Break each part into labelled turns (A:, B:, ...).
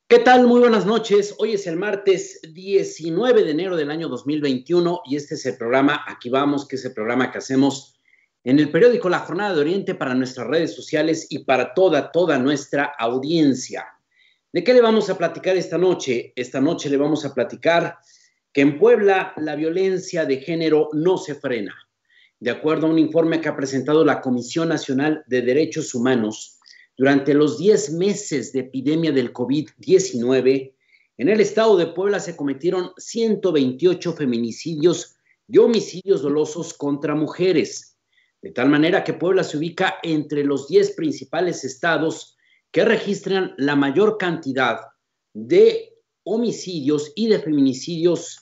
A: ¿Qué tal? Muy buenas noches. Hoy es el martes 19 de enero del año 2021 y este es el programa Aquí Vamos, que es el programa que hacemos en el periódico La Jornada de Oriente para nuestras redes sociales y para toda nuestra audiencia. ¿De qué le vamos a platicar esta noche? Esta noche le vamos a platicar que en Puebla la violencia de género no se frena. De acuerdo a un informe que ha presentado la Comisión Nacional de Derechos Humanos, durante los 10 meses de epidemia del COVID-19, en el estado de Puebla se cometieron 128 feminicidios y homicidios dolosos contra mujeres, de tal manera que Puebla se ubica entre los 10 principales estados que registran la mayor cantidad de homicidios y de feminicidios,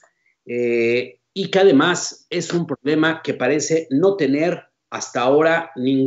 A: y que además es un problema que parece no tener hasta ahora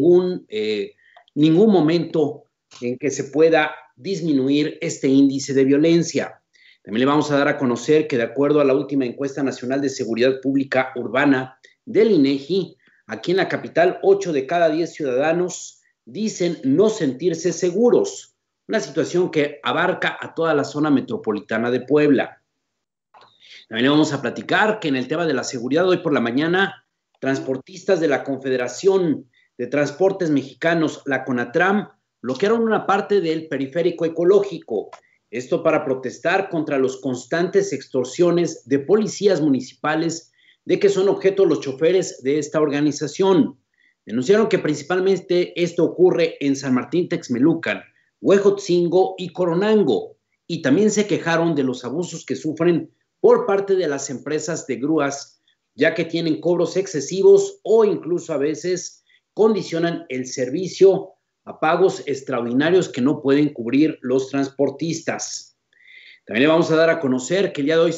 A: ningún momento en que se pueda disminuir este índice de violencia. También le vamos a dar a conocer que de acuerdo a la última encuesta nacional de seguridad pública urbana del INEGI, aquí en la capital, 8 de cada 10 ciudadanos dicen no sentirse seguros, una situación que abarca a toda la zona metropolitana de Puebla. También le vamos a platicar que en el tema de la seguridad, hoy por la mañana, transportistas de la Confederación de Transportes Mexicanos, la CONATRAM, bloquearon una parte del periférico ecológico. Esto para protestar contra los constantes extorsiones de policías municipales de que son objeto los choferes de esta organización. Denunciaron que principalmente esto ocurre en San Martín Texmelucan, Huejotzingo y Coronango, y también se quejaron de los abusos que sufren por parte de las empresas de grúas, ya que tienen cobros excesivos o incluso a veces condicionan el servicio a pagos extraordinarios que no pueden cubrir los transportistas. También le vamos a dar a conocer que el día de hoy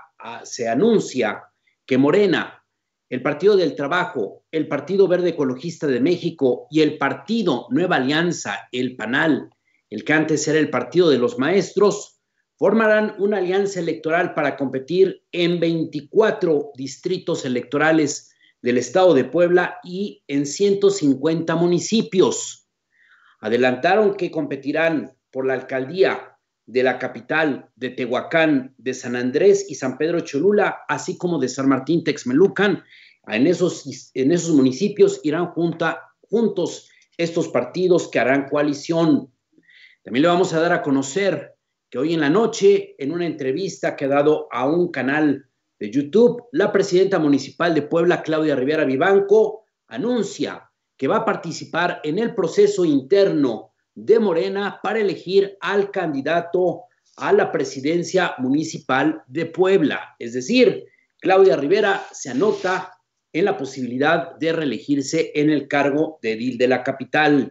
A: se anuncia que Morena, el Partido del Trabajo, el Partido Verde Ecologista de México y el Partido Nueva Alianza, el PANAL, el que antes era el Partido de los Maestros, formarán una alianza electoral para competir en 24 distritos electorales del estado de Puebla y en 150 municipios. Adelantaron que competirán por la alcaldía de la capital, de Tehuacán, de San Andrés y San Pedro Cholula, así como de San Martín Texmelucan. En esos municipios irán juntos estos partidos que harán coalición. También le vamos a dar a conocer que hoy en la noche, en una entrevista que ha dado a un canal de YouTube, la presidenta municipal de Puebla, Claudia Rivera Vivanco, anuncia que va a participar en el proceso interno de Morena para elegir al candidato a la presidencia municipal de Puebla. Es decir, Claudia Rivera se anota en la posibilidad de reelegirse en el cargo de edil de la capital.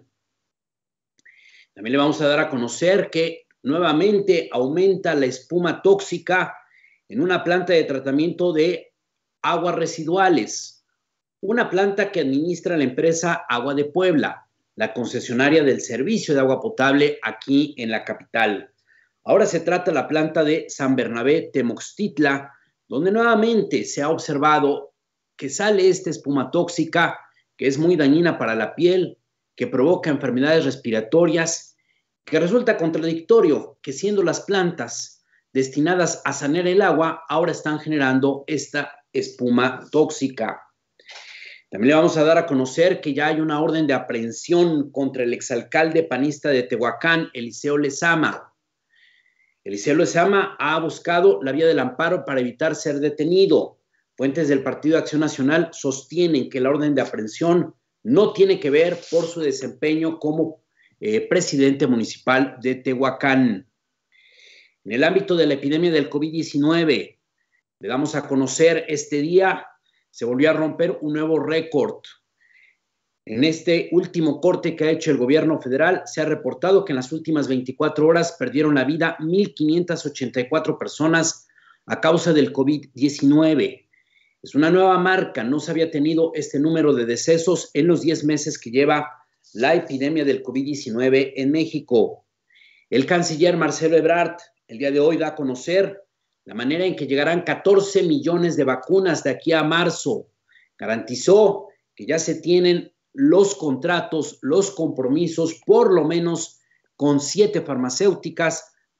A: También le vamos a dar a conocer que nuevamente aumenta la espuma tóxica en una planta de tratamiento de aguas residuales, una planta que administra la empresa Agua de Puebla, la concesionaria del servicio de agua potable aquí en la capital. Ahora se trata de la planta de San Bernabé Temoxtitla, donde nuevamente se ha observado que sale esta espuma tóxica que es muy dañina para la piel, que provoca enfermedades respiratorias, que resulta contradictorio que siendo las plantas destinadas a sanear el agua, ahora están generando esta espuma tóxica. También le vamos a dar a conocer que ya hay una orden de aprehensión contra el exalcalde panista de Tehuacán, Eliseo Lezama. Eliseo Lezama ha buscado la vía del amparo para evitar ser detenido. Fuentes del Partido de Acción Nacional sostienen que la orden de aprehensión no tiene que ver por su desempeño como presidente municipal de Tehuacán. En el ámbito de la epidemia del COVID-19, le damos a conocer este día, se volvió a romper un nuevo récord. En este último corte que ha hecho el gobierno federal, se ha reportado que en las últimas 24 horas perdieron la vida 1,584 personas a causa del COVID-19. Es una nueva marca, no se había tenido este número de decesos en los 10 meses que lleva la epidemia del COVID-19 en México. El canciller Marcelo Ebrard el día de hoy da a conocer la manera en que llegarán 14 millones de vacunas de aquí a marzo. Garantizó que ya se tienen los contratos, los compromisos, por lo menos con 7 farmacéuticas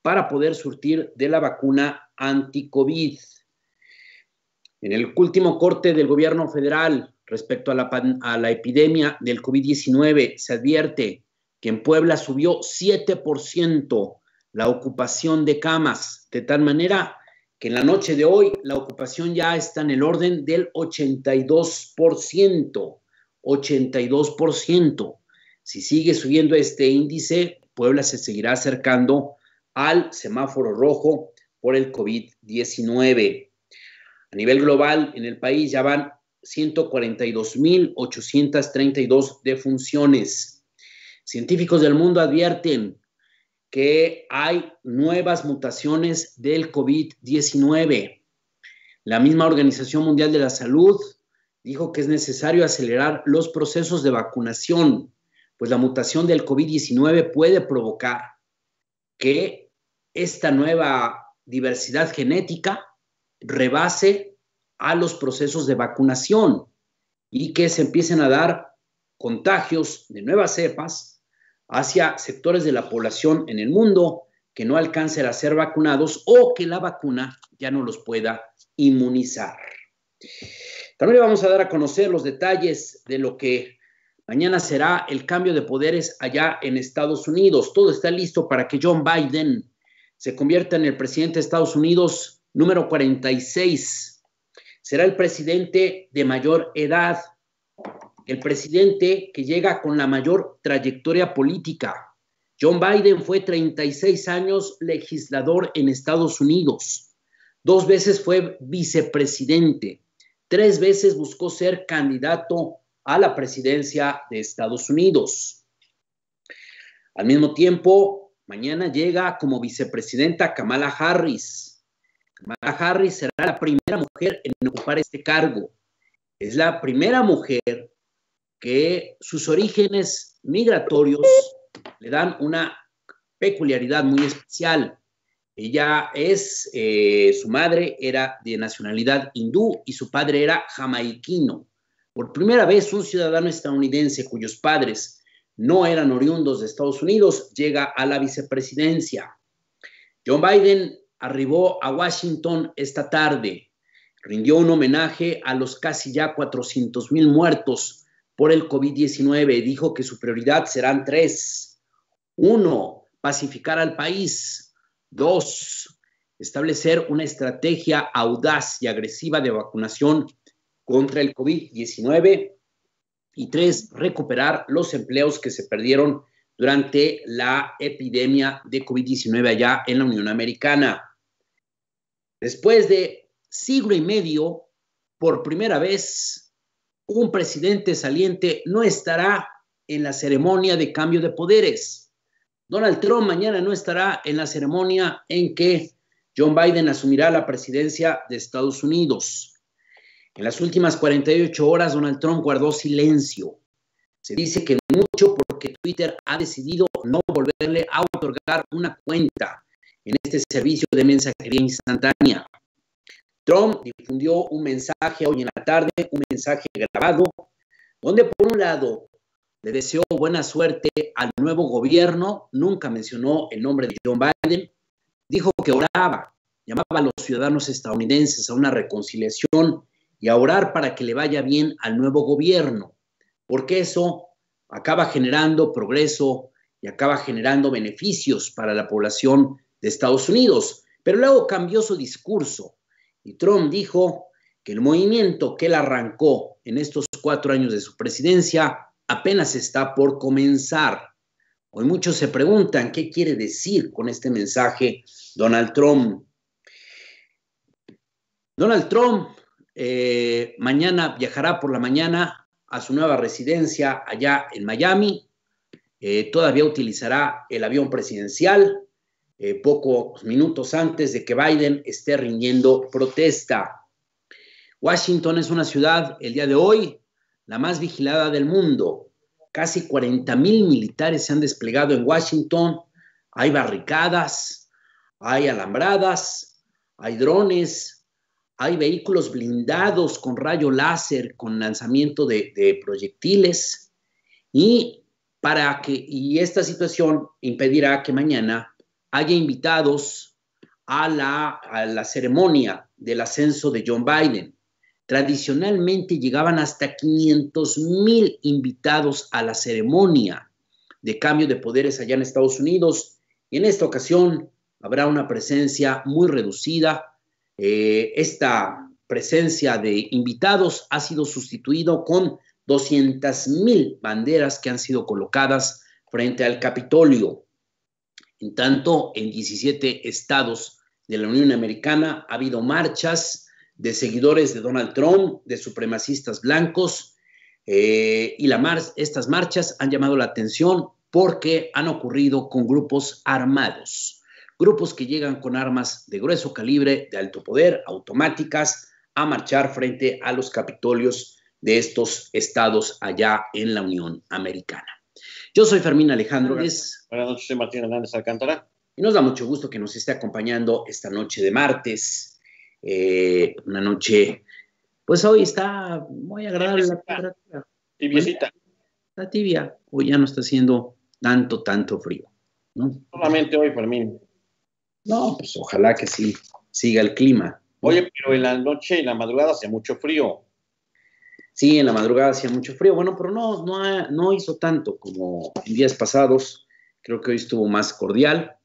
A: para poder surtir de la vacuna anti-COVID. En el último corte del gobierno federal respecto a la epidemia del COVID-19, se advierte que en Puebla subió 7% la ocupación de camas, de tal manera que en la noche de hoy la ocupación ya está en el orden del 82%. 82%. Si sigue subiendo este índice, Puebla se seguirá acercando al semáforo rojo por el COVID-19. A nivel global, en el país ya van 142.832 defunciones. Científicos del mundo advierten que hay nuevas mutaciones del COVID-19. La misma Organización Mundial de la Salud dijo que es necesario acelerar los procesos de vacunación, pues la mutación del COVID-19 puede provocar que esta nueva diversidad genética rebase a los procesos de vacunación y que se empiecen a dar contagios de nuevas cepas hacia sectores de la población en el mundo que no alcancen a ser vacunados o que la vacuna ya no los pueda inmunizar. También le vamos a dar a conocer los detalles de lo que mañana será el cambio de poderes allá en Estados Unidos. Todo está listo para que John Biden se convierta en el presidente de Estados Unidos número 46. Será el presidente de mayor edad, el presidente que llega con la mayor trayectoria política. John Biden fue 36 años legislador en Estados Unidos. 2 veces fue vicepresidente. 3 veces buscó ser candidato a la presidencia de Estados Unidos. Al mismo tiempo, mañana llega como vicepresidenta Kamala Harris. Kamala Harris será la primera mujer en ocupar este cargo. Es la primera mujer que sus orígenes migratorios le dan una peculiaridad muy especial. Ella es, su madre era de nacionalidad hindú y su padre era jamaiquino. Por primera vez, un ciudadano estadounidense cuyos padres no eran oriundos de Estados Unidos llega a la vicepresidencia. John Biden arribó a Washington esta tarde. Rindió un homenaje a los casi ya 400,000 muertos por el COVID-19. Dijo que su prioridad serán 3. 1, pacificar al país. 2, establecer una estrategia audaz y agresiva de vacunación contra el COVID-19. Y 3, recuperar los empleos que se perdieron durante la epidemia de COVID-19 allá en la Unión Americana. Después de siglo y medio, por primera vez, un presidente saliente no estará en la ceremonia de cambio de poderes. Donald Trump mañana no estará en la ceremonia en que John Biden asumirá la presidencia de Estados Unidos. En las últimas 48 horas, Donald Trump guardó silencio. Se dice que mucho porque Twitter ha decidido no volverle a otorgar una cuenta en este servicio de mensajería instantánea. Trump difundió un mensaje hoy en la tarde, un mensaje grabado, donde por un lado le deseó buena suerte al nuevo gobierno, nunca mencionó el nombre de John Biden, dijo que oraba, llamaba a los ciudadanos estadounidenses a una reconciliación y a orar para que le vaya bien al nuevo gobierno, porque eso acaba generando progreso y acaba generando beneficios para la población de Estados Unidos. Pero luego cambió su discurso y Trump dijo que el movimiento que él arrancó en estos 4 años de su presidencia apenas está por comenzar. Hoy muchos se preguntan qué quiere decir con este mensaje Donald Trump. Donald Trump mañana viajará por la mañana a su nueva residencia allá en Miami. Todavía utilizará el avión presidencial pocos minutos antes de que Biden esté rindiendo protesta. Washington es una ciudad, el día de hoy, la más vigilada del mundo. Casi 40,000 militares se han desplegado en Washington. Hay barricadas, hay alambradas, hay drones, hay vehículos blindados con rayo láser, con lanzamiento de proyectiles. Y esta situación impedirá que mañana haya invitados a la ceremonia del ascenso de John Biden. Tradicionalmente llegaban hasta 500,000 invitados a la ceremonia de cambio de poderes allá en Estados Unidos, y en esta ocasión habrá una presencia muy reducida. Esta presencia de invitados ha sido sustituido con 200,000 banderas que han sido colocadas frente al Capitolio. En tanto, en 17 estados de la Unión Americana ha habido marchas de seguidores de Donald Trump, de supremacistas blancos, y estas marchas han llamado la atención porque han ocurrido con grupos armados, grupos que llegan con armas de grueso calibre, de alto poder, automáticas, a marchar frente a los capitolios de estos estados allá en la Unión Americana. Yo soy Fermín Alejandro.
B: Buenas noches, soy Martín Hernández Alcántara.
A: Y nos da mucho gusto que nos esté acompañando esta noche de martes. Una noche, pues hoy está muy agradable la temperatura.
B: Tibiecita.
A: Está tibia, hoy ya no está haciendo tanto frío, ¿no?
B: Solamente hoy, Fermín.
A: No, pues ojalá que sí siga el clima.
B: Oye, pero en la noche y la madrugada hace mucho frío.
A: Sí, en la madrugada hacía mucho frío, bueno, pero no hizo tanto como en días pasados. Creo que hoy estuvo más cordial.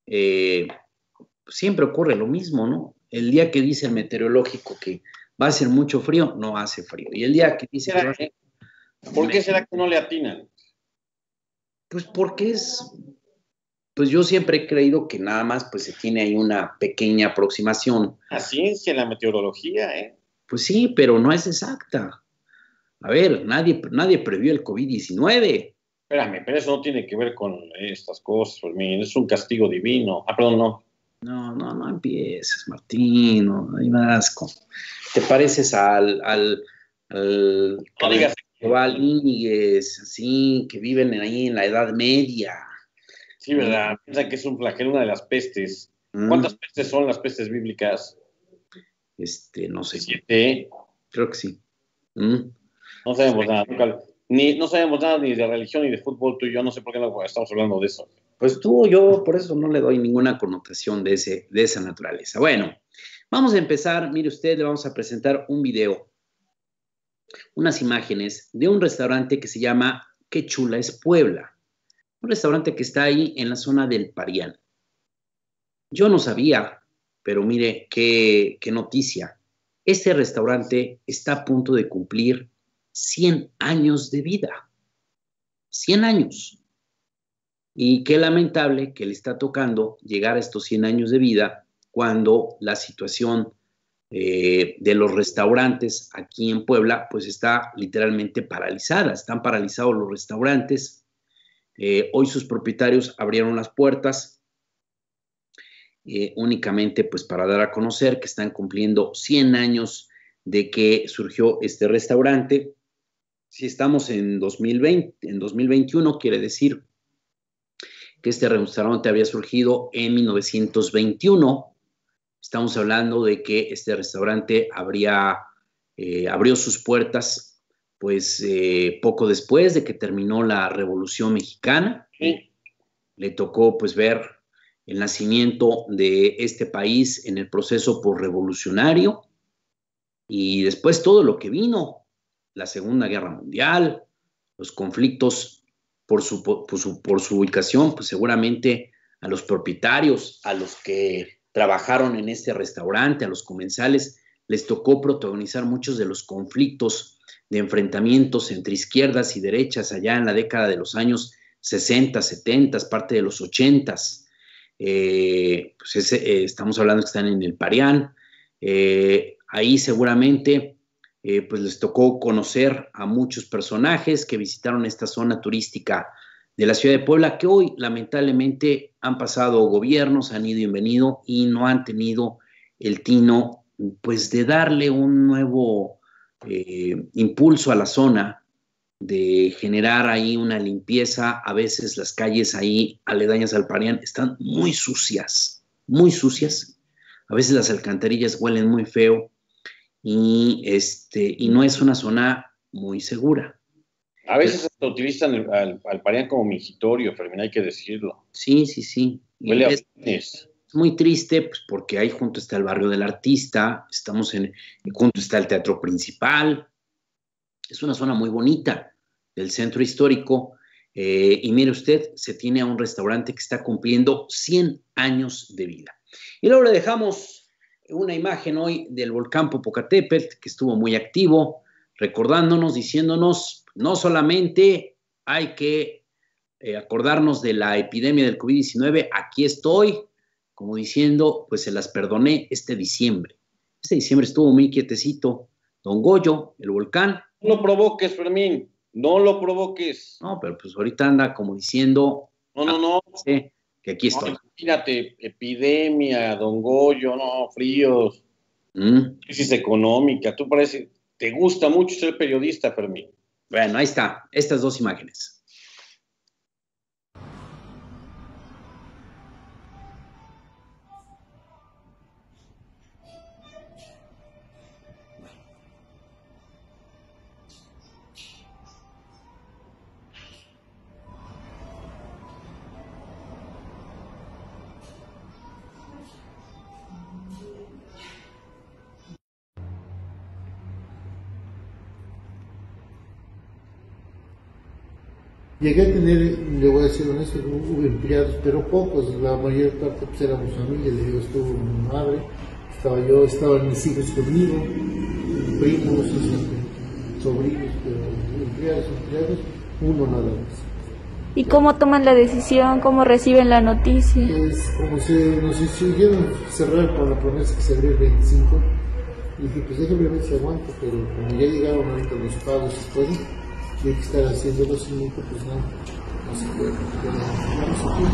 A: Siempre ocurre lo mismo, ¿no? El día que dice el meteorológico que va a hacer mucho frío, no hace frío. Y el día que dice que
B: ¿Por qué será que no le atinan?
A: Pues porque pues yo siempre he creído que nada más pues se tiene ahí una pequeña aproximación.
B: La ciencia, la meteorología, ¿eh?
A: Pues sí, pero no es exacta. A ver, nadie previó el COVID-19.
B: Espérame, pero eso no tiene que ver con estas cosas, Fermín. Es un castigo divino. Ah, perdón, no.
A: No empieces, Martín. No, hay más. Te pareces al
B: No digas.
A: Íñiguez, así, que viven ahí en la Edad Media.
B: Sí, ¿verdad? Piensan que es un flagelo, una de las pestes. ¿Cuántas pestes son las pestes bíblicas?
A: No sé.
B: 7.
A: Creo que sí.
B: No sabemos nada. No sabemos nada ni de religión ni de fútbol, tú y yo. No sé por qué no estamos hablando de eso.
A: Pues tú o yo, por eso no le doy ninguna connotación de esa naturaleza. Bueno, vamos a empezar. Mire usted, le vamos a presentar un video, unas imágenes de un restaurante que se llama Qué Chula es Puebla. Un restaurante que está ahí en la zona del Parián. Yo no sabía, pero mire qué noticia. Este restaurante está a punto de cumplir 100 años de vida. 100 años. Y qué lamentable que le está tocando llegar a estos 100 años de vida cuando la situación de los restaurantes aquí en Puebla pues está literalmente paralizada. Están paralizados los restaurantes. Hoy sus propietarios abrieron las puertas únicamente pues para dar a conocer que están cumpliendo 100 años de que surgió este restaurante. Si estamos en 2021, quiere decir que este restaurante había surgido en 1921. Estamos hablando de que este restaurante abrió sus puertas pues poco después de que terminó la Revolución Mexicana.
B: Sí.
A: Le tocó pues ver el nacimiento de este país en el proceso posrevolucionario y después todo lo que vino, la Segunda Guerra Mundial, los conflictos por su ubicación, pues seguramente a los propietarios, a los que trabajaron en este restaurante, a los comensales, les tocó protagonizar muchos de los conflictos de enfrentamientos entre izquierdas y derechas allá en la década de los años 60, 70, parte de los 80. Estamos hablando que están en el Parián. Ahí seguramente pues les tocó conocer a muchos personajes que visitaron esta zona turística de la ciudad de Puebla, que hoy lamentablemente han pasado gobiernos, han ido y venido y no han tenido el tino pues de darle un nuevo impulso a la zona, de generar ahí una limpieza. A veces las calles ahí aledañas al Parián están muy sucias. A veces las alcantarillas huelen muy feo y no es una zona muy segura.
B: A veces hasta utilizan al Parián como mingitorio, Fermín, hay que decirlo.
A: Sí.
B: Huele a
A: es
B: fitness.
A: muy triste, pues porque ahí junto está el barrio del Artista, junto está el Teatro Principal, es una zona muy bonita del centro histórico, y mire usted, se tiene a un restaurante que está cumpliendo 100 años de vida. Y luego le dejamos una imagen hoy del volcán Popocatépetl, que estuvo muy activo, recordándonos, diciéndonos, no solamente hay que acordarnos de la epidemia del COVID-19, aquí estoy, como diciendo, pues se las perdoné este diciembre. Este diciembre estuvo muy quietecito. Don Goyo, el volcán.
B: No lo provoques, Fermín. No lo provoques.
A: No, pero pues ahorita anda como diciendo.
B: No.
A: Que aquí estoy.
B: No, imagínate, epidemia, Don Goyo, no, fríos, crisis económica. Tú parece, te gusta mucho ser periodista, Fermín.
A: Bueno, ahí está, estas dos imágenes.
C: Llegué a tener, le voy a decir honesto, hubo empleados, pero pocos, la mayor parte pues éramos familia, le digo, estuvo mi madre, estaba yo, estaban mis hijos conmigo, primos, sobrinos, pero empleados, uno nada más.
D: ¿Y cómo toman la decisión? ¿Cómo reciben la noticia?
C: Es como nos hicieron cerrar con la promesa que se abrió el 25, y dije, pues déjame ver si aguanto, pero como ya llegaron ahorita los pagos y todo, y hay que estar haciéndolo sin nunca, pues no se puede, pero vamos aquí.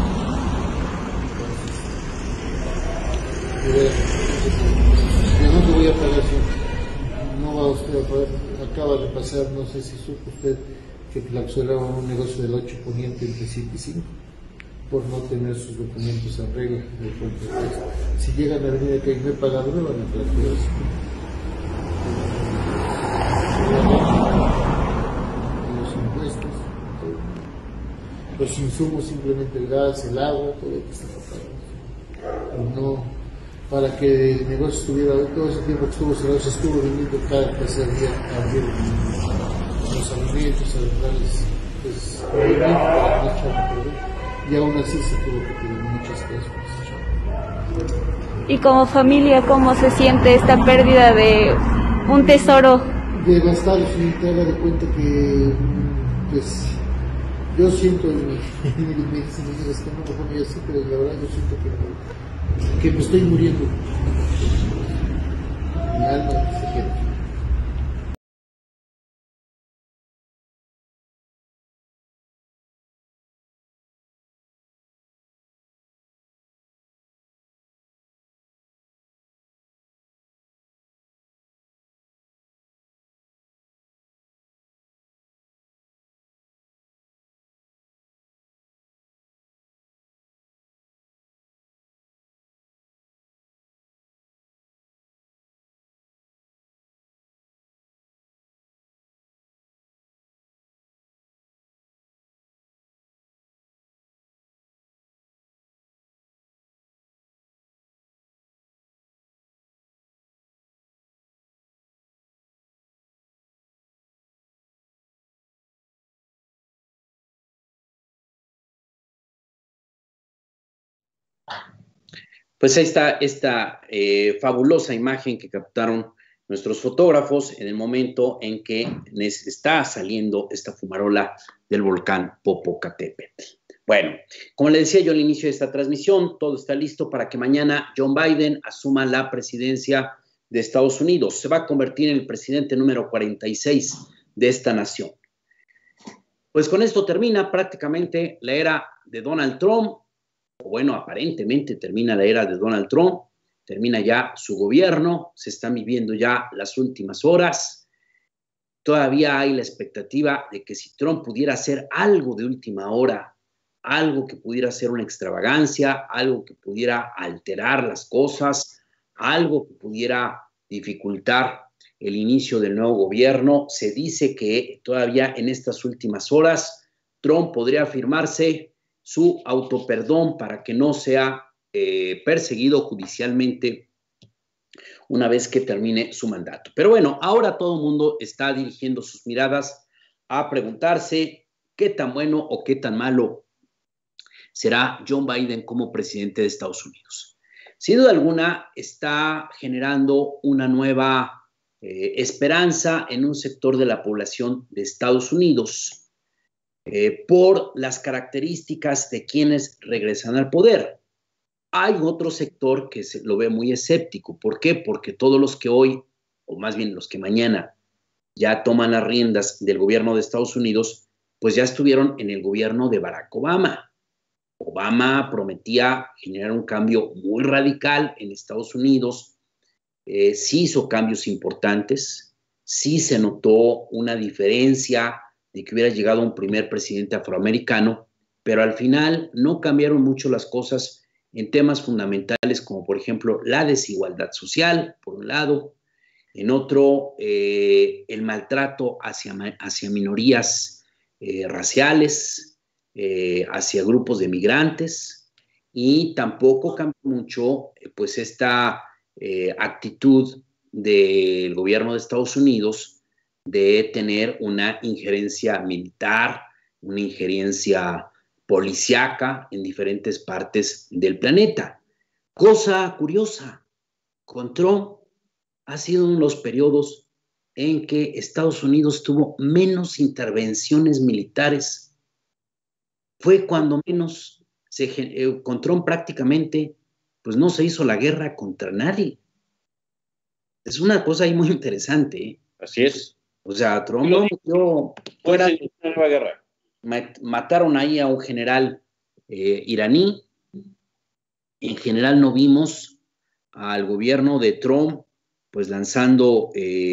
C: Yo no te voy a pagar, no va usted a pagar, acaba de pasar, no sé si supo usted, que clausuraban un negocio del 8 Poniente entre 7 y 5, por no tener sus documentos en regla de compra. Si llegan a venir aquí y no he pagado, me van a clausurar. Los insumos, simplemente el gas, el agua, todo lo que está pagando. Y no, para que el negocio estuviera, todo ese tiempo que estuvo cerrado, se estuvo vendiendo cada tercer día a abrir los alimentos, a darles pues, movimiento para no echarlo a perder. Y aún así se tuvo que pedir muchas cosas.
D: Y como familia, ¿cómo se siente esta pérdida de un tesoro?
C: Devastado, si te haga de cuenta que, pues, yo siento en mi dicen, es que no me ponía así, pero la verdad yo siento que me estoy muriendo. Mi alma se queda.
A: Pues ahí está esta fabulosa imagen que captaron nuestros fotógrafos en el momento en que está saliendo esta fumarola del volcán Popocatépetl. Bueno, como le decía yo al inicio de esta transmisión, todo está listo para que mañana John Biden asuma la presidencia de Estados Unidos. Se va a convertir en el presidente número 46 de esta nación. Pues con esto termina prácticamente la era de Donald Trump. Bueno, aparentemente termina la era de Donald Trump, termina ya su gobierno, se están viviendo ya las últimas horas. Todavía hay la expectativa de que si Trump pudiera hacer algo de última hora, algo que pudiera ser una extravagancia, algo que pudiera alterar las cosas, algo que pudiera dificultar el inicio del nuevo gobierno, se dice que todavía en estas últimas horas Trump podría afirmarse su autoperdón para que no sea perseguido judicialmente una vez que termine su mandato. Pero bueno, ahora todo el mundo está dirigiendo sus miradas a preguntarse qué tan bueno o qué tan malo será John Biden como presidente de Estados Unidos. Sin duda alguna, está generando una nueva esperanza en un sector de la población de Estados Unidos por las características de quienes regresan al poder. Hay otro sector que lo ve muy escéptico. ¿Por qué? Porque todos los que hoy, o más bien los que mañana, ya toman las riendas del gobierno de Estados Unidos, pues ya estuvieron en el gobierno de Barack Obama. Obama prometía generar un cambio muy radical en Estados Unidos, sí hizo cambios importantes, sí se notó una diferencia de que hubiera llegado un primer presidente afroamericano, pero al final no cambiaron mucho las cosas en temas fundamentales como por ejemplo la desigualdad social, por un lado, en otro el maltrato hacia minorías raciales, hacia grupos de migrantes, y tampoco cambió mucho pues esta actitud del gobierno de Estados Unidos de tener una injerencia militar, una injerencia policíaca en diferentes partes del planeta. Cosa curiosa, con Trump ha sido uno de los periodos en que Estados Unidos tuvo menos intervenciones militares. Fue cuando menos con Trump prácticamente pues no se hizo la guerra contra nadie. Es una cosa ahí muy interesante, ¿eh?
B: Así es.
A: O sea, Trump no metió fuera
B: de una nueva guerra.
A: Mataron ahí a un general iraní. En general no vimos al gobierno de Trump pues lanzando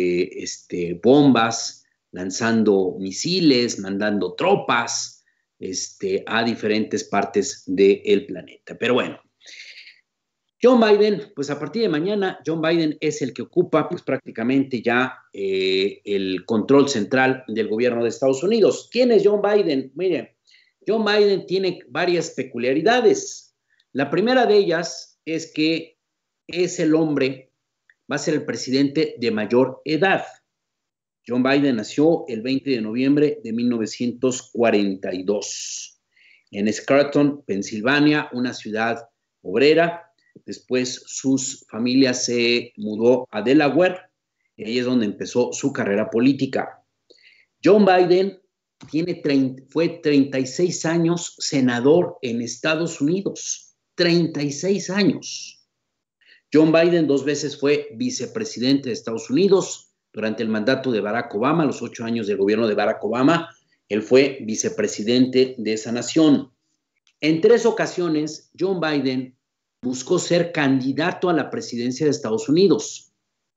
A: bombas, lanzando misiles, mandando tropas a diferentes partes del planeta. Pero bueno, John Biden, pues a partir de mañana, John Biden es el que ocupa pues prácticamente ya el control central del gobierno de Estados Unidos. ¿Quién es John Biden? Miren, John Biden tiene varias peculiaridades. La primera de ellas es que es el hombre, va a ser el presidente de mayor edad. John Biden nació el 20 de noviembre de 1942 en Scranton, Pensilvania, una ciudad obrera. Después su familia se mudó a Delaware y ahí es donde empezó su carrera política. John Biden fue 36 años senador en Estados Unidos. 36 años. John Biden 2 veces fue vicepresidente de Estados Unidos durante el mandato de Barack Obama, los 8 años del gobierno de Barack Obama. Él fue vicepresidente de esa nación. En 3 ocasiones, John Biden buscó ser candidato a la presidencia de Estados Unidos.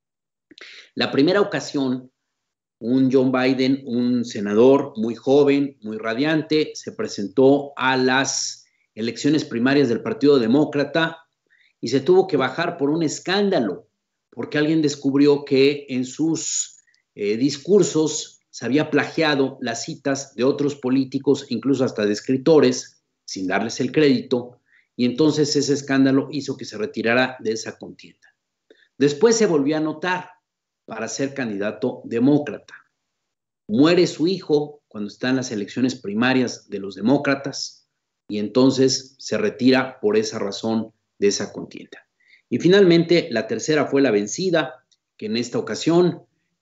A: La primera ocasión, un John Biden, un senador muy joven, muy radiante, se presentó a las elecciones primarias del Partido Demócrata y se tuvo que bajar por un escándalo, porque alguien descubrió que en sus discursos se había plagiado las citas de otros políticos, incluso hasta de escritores, sin darles el crédito, y entonces ese escándalo hizo que se retirara de esa contienda. Después se volvió a anotar para ser candidato demócrata. Muere su hijo cuando está en las elecciones primarias de los demócratas y entonces se retira por esa razón de esa contienda. Y finalmente la tercera fue la vencida, que en esta ocasión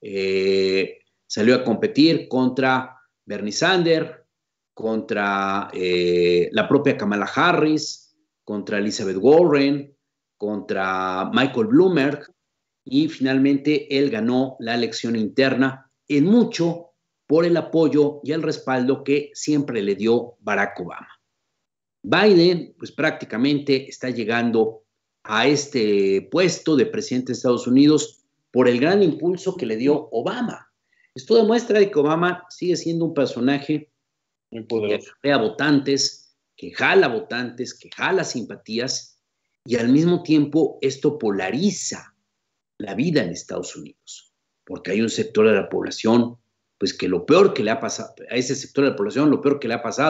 A: salió a competir contra Bernie Sanders, contra la propia Kamala Harris, contra Elizabeth Warren, contra Michael Bloomberg, y finalmente él ganó la elección interna en mucho por el apoyo y el respaldo que siempre le dio Barack Obama. Biden, pues prácticamente está llegando a este puesto de presidente de Estados Unidos por el gran impulso que le dio Obama. Esto demuestra que Obama sigue siendo un personaje
B: muy poderoso,
A: que crea votantes, que jala simpatías, y al mismo tiempo esto polariza la vida en Estados Unidos, porque hay un sector de la población, pues que lo peor que le ha pasado, a ese sector de la población, lo peor que le ha pasado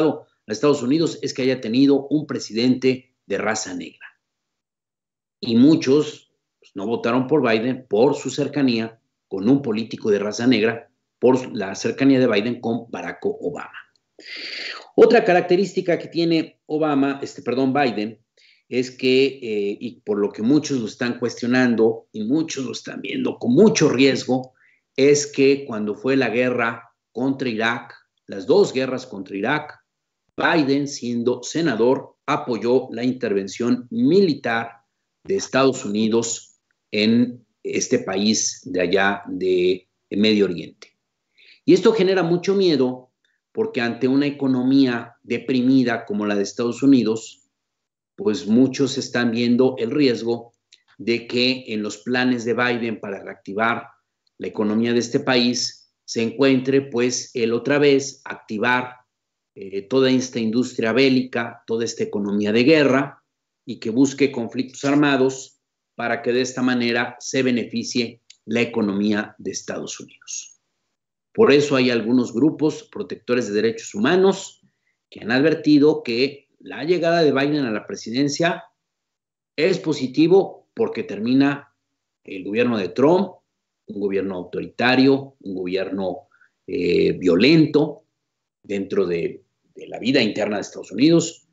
A: a Estados Unidos es que haya tenido un presidente de raza negra. Y muchos pues, no votaron por Biden por su cercanía con un político de raza negra, por la cercanía de Biden con Barack Obama. Otra característica que tiene Biden, es que, y por lo que muchos lo están cuestionando y muchos lo están viendo con mucho riesgo, es que cuando fue la guerra contra Irak, las dos guerras contra Irak, Biden, siendo senador, apoyó la intervención militar de Estados Unidos en este país de allá de Medio Oriente. Y esto genera mucho miedo porque ante una economía deprimida como la de Estados Unidos, pues muchos están viendo el riesgo de que en los planes de Biden para reactivar la economía de este país se encuentre pues él otra vez activar toda esta industria bélica, toda esta economía de guerra y que busque conflictos armados para que de esta manera se beneficie la economía de Estados Unidos. Por eso hay algunos grupos protectores de derechos humanos que han advertido que la llegada de Biden a la presidencia es positivo porque termina el gobierno de Trump, un gobierno autoritario, un gobierno violento dentro de la vida interna de Estados Unidos,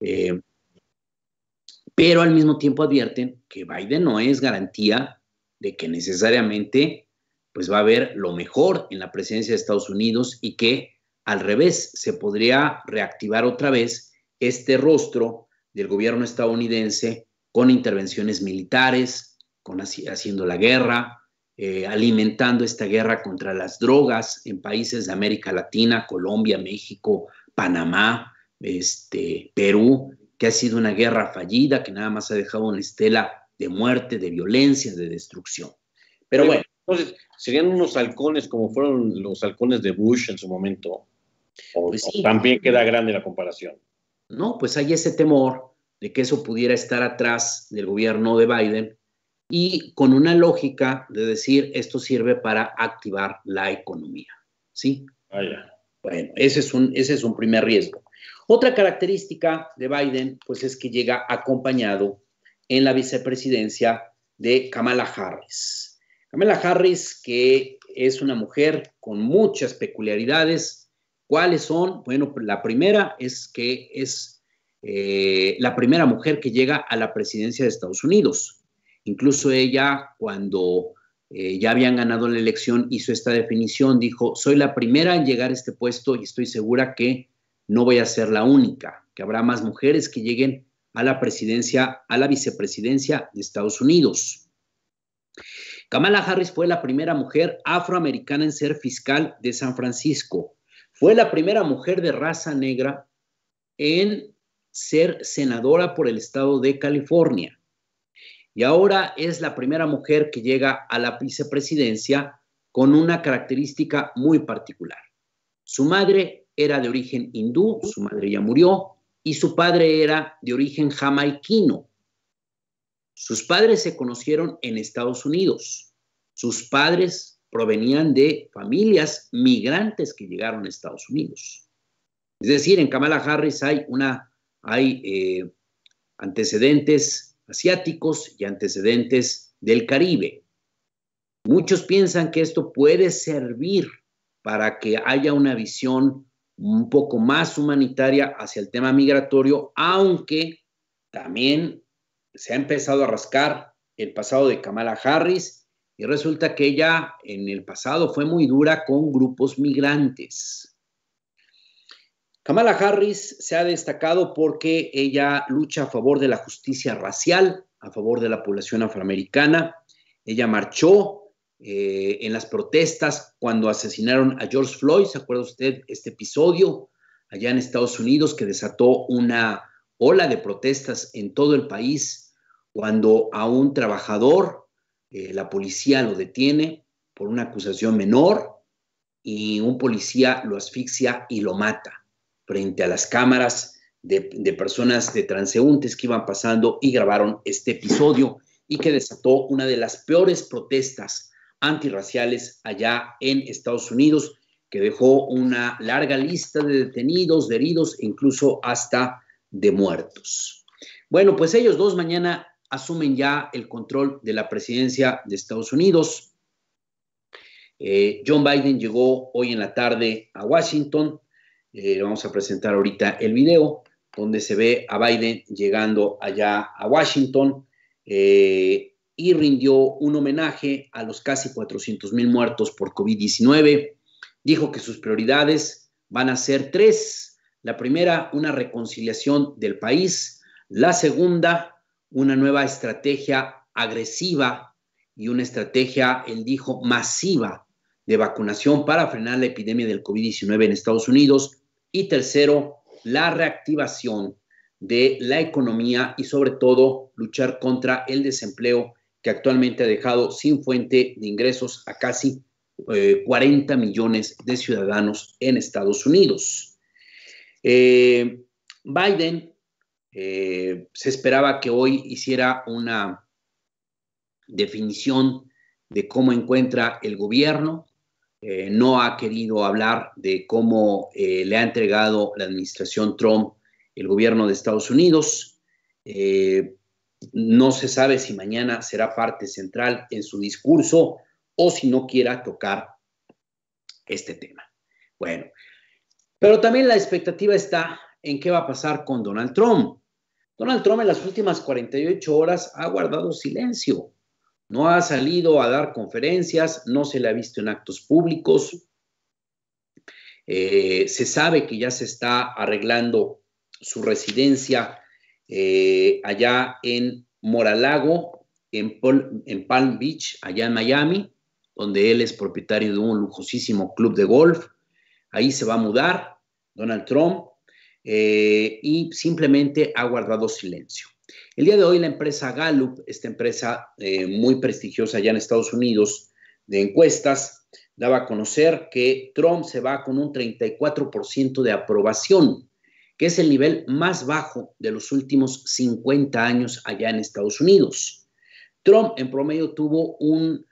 A: pero al mismo tiempo advierten que Biden no es garantía de que necesariamente pues va a haber lo mejor en la presidencia de Estados Unidos y que al revés se podría reactivar otra vez este rostro del gobierno estadounidense con intervenciones militares, haciendo la guerra, alimentando esta guerra contra las drogas en países de América Latina, Colombia, México, Panamá, Perú, que ha sido una guerra fallida, que nada más ha dejado una estela de muerte, de violencia, de destrucción. Pero bueno.
B: Entonces, ¿serían unos halcones como fueron los halcones de Bush en su momento? Pues sí. ¿O también queda grande la comparación?
A: No, pues hay ese temor de que eso pudiera estar atrás del gobierno de Biden y con una lógica de decir esto sirve para activar la economía, ¿sí? Bueno, ese es un primer riesgo. Otra característica de Biden, pues es que llega acompañado en la vicepresidencia de Kamala Harris. Kamala Harris, que es una mujer con muchas peculiaridades. ¿Cuáles son? Bueno, la primera es que es la primera mujer que llega a la presidencia de Estados Unidos. Incluso ella, cuando ya habían ganado la elección, hizo esta definición, dijo, soy la primera en llegar a este puesto y estoy segura que no voy a ser la única, que habrá más mujeres que lleguen a la presidencia, a la vicepresidencia de Estados Unidos. Kamala Harris fue la primera mujer afroamericana en ser fiscal de San Francisco. Fue la primera mujer de raza negra en ser senadora por el estado de California. Y ahora es la primera mujer que llega a la vicepresidencia con una característica muy particular. Su madre era de origen hindú, su madre ya murió, y su padre era de origen jamaiquino. Sus padres se conocieron en Estados Unidos. Sus padres provenían de familias migrantes que llegaron a Estados Unidos. Es decir, en Kamala Harris hay antecedentes asiáticos y antecedentes del Caribe. Muchos piensan que esto puede servir para que haya una visión un poco más humanitaria hacia el tema migratorio, aunque también se ha empezado a rascar el pasado de Kamala Harris y resulta que ella en el pasado fue muy dura con grupos migrantes. Kamala Harris se ha destacado porque ella lucha a favor de la justicia racial, a favor de la población afroamericana. Ella marchó en las protestas cuando asesinaron a George Floyd. ¿Se acuerda usted este episodio allá en Estados Unidos que desató una ola de protestas en todo el país cuando a un trabajador la policía lo detiene por una acusación menor y un policía lo asfixia y lo mata frente a las cámaras de personas, de transeúntes que iban pasando y grabaron este episodio y que desató una de las peores protestas antirraciales allá en Estados Unidos, que dejó una larga lista de detenidos, de heridos e incluso hasta de muertos. Bueno, pues ellos dos mañana asumen ya el control de la presidencia de Estados Unidos. John Biden llegó hoy en la tarde a Washington. Vamos a presentar ahorita el video donde se ve a Biden llegando allá a Washington y rindió un homenaje a los casi 400,000 muertos por COVID-19. Dijo que sus prioridades van a ser tres. La primera, una reconciliación del país. La segunda, una nueva estrategia agresiva y una estrategia, él dijo, masiva de vacunación para frenar la epidemia del COVID-19 en Estados Unidos. Y tercero, la reactivación de la economía y sobre todo luchar contra el desempleo que actualmente ha dejado sin fuente de ingresos a casi 40 millones de ciudadanos en Estados Unidos. Biden se esperaba que hoy hiciera una definición de cómo encuentra el gobierno. No ha querido hablar de cómo le ha entregado la administración Trump el gobierno de Estados Unidos. No se sabe si mañana será parte central en su discurso o si no quiera tocar este tema. Bueno, pero también la expectativa está en qué va a pasar con Donald Trump. Donald Trump en las últimas 48 horas ha guardado silencio. No ha salido a dar conferencias, no se le ha visto en actos públicos. Se sabe que ya se está arreglando su residencia allá en Mar-a-Lago, en Palm Beach, allá en Miami, donde él es propietario de un lujosísimo club de golf. Ahí se va a mudar Donald Trump y simplemente ha guardado silencio. El día de hoy la empresa Gallup, esta empresa muy prestigiosa allá en Estados Unidos de encuestas, daba a conocer que Trump se va con un 34% de aprobación, que es el nivel más bajo de los últimos 50 años allá en Estados Unidos. Trump en promedio tuvo un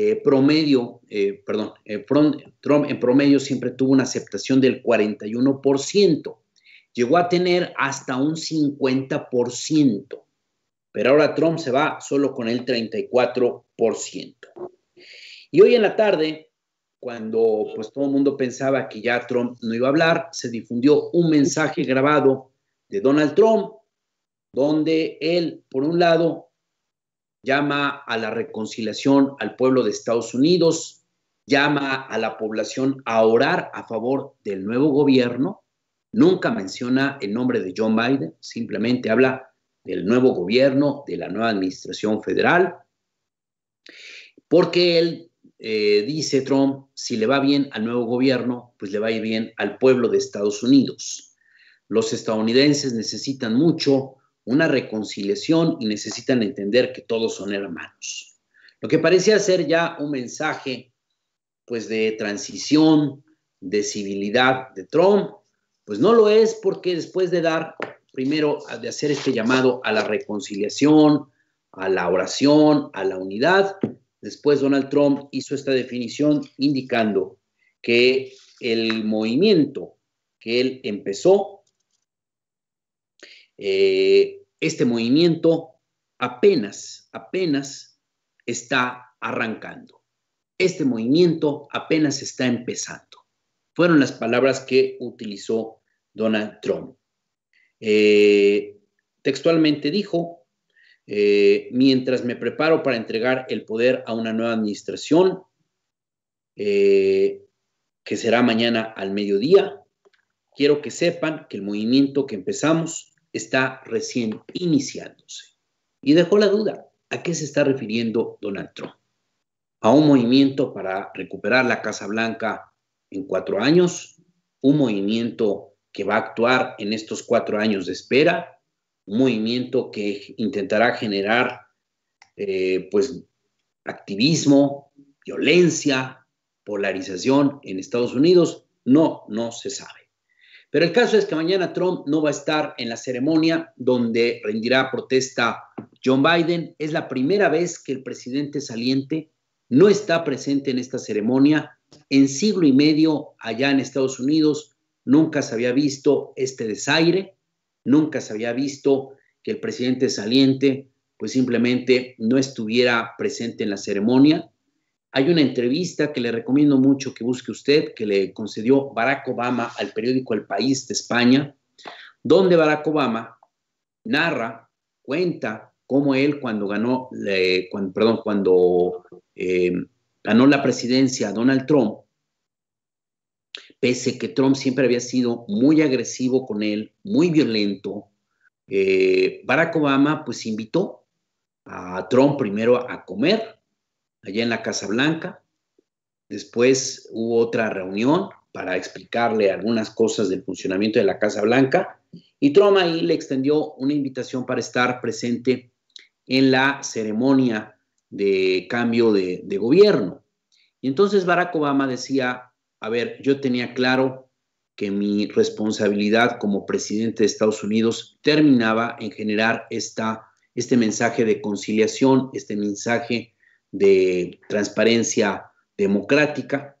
A: Trump en promedio siempre tuvo una aceptación del 41%. Llegó a tener hasta un 50%, pero ahora Trump se va solo con el 34%. Y hoy en la tarde, cuando pues todo el mundo pensaba que ya Trump no iba a hablar, se difundió un mensaje grabado de Donald Trump, donde él, por un lado, llama a la reconciliación al pueblo de Estados Unidos, llama a la población a orar a favor del nuevo gobierno. Nunca menciona el nombre de John Biden, simplemente habla del nuevo gobierno, de la nueva administración federal, porque él dice Trump, si le va bien al nuevo gobierno, pues le va a ir bien al pueblo de Estados Unidos. Los estadounidenses necesitan mucho una reconciliación y necesitan entender que todos son hermanos. Lo que parecía ser ya un mensaje pues de transición, de civilidad de Trump, pues no lo es, porque después de de hacer este llamado a la reconciliación, a la oración, a la unidad, después Donald Trump hizo esta definición indicando que el movimiento que él empezó, este movimiento apenas está arrancando. Este movimiento apenas está empezando. Fueron las palabras que utilizó Donald Trump. Textualmente dijo, mientras me preparo para entregar el poder a una nueva administración, que será mañana al mediodía, quiero que sepan que el movimiento que empezamos está recién iniciándose. Y dejó la duda, ¿a qué se está refiriendo Donald Trump? ¿A un movimiento para recuperar la Casa Blanca en 4 años? ¿Un movimiento que va a actuar en estos 4 años de espera? ¿Un movimiento que intentará generar pues activismo, violencia, polarización en Estados Unidos? No se sabe. Pero el caso es que mañana Trump no va a estar en la ceremonia donde rendirá protesta John Biden. Es la primera vez que el presidente saliente no está presente en esta ceremonia en siglo y medio allá en Estados Unidos nunca se había visto este desaire, nunca se había visto que el presidente saliente pues simplemente no estuviera presente en la ceremonia. Hay una entrevista que le recomiendo mucho que busque usted, que le concedió Barack Obama al periódico El País de España, donde Barack Obama narra, cuenta cómo él cuando ganó, ganó la presidencia Donald Trump, pese que Trump siempre había sido muy agresivo con él, muy violento, Barack Obama pues invitó a Trump primero a comer allá en la Casa Blanca. Después hubo otra reunión para explicarle algunas cosas del funcionamiento de la Casa Blanca y Trump ahí le extendió una invitación para estar presente en la ceremonia de cambio de gobierno. Y entonces Barack Obama decía, a ver, yo tenía claro que mi responsabilidad como presidente de Estados Unidos terminaba en generar este mensaje de conciliación, este mensaje de transparencia democrática,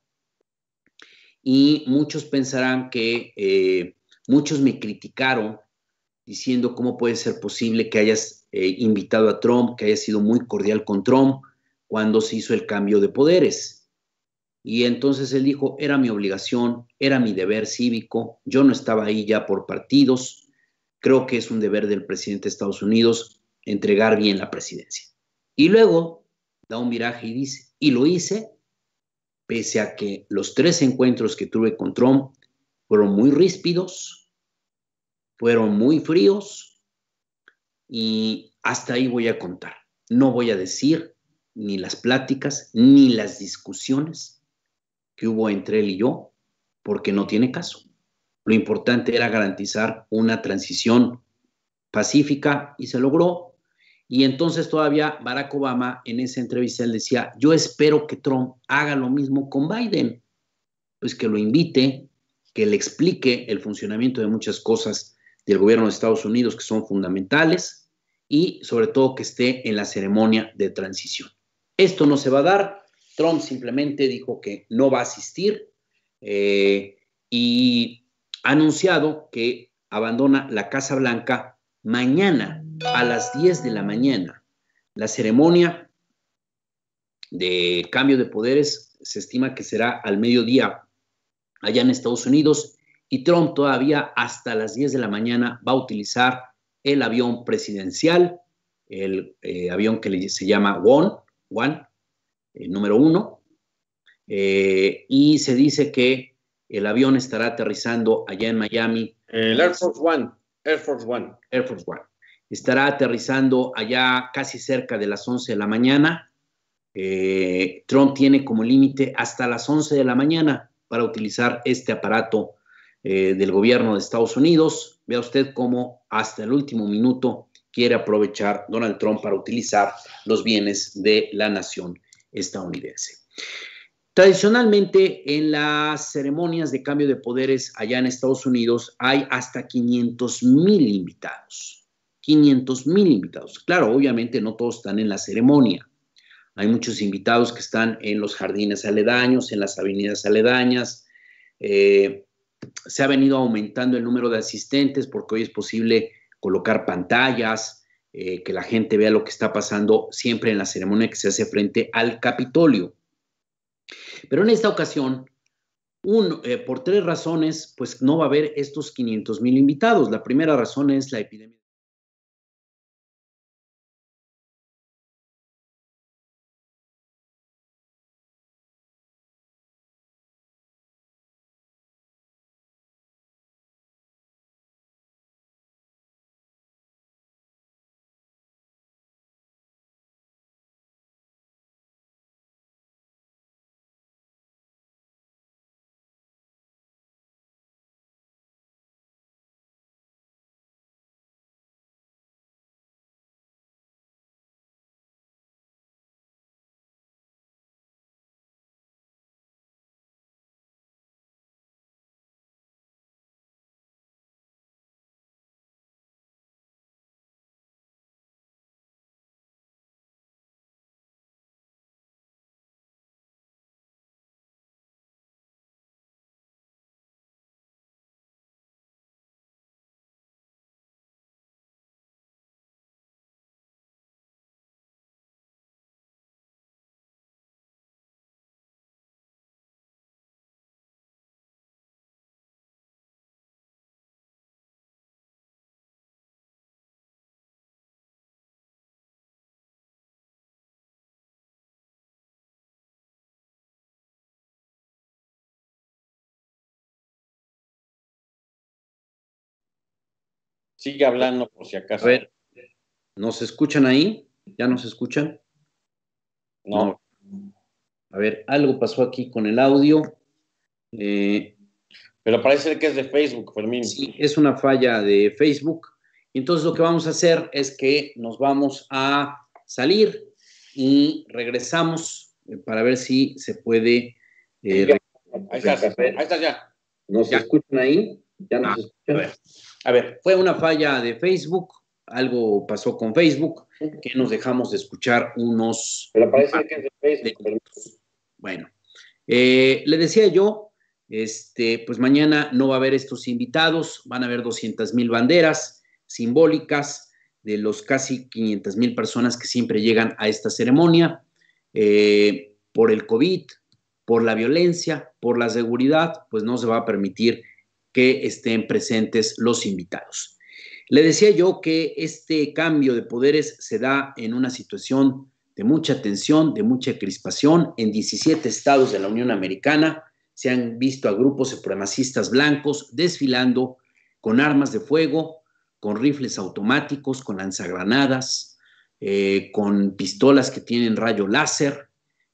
A: y muchos pensarán que muchos me criticaron diciendo cómo puede ser posible que hayas invitado a Trump, que hayas sido muy cordial con Trump cuando se hizo el cambio de poderes. Y entonces él dijo, era mi obligación, era mi deber cívico, yo no estaba ahí ya por partidos, creo que es un deber del presidente de Estados Unidos entregar bien la presidencia. Y luego da un viraje y dice, y lo hice pese a que los 3 encuentros que tuve con Trump fueron muy ríspidos, fueron muy fríos, y hasta ahí voy a contar. No voy a decir ni las pláticas ni las discusiones que hubo entre él y yo, porque no tiene caso. Lo importante era garantizar una transición pacífica y se logró. Y entonces todavía Barack Obama en esa entrevista él decía, yo espero que Trump haga lo mismo con Biden, pues que lo invite, que le explique el funcionamiento de muchas cosas del gobierno de Estados Unidos que son fundamentales y sobre todo que esté en la ceremonia de transición. Esto no se va a dar, Trump simplemente dijo que no va a asistir y ha anunciado que abandona la Casa Blanca mañana a las 10 de la mañana. La ceremonia de cambio de poderes se estima que será al mediodía allá en Estados Unidos, y Trump todavía hasta las 10 de la mañana va a utilizar el avión presidencial, el avión que se llama One, número 1, y se dice que el avión estará aterrizando allá en Miami.
B: El Air Force One. Air Force One.
A: Air Force One. Estará aterrizando allá casi cerca de las 11 de la mañana. Trump tiene como límite hasta las 11 de la mañana para utilizar este aparato del gobierno de Estados Unidos. Vea usted cómo hasta el último minuto quiere aprovechar Donald Trump para utilizar los bienes de la nación estadounidense. Tradicionalmente, en las ceremonias de cambio de poderes allá en Estados Unidos hay hasta 500,000 invitados. 500,000 invitados. Claro, obviamente no todos están en la ceremonia. Hay muchos invitados que están en los jardines aledaños, en las avenidas aledañas. Se ha venido aumentando el número de asistentes porque hoy es posible colocar pantallas, que la gente vea lo que está pasando siempre en la ceremonia que se hace frente al Capitolio. Pero en esta ocasión, por 3 razones, pues no va a haber estos 500,000 invitados. La primera razón es la epidemia.
B: Sigue hablando por si acaso.
A: A ver, ¿nos escuchan ahí? ¿Ya nos escuchan?
B: No.
A: A ver, algo pasó aquí con el audio.
B: Pero parece que es de Facebook, Fermín.
A: Sí, es una falla de Facebook. Entonces lo que vamos a hacer es que nos vamos a salir y regresamos para ver si se puede.
B: Ahí estás ya.
A: ¿Nos escuchan ahí? ¿Ya nos escuchan? A ver, fue una falla de Facebook. Algo pasó con Facebook que nos dejamos de escuchar unos.
B: Pero parece que es de Facebook.
A: Bueno, le decía yo, pues mañana no va a haber estos invitados, van a haber 200,000 banderas simbólicas de los casi 500,000 personas que siempre llegan a esta ceremonia, por el COVID, por la violencia, por la seguridad, pues no se va a permitir que estén presentes los invitados. Le decía yo que este cambio de poderes se da en una situación de mucha tensión, de mucha crispación. En 17 estados de la Unión Americana se han visto a grupos supremacistas blancos desfilando con armas de fuego, con rifles automáticos, con lanzagranadas, con pistolas que tienen rayo láser,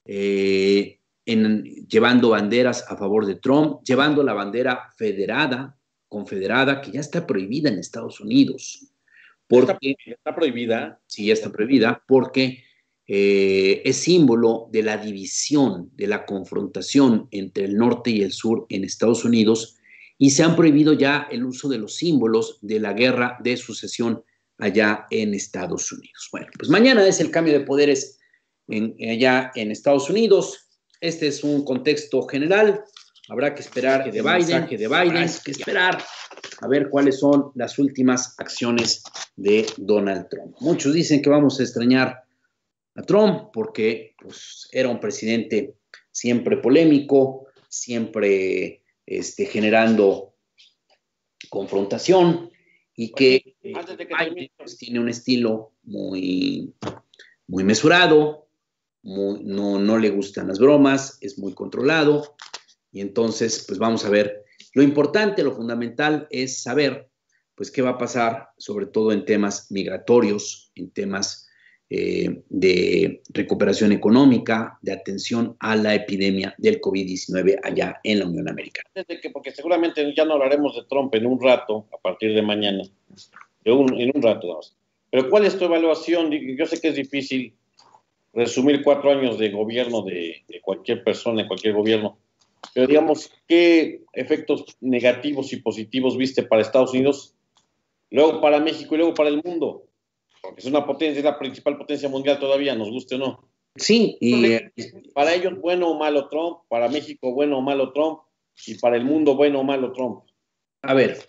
A: llevando banderas a favor de Trump, llevando la bandera confederada, que ya está prohibida en Estados Unidos.
B: ¿Está prohibida?
A: Sí, ya está prohibida porque es símbolo de la división, de la confrontación entre el norte y el sur en Estados Unidos, y se han prohibido ya el uso de los símbolos de la guerra de sucesión allá en Estados Unidos. Bueno, pues mañana es el cambio de poderes allá en Estados Unidos. Este es un contexto general. Habrá que esperar que de Biden, esperar a ver cuáles son las últimas acciones de Donald Trump. Muchos dicen que vamos a extrañar a Trump porque pues, era un presidente siempre polémico, siempre generando confrontación, y que Biden pues, tiene un estilo muy, muy mesurado, no le gustan las bromas, es muy controlado. Y entonces, pues vamos a ver. Lo importante, lo fundamental es saber, pues, qué va a pasar, sobre todo en temas migratorios, en temas de recuperación económica, de atención a la epidemia del COVID-19 allá en la Unión Americana.
B: Porque seguramente ya no hablaremos de Trump en un rato, a partir de mañana, en un rato más. Pero ¿cuál es tu evaluación? Yo sé que es difícil resumir 4 años de gobierno de cualquier persona, de cualquier gobierno, pero digamos, ¿qué efectos negativos y positivos viste para Estados Unidos, luego para México y luego para el mundo? Porque es una potencia, es la principal potencia mundial todavía, nos guste o no.
A: Sí.
B: Para ellos, bueno o malo Trump, para México, bueno o malo Trump, y para el mundo, bueno o malo Trump.
A: A ver,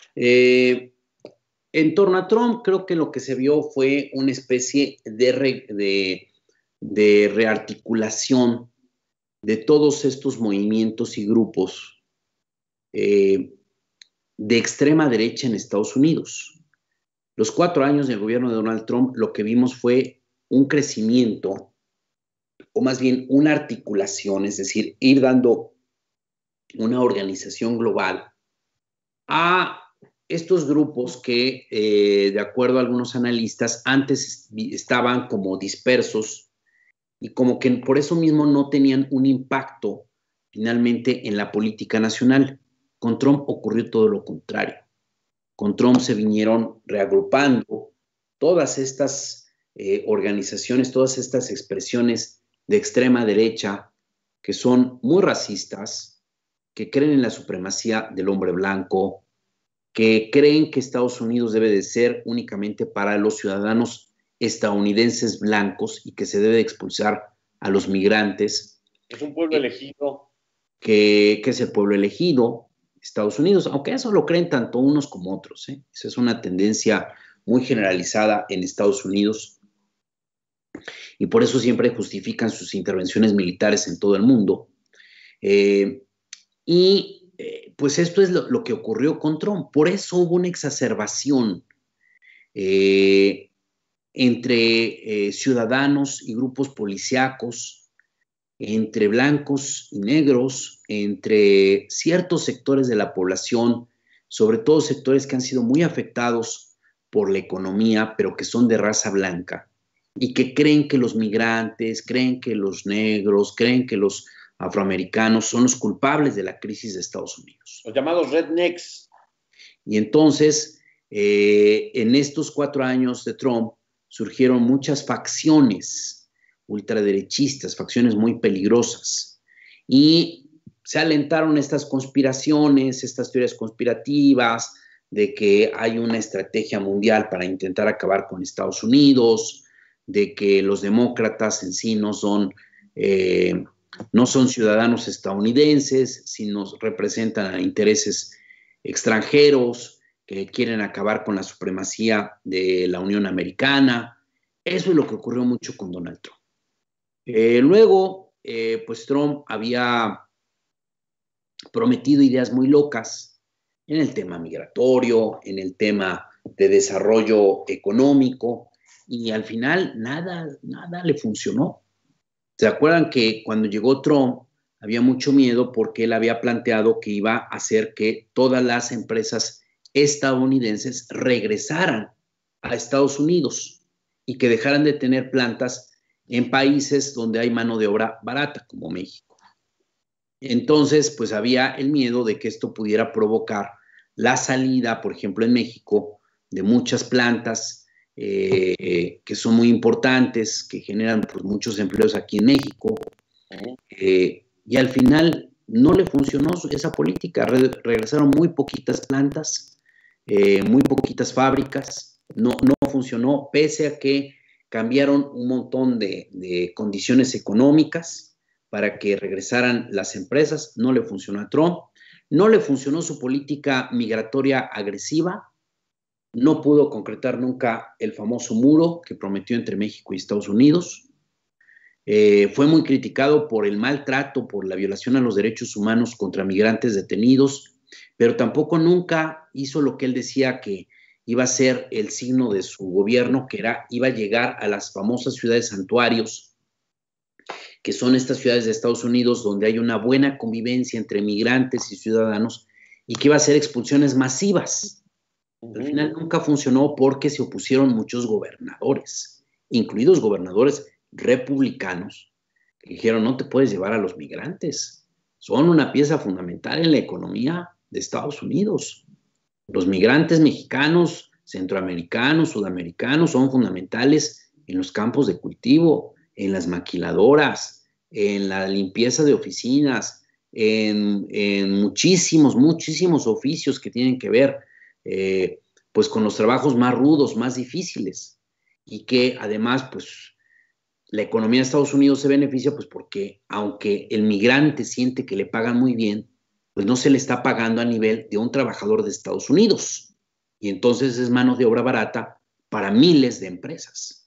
A: en torno a Trump, creo que lo que se vio fue una especie de rearticulación de todos estos movimientos y grupos de extrema derecha en Estados Unidos. Los 4 años del gobierno de Donald Trump, lo que vimos fue un crecimiento, o más bien una articulación, es decir, ir dando una organización global a estos grupos que, de acuerdo a algunos analistas, antes estaban como dispersos y como que por eso mismo no tenían un impacto finalmente en la política nacional. Con Trump ocurrió todo lo contrario. Con Trump se vinieron reagrupando todas estas organizaciones, todas estas expresiones de extrema derecha que son muy racistas, que creen en la supremacía del hombre blanco, que creen que Estados Unidos debe de ser únicamente para los ciudadanos estadounidenses blancos y que se debe expulsar a los migrantes.
B: Es un pueblo elegido.
A: Que es el pueblo elegido, Estados Unidos, aunque eso lo creen tanto unos como otros. Esa es una tendencia muy generalizada en Estados Unidos y por eso siempre justifican sus intervenciones militares en todo el mundo. Pues esto es lo que ocurrió con Trump. Por eso hubo una exacerbación entre ciudadanos y grupos policíacos, entre blancos y negros, entre ciertos sectores de la población, sobre todo sectores que han sido muy afectados por la economía, pero que son de raza blanca y que creen que los migrantes, creen que los negros, creen que los afroamericanos son los culpables de la crisis de Estados Unidos.
B: Los llamados rednecks.
A: Y entonces, en estos 4 años de Trump, surgieron muchas facciones ultraderechistas, facciones muy peligrosas. Y se alentaron estas conspiraciones, estas teorías conspirativas de que hay una estrategia mundial para intentar acabar con Estados Unidos, de que los demócratas en sí no son ciudadanos estadounidenses, sino representan a intereses extranjeros que quieren acabar con la supremacía de la Unión Americana. Eso es lo que ocurrió mucho con Donald Trump. Luego, pues Trump había prometido ideas muy locas en el tema migratorio, en el tema de desarrollo económico, y al final nada le funcionó. ¿Se acuerdan que cuando llegó Trump había mucho miedo porque él había planteado que iba a hacer que todas las empresas estadounidenses regresaran a Estados Unidos y que dejaran de tener plantas en países donde hay mano de obra barata, como México? Entonces, pues había el miedo de que esto pudiera provocar la salida, por ejemplo, en México, de muchas plantas que son muy importantes, que generan pues, muchos empleos aquí en México. Y al final no le funcionó esa política. Regresaron muy poquitas plantas, muy poquitas fábricas. No funcionó, pese a que cambiaron un montón de condiciones económicas para que regresaran las empresas. No le funcionó a Trump. No le funcionó su política migratoria agresiva. No pudo concretar nunca el famoso muro que prometió entre México y Estados Unidos. Fue muy criticado por el maltrato, por la violación a los derechos humanos contra migrantes detenidos, pero tampoco nunca hizo lo que él decía que iba a ser el signo de su gobierno, que iba a llegar a las famosas ciudades santuarios, que son estas ciudades de Estados Unidos donde hay una buena convivencia entre migrantes y ciudadanos, y que iba a hacer expulsiones masivas. Al final nunca funcionó porque se opusieron muchos gobernadores, incluidos gobernadores republicanos, que dijeron: no te puedes llevar a los migrantes, son una pieza fundamental en la economía de Estados Unidos. Los migrantes mexicanos, centroamericanos, sudamericanos son fundamentales en los campos de cultivo, en las maquiladoras, en la limpieza de oficinas, en muchísimos oficios que tienen que ver pues con los trabajos más rudos, más difíciles, y que además pues la economía de Estados Unidos se beneficia pues porque aunque el migrante siente que le pagan muy bien, pues no se le está pagando a nivel de un trabajador de Estados Unidos, y entonces es mano de obra barata para miles de empresas,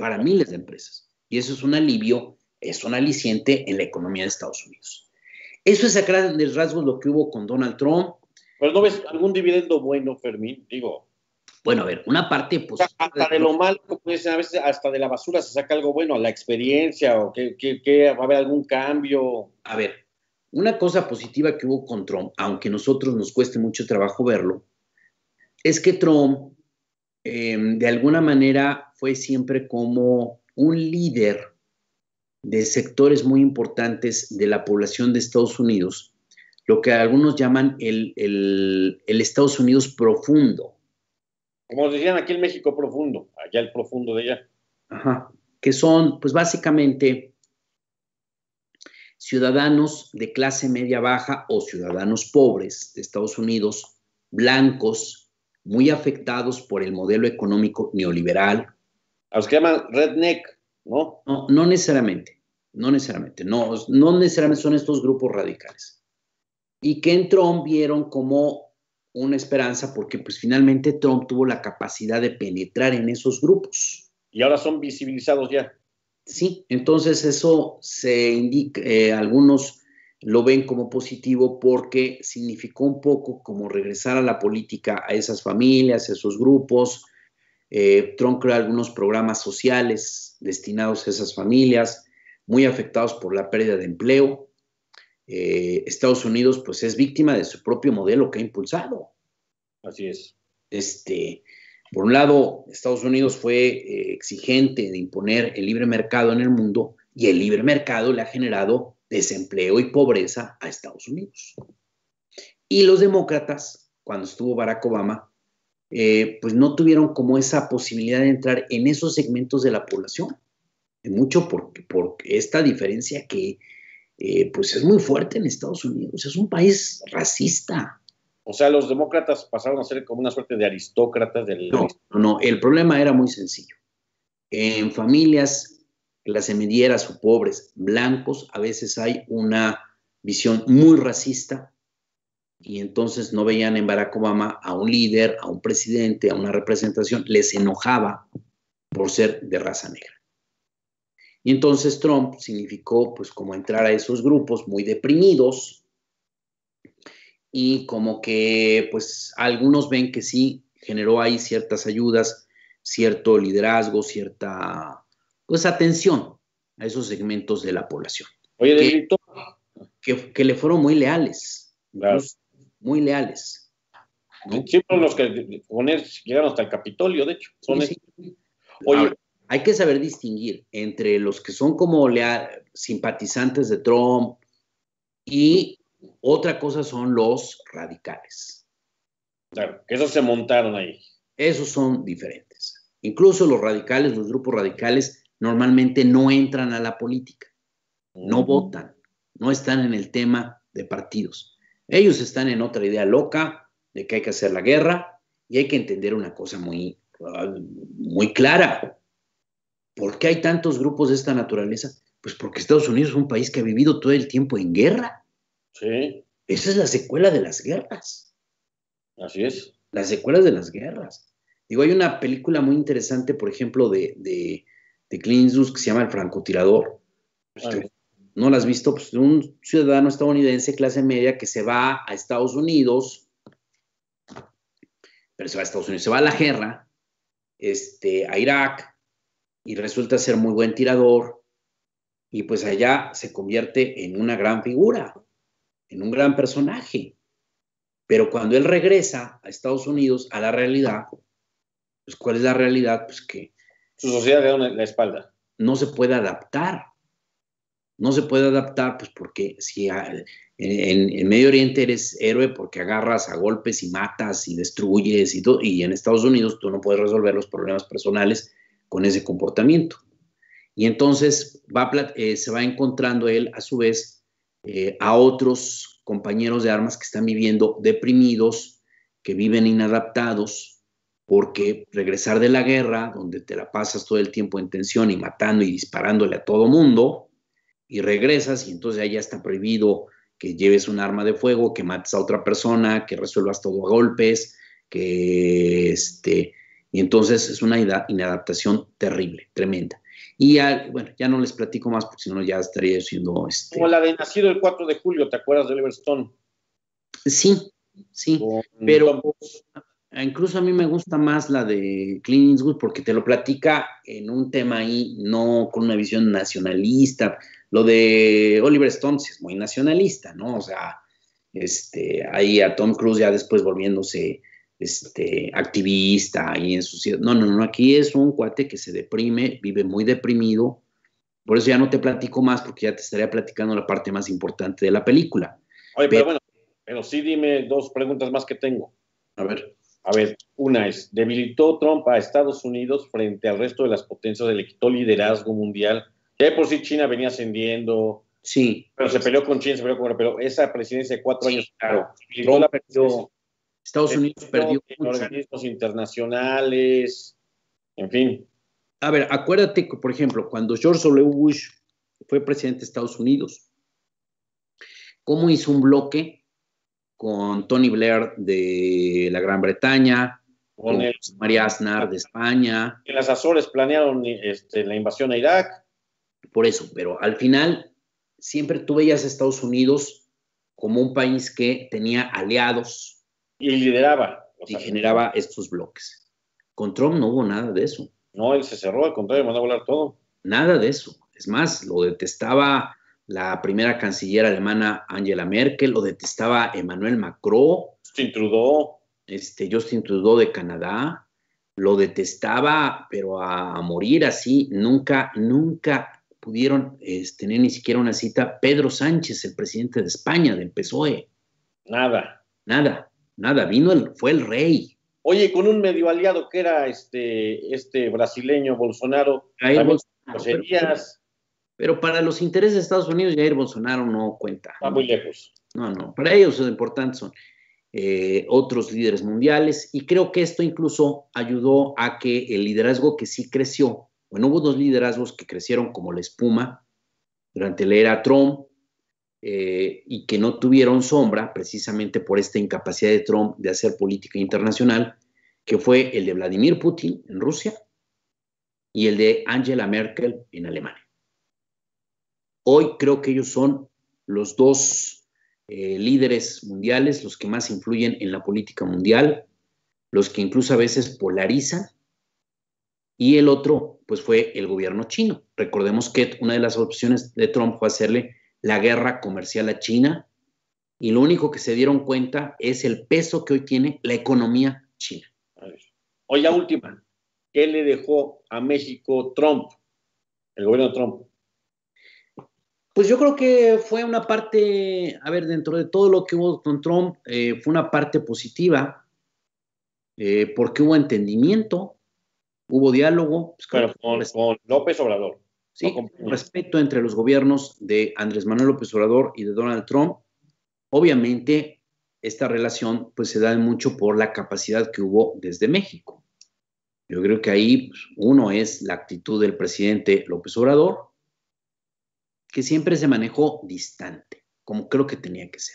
A: y eso es un alivio, es un aliciente en la economía de Estados Unidos. Eso es a grandes rasgos lo que hubo con Donald Trump.
B: Pero ¿no ves algún dividendo bueno, Fermín? Digo.
A: Bueno, a ver, una parte... Pues,
B: hasta de lo malo, pues, a veces hasta de la basura se saca algo bueno, la experiencia, o que va a haber algún cambio.
A: A ver, una cosa positiva que hubo con Trump, aunque a nosotros nos cueste mucho trabajo verlo, es que Trump, de alguna manera, fue siempre como un líder de sectores muy importantes de la población de Estados Unidos, lo que algunos llaman el Estados Unidos profundo.
B: Como decían aquí en México profundo, allá el profundo de allá.
A: Ajá, que son, pues básicamente, ciudadanos de clase media baja o ciudadanos pobres de Estados Unidos, blancos, muy afectados por el modelo económico neoliberal.
B: A los que llaman redneck, ¿no?
A: No necesariamente, no necesariamente son estos grupos radicales. Y que en Trump vieron como una esperanza porque pues finalmente Trump tuvo la capacidad de penetrar en esos grupos.
B: Y ahora son visibilizados ya.
A: Sí, entonces eso se indica, algunos lo ven como positivo porque significó un poco como regresar a la política a esas familias, a esos grupos. Trump creó algunos programas sociales destinados a esas familias, muy afectados por la pérdida de empleo. Estados Unidos pues es víctima de su propio modelo que ha impulsado.
B: Así es.
A: Por un lado, Estados Unidos fue exigente de imponer el libre mercado en el mundo y el libre mercado le ha generado desempleo y pobreza a Estados Unidos. Y los demócratas, cuando estuvo Barack Obama, pues no tuvieron como esa posibilidad de entrar en esos segmentos de la población. Mucho por esta diferencia que pues es muy fuerte en Estados Unidos. Es un país racista.
B: O sea, los demócratas pasaron a ser como una suerte de aristócratas.
A: No, el problema era muy sencillo. En familias, clase medieras o pobres, blancos, a veces hay una visión muy racista y entonces no veían en Barack Obama a un líder, a un presidente, a una representación, les enojaba por ser de raza negra. Y entonces Trump significó pues como entrar a esos grupos muy deprimidos y como que pues algunos ven que sí generó ahí ciertas ayudas, cierto liderazgo, cierta pues atención a esos segmentos de la población.
B: Oye,
A: que le fueron muy leales,
B: claro.
A: Muy leales,
B: ¿no? Siempre los que con él llegaron hasta el Capitolio, de hecho.
A: Sí. Oye, ahora, hay que saber distinguir entre los que son como simpatizantes de Trump y otra cosa son los radicales.
B: Claro, que esos se montaron ahí.
A: Esos son diferentes. Incluso los radicales, los grupos radicales, normalmente no entran a la política, no votan, no están en el tema de partidos. Ellos están en otra idea loca de que hay que hacer la guerra y hay que entender una cosa muy clara. ¿Por qué hay tantos grupos de esta naturaleza? Pues porque Estados Unidos es un país que ha vivido todo el tiempo en guerra.
B: Sí.
A: Esa es la secuela de las guerras.
B: Así es.
A: Las secuelas de las guerras. Digo, hay una película muy interesante, por ejemplo, de Clint Eastwood que se llama El francotirador. ¿No la has visto? Pues un ciudadano estadounidense clase media que se va a Estados Unidos, pero se va a Estados Unidos, se va a la guerra, a Irak, y resulta ser muy buen tirador, y pues allá se convierte en una gran figura, en un gran personaje. Pero cuando él regresa a Estados Unidos, a la realidad, pues ¿cuál es la realidad? Pues que
B: su sociedad le da la espalda.
A: No se puede adaptar. No se puede adaptar, pues porque si en Medio Oriente eres héroe porque agarras a golpes y matas y destruyes y todo, y en Estados Unidos tú no puedes resolver los problemas personales con ese comportamiento. Y entonces se va encontrando él, a su vez, a otros compañeros de armas que están viviendo deprimidos, que viven inadaptados, porque regresar de la guerra, donde te la pasas todo el tiempo en tensión y matando y disparándole a todo mundo, y regresas y entonces ahí ya está prohibido que lleves un arma de fuego, que mates a otra persona, que resuelvas todo a golpes, y entonces es una inadaptación terrible, tremenda. Y bueno, ya no les platico más porque si no ya estaría siendo...
B: Como la de Nacido el 4 de julio, ¿te acuerdas de Oliver Stone?
A: Sí, pero incluso a mí me gusta más la de Clint Eastwood porque te lo platica en un tema ahí, no con una visión nacionalista. Lo de Oliver Stone sí es muy nacionalista, ¿no? O sea, ahí a Tom Cruise ya después volviéndose activista y en su ciudad. No, aquí es un cuate que se deprime, vive muy deprimido. Por eso ya no te platico más porque ya te estaría platicando la parte más importante de la película.
B: Oye, pero sí dime dos preguntas más que tengo.
A: A ver,
B: una es, ¿debilitó Trump a Estados Unidos frente al resto de las potencias? ¿Le quitó liderazgo mundial? Ya por sí China venía ascendiendo.
A: Sí.
B: Pero se peleó con China, pero esa presidencia de 4 años,
A: claro.
B: Estados
A: Unidos perdió
B: en organismos internacionales, en fin.
A: A ver, acuérdate que, por ejemplo, cuando George W. Bush fue presidente de Estados Unidos, ¿cómo hizo un bloque con Tony Blair de la Gran Bretaña, con María Aznar de España?
B: En las Azores planearon la invasión a Irak.
A: Por eso, pero al final siempre tú veías a Estados Unidos como un país que tenía aliados.
B: Y lideraba.
A: Y generaba estos bloques. Con Trump no hubo nada de eso.
B: No, él se cerró, al contrario, mandó a volar todo.
A: Nada de eso. Es más, lo detestaba la primera canciller alemana Angela Merkel, lo detestaba Emmanuel Macron.
B: Justin Trudeau.
A: Justin Trudeau de Canadá. lo detestaba, pero a morir así. Nunca pudieron tener ni siquiera una cita. Pedro Sánchez, el presidente de España, del PSOE.
B: Nada.
A: Nada. Fue el rey.
B: Oye, con un medio aliado que era este brasileño Bolsonaro,
A: Jair
B: también
A: Bolsonaro, pero para los intereses de Estados Unidos, Jair Bolsonaro no cuenta.
B: Está muy lejos.
A: No. Para ellos lo importante son otros líderes mundiales, y creo que esto incluso ayudó a que el liderazgo que sí creció, bueno, hubo dos liderazgos que crecieron como la espuma durante la era Trump, y que no tuvieron sombra precisamente por esta incapacidad de Trump de hacer política internacional, que fue el de Vladimir Putin en Rusia y el de Angela Merkel en Alemania. Hoy creo que ellos son los dos líderes mundiales, los que más influyen en la política mundial, los que incluso a veces polarizan, y el otro pues fue el gobierno chino. Recordemos que una de las opciones de Trump fue hacerle la guerra comercial a China, y lo único que se dieron cuenta es el peso que hoy tiene la economía china.
B: Oye, la última, ¿qué le dejó a México Trump, el gobierno de Trump?
A: Pues yo creo que fue una parte, a ver, dentro de todo lo que hubo con Trump, fue una parte positiva, porque hubo entendimiento, hubo diálogo.
B: Bueno, con López Obrador.
A: Sí, respeto entre los gobiernos de Andrés Manuel López Obrador y de Donald Trump. Obviamente, esta relación pues se da mucho por la capacidad que hubo desde México. Yo creo que ahí pues, uno es la actitud del presidente López Obrador, que siempre se manejó distante, como creo que tenía que ser.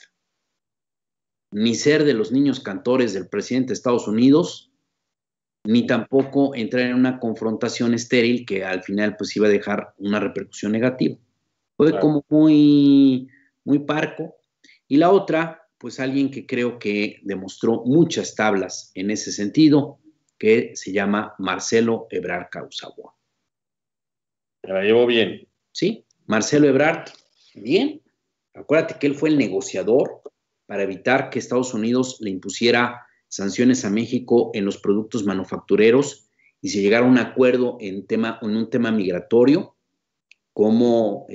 A: Ni ser de los niños cantores del presidente de Estados Unidos, ni tampoco entrar en una confrontación estéril que al final pues iba a dejar una repercusión negativa. Fue como muy parco. Y la otra, pues alguien que creo que demostró muchas tablas en ese sentido, que se llama Marcelo Ebrard Causagua.
B: Me la llevo bien.
A: Sí, Marcelo Ebrard, bien. Acuérdate que él fue el negociador para evitar que Estados Unidos le impusiera sanciones a México en los productos manufactureros y se llegara a un acuerdo en un tema migratorio, como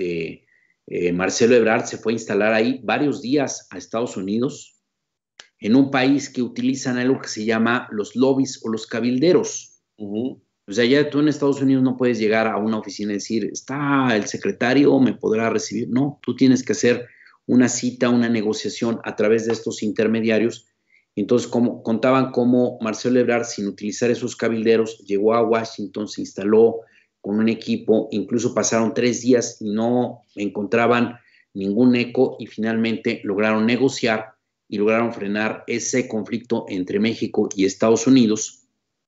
A: Marcelo Ebrard se fue a instalar ahí varios días a Estados Unidos, en un país que utilizan algo que se llama los lobbies o los cabilderos. O sea, ya tú en Estados Unidos no puedes llegar a una oficina y decir, está el secretario, me podrá recibir. No, tú tienes que hacer una cita, una negociación a través de estos intermediarios. Entonces, contaban cómo Marcelo Ebrard, sin utilizar esos cabilderos, llegó a Washington, se instaló con un equipo, incluso pasaron 3 días y no encontraban ningún eco, y finalmente lograron negociar y lograron frenar ese conflicto entre México y Estados Unidos,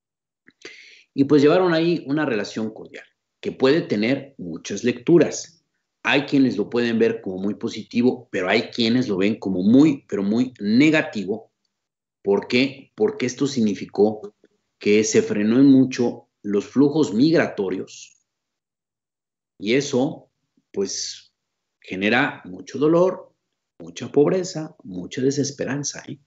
A: y pues llevaron ahí una relación cordial, que puede tener muchas lecturas. Hay quienes lo pueden ver como muy positivo, pero hay quienes lo ven como muy, pero muy negativo. ¿Por qué? Porque esto significó que se frenó en mucho los flujos migratorios, y eso pues genera mucho dolor, mucha pobreza, mucha desesperanza, ¿eh?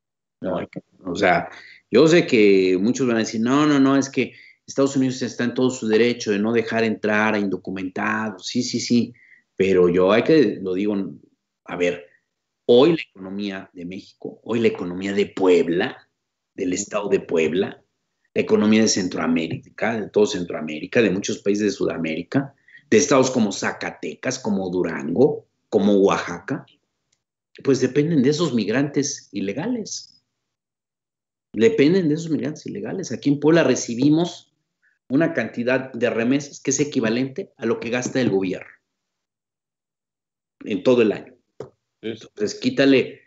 A: O sea, yo sé que muchos van a decir, no, es que Estados Unidos está en todo su derecho de no dejar entrar a indocumentados, sí, pero yo lo digo, a ver, hoy la economía de México, hoy la economía de Puebla, del estado de Puebla, la economía de Centroamérica, de todo Centroamérica, de muchos países de Sudamérica, de estados como Zacatecas, como Durango, como Oaxaca, pues dependen de esos migrantes ilegales. Dependen de esos migrantes ilegales. Aquí en Puebla recibimos una cantidad de remesas que es equivalente a lo que gasta el gobierno en todo el año. Entonces, quítale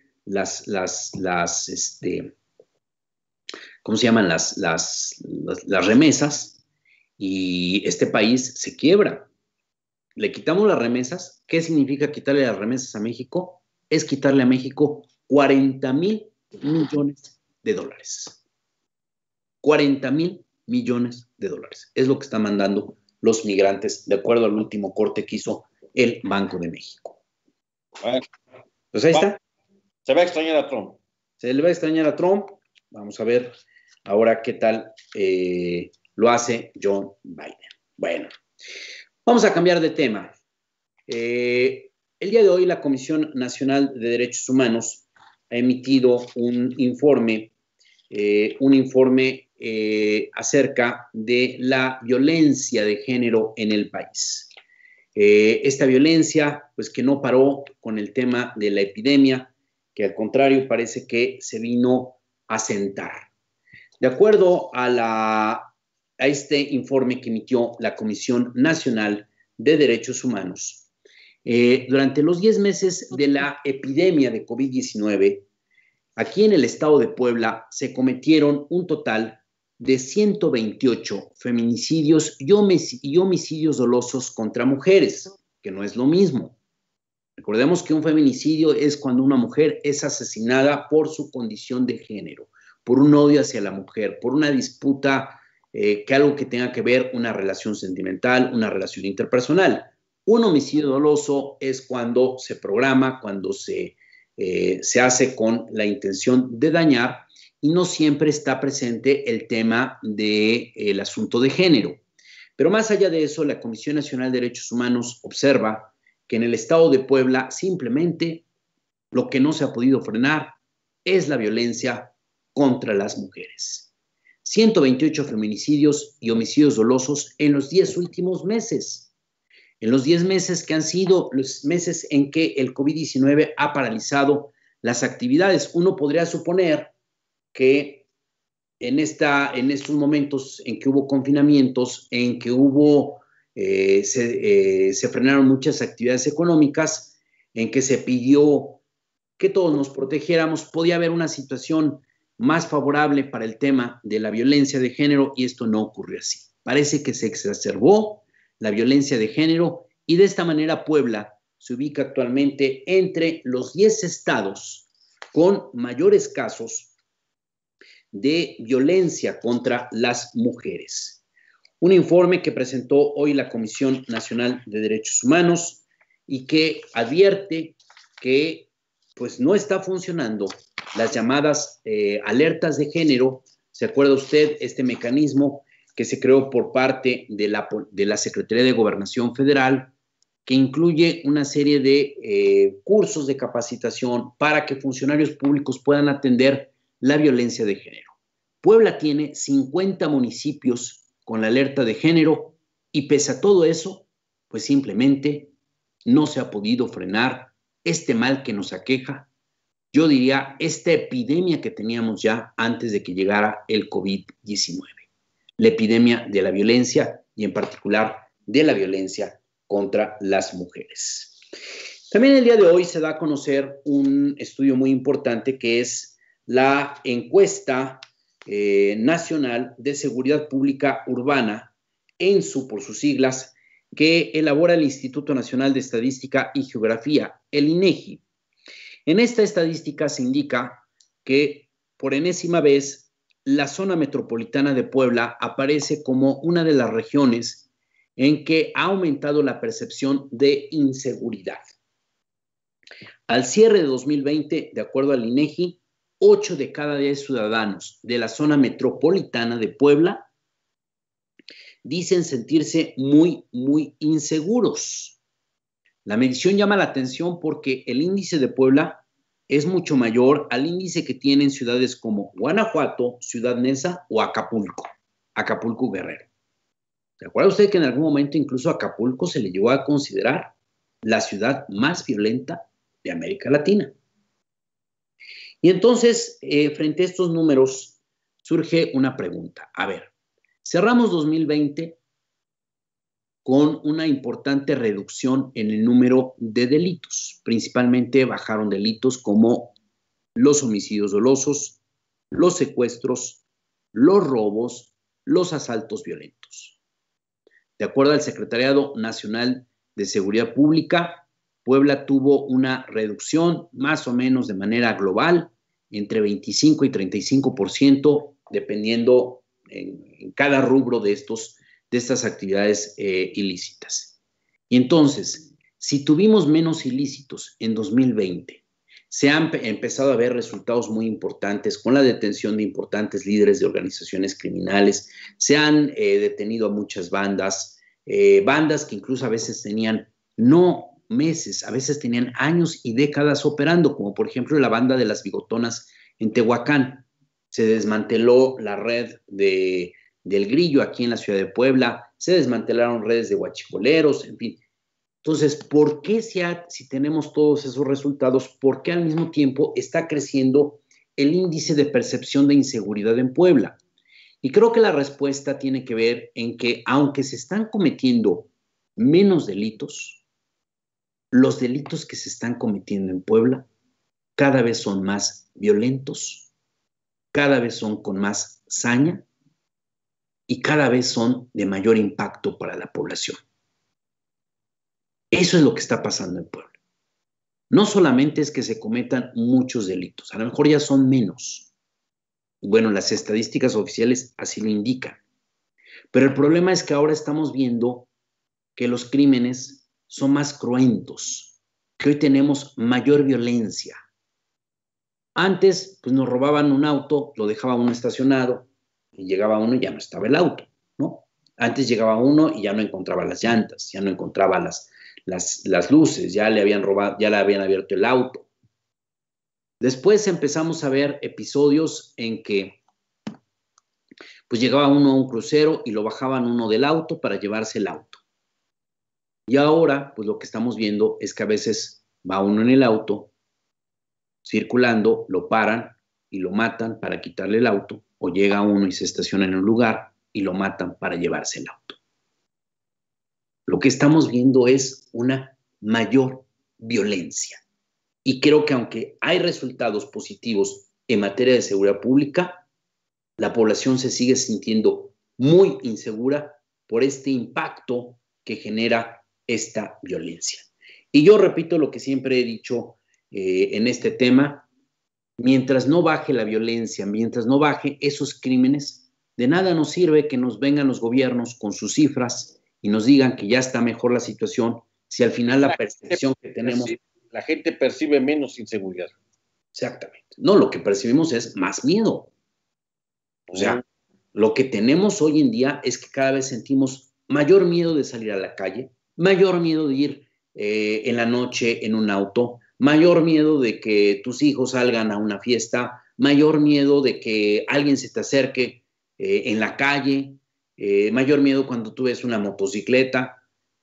A: ¿cómo se llaman? Las remesas, y este país se quiebra. Le quitamos las remesas. ¿Qué significa quitarle las remesas a México? Es quitarle a México 40,000 millones de dólares. 40,000 millones de dólares. Es lo que están mandando los migrantes, de acuerdo al último corte que hizo el Banco de México. Pues ahí está.
B: Se va a extrañar a Trump.
A: Se le va a extrañar a Trump. Vamos a ver Ahora, ¿qué tal lo hace Joe Biden? Bueno, vamos a cambiar de tema. El día de hoy la Comisión Nacional de Derechos Humanos ha emitido un informe acerca de la violencia de género en el país. Esta violencia, pues que no paró con el tema de la epidemia, que al contrario parece que se vino a sentar. De acuerdo a este informe que emitió la Comisión Nacional de Derechos Humanos, durante los 10 meses de la epidemia de COVID-19, aquí en el estado de Puebla se cometieron un total de 128 feminicidios y homicidios dolosos contra mujeres, que no es lo mismo. Recordemos que un feminicidio es cuando una mujer es asesinada por su condición de género, por un odio hacia la mujer, por una disputa, algo que tenga que ver una relación sentimental, una relación interpersonal. Un homicidio doloso es cuando se programa, cuando se hace con la intención de dañar y no siempre está presente el tema del asunto de género. Pero más allá de eso, la Comisión Nacional de Derechos Humanos observa que en el estado de Puebla simplemente lo que no se ha podido frenar es la violencia contra las mujeres. 128 feminicidios y homicidios dolosos en los 10 últimos meses. En los 10 meses que han sido los meses en que el COVID-19 ha paralizado las actividades. Uno podría suponer que en estos momentos en que hubo confinamientos, en que se frenaron muchas actividades económicas, en que se pidió que todos nos protegiéramos, podía haber una situación más favorable para el tema de la violencia de género y esto no ocurrió así. Parece que se exacerbó la violencia de género y de esta manera Puebla se ubica actualmente entre los 10 estados con mayores casos de violencia contra las mujeres. Un informe que presentó hoy la Comisión Nacional de Derechos Humanos y que advierte que pues no está funcionando las llamadas alertas de género. ¿Se acuerda usted este mecanismo que se creó por parte de la Secretaría de Gobernación Federal, que incluye una serie de cursos de capacitación para que funcionarios públicos puedan atender la violencia de género? Puebla tiene 50 municipios con la alerta de género y pese a todo eso, pues simplemente no se ha podido frenar este mal que nos aqueja. Yo diría esta epidemia que teníamos ya antes de que llegara el COVID-19. La epidemia de la violencia y en particular de la violencia contra las mujeres. También el día de hoy se da a conocer un estudio muy importante que es la encuesta nacional de seguridad pública urbana, por sus siglas, que elabora el Instituto Nacional de Estadística y Geografía, el INEGI. En esta estadística se indica que por enésima vez la zona metropolitana de Puebla aparece como una de las regiones en que ha aumentado la percepción de inseguridad. Al cierre de 2020, de acuerdo al INEGI, 8 de cada 10 ciudadanos de la zona metropolitana de Puebla dicen sentirse muy, muy inseguros. La medición llama la atención porque el índice de Puebla es mucho mayor al índice que tienen ciudades como Guanajuato, Ciudad Neza o Acapulco Guerrero. ¿Se acuerda usted que en algún momento incluso Acapulco se le llegó a considerar la ciudad más violenta de América Latina? Y entonces, frente a estos números, surge una pregunta. A ver, cerramos 2020 con una importante reducción en el número de delitos. Principalmente bajaron delitos como los homicidios dolosos, los secuestros, los robos, los asaltos violentos. De acuerdo al Secretariado Nacional de Seguridad Pública, Puebla tuvo una reducción más o menos de manera global entre 25 y 35%, dependiendo en cada rubro de estas actividades ilícitas. Y entonces, si tuvimos menos ilícitos en 2020, Se han empezado a ver resultados muy importantes con la detención de importantes líderes de organizaciones criminales. Se han detenido a muchas bandas, bandas que incluso a veces tenían no meses, a veces tenían años y décadas operando, como por ejemplo la banda de las Bigotonas en Tehuacán. Se desmanteló la red del Grillo aquí en la ciudad de Puebla, se desmantelaron redes de huachicoleros, en fin. Entonces, ¿por qué si tenemos todos esos resultados, por qué al mismo tiempo está creciendo el índice de percepción de inseguridad en Puebla? Y creo que la respuesta tiene que ver en que, aunque se están cometiendo menos delitos, los delitos que se están cometiendo en Puebla cada vez son más violentos, cada vez son con más saña y cada vez son de mayor impacto para la población. Eso es lo que está pasando en Puebla. No solamente es que se cometan muchos delitos, a lo mejor ya son menos. Bueno, las estadísticas oficiales así lo indican. Pero el problema es que ahora estamos viendo que los crímenes son más cruentos, que hoy tenemos mayor violencia. Antes, pues nos robaban un auto, lo dejaba uno estacionado, y llegaba uno y ya no estaba el auto, ¿no? Antes llegaba uno y ya no encontraba las llantas, ya no encontraba las luces, ya le habían robado, ya le habían abierto el auto. Después empezamos a ver episodios en que pues llegaba uno a un crucero y lo bajaban uno del auto para llevarse el auto. Y ahora, pues lo que estamos viendo es que a veces va uno en el auto, circulando, lo paran y lo matan para quitarle el auto, o llega uno y se estaciona en un lugar y lo matan para llevarse el auto. Lo que estamos viendo es una mayor violencia. Y creo que aunque hay resultados positivos en materia de seguridad pública, la población se sigue sintiendo muy insegura por este impacto que genera esta violencia. Y yo repito lo que siempre he dicho en este tema: mientras no baje la violencia, mientras no baje esos crímenes, de nada nos sirve que nos vengan los gobiernos con sus cifras y nos digan que ya está mejor la situación, si al final la percepción que tenemos...
B: La gente percibe menos inseguridad.
A: Exactamente. No, lo que percibimos es más miedo. O sea, lo que tenemos hoy en día es que cada vez sentimos mayor miedo de salir a la calle, mayor miedo de ir en la noche en un auto, mayor miedo de que tus hijos salgan a una fiesta, mayor miedo de que alguien se te acerque en la calle, mayor miedo cuando tú ves una motocicleta.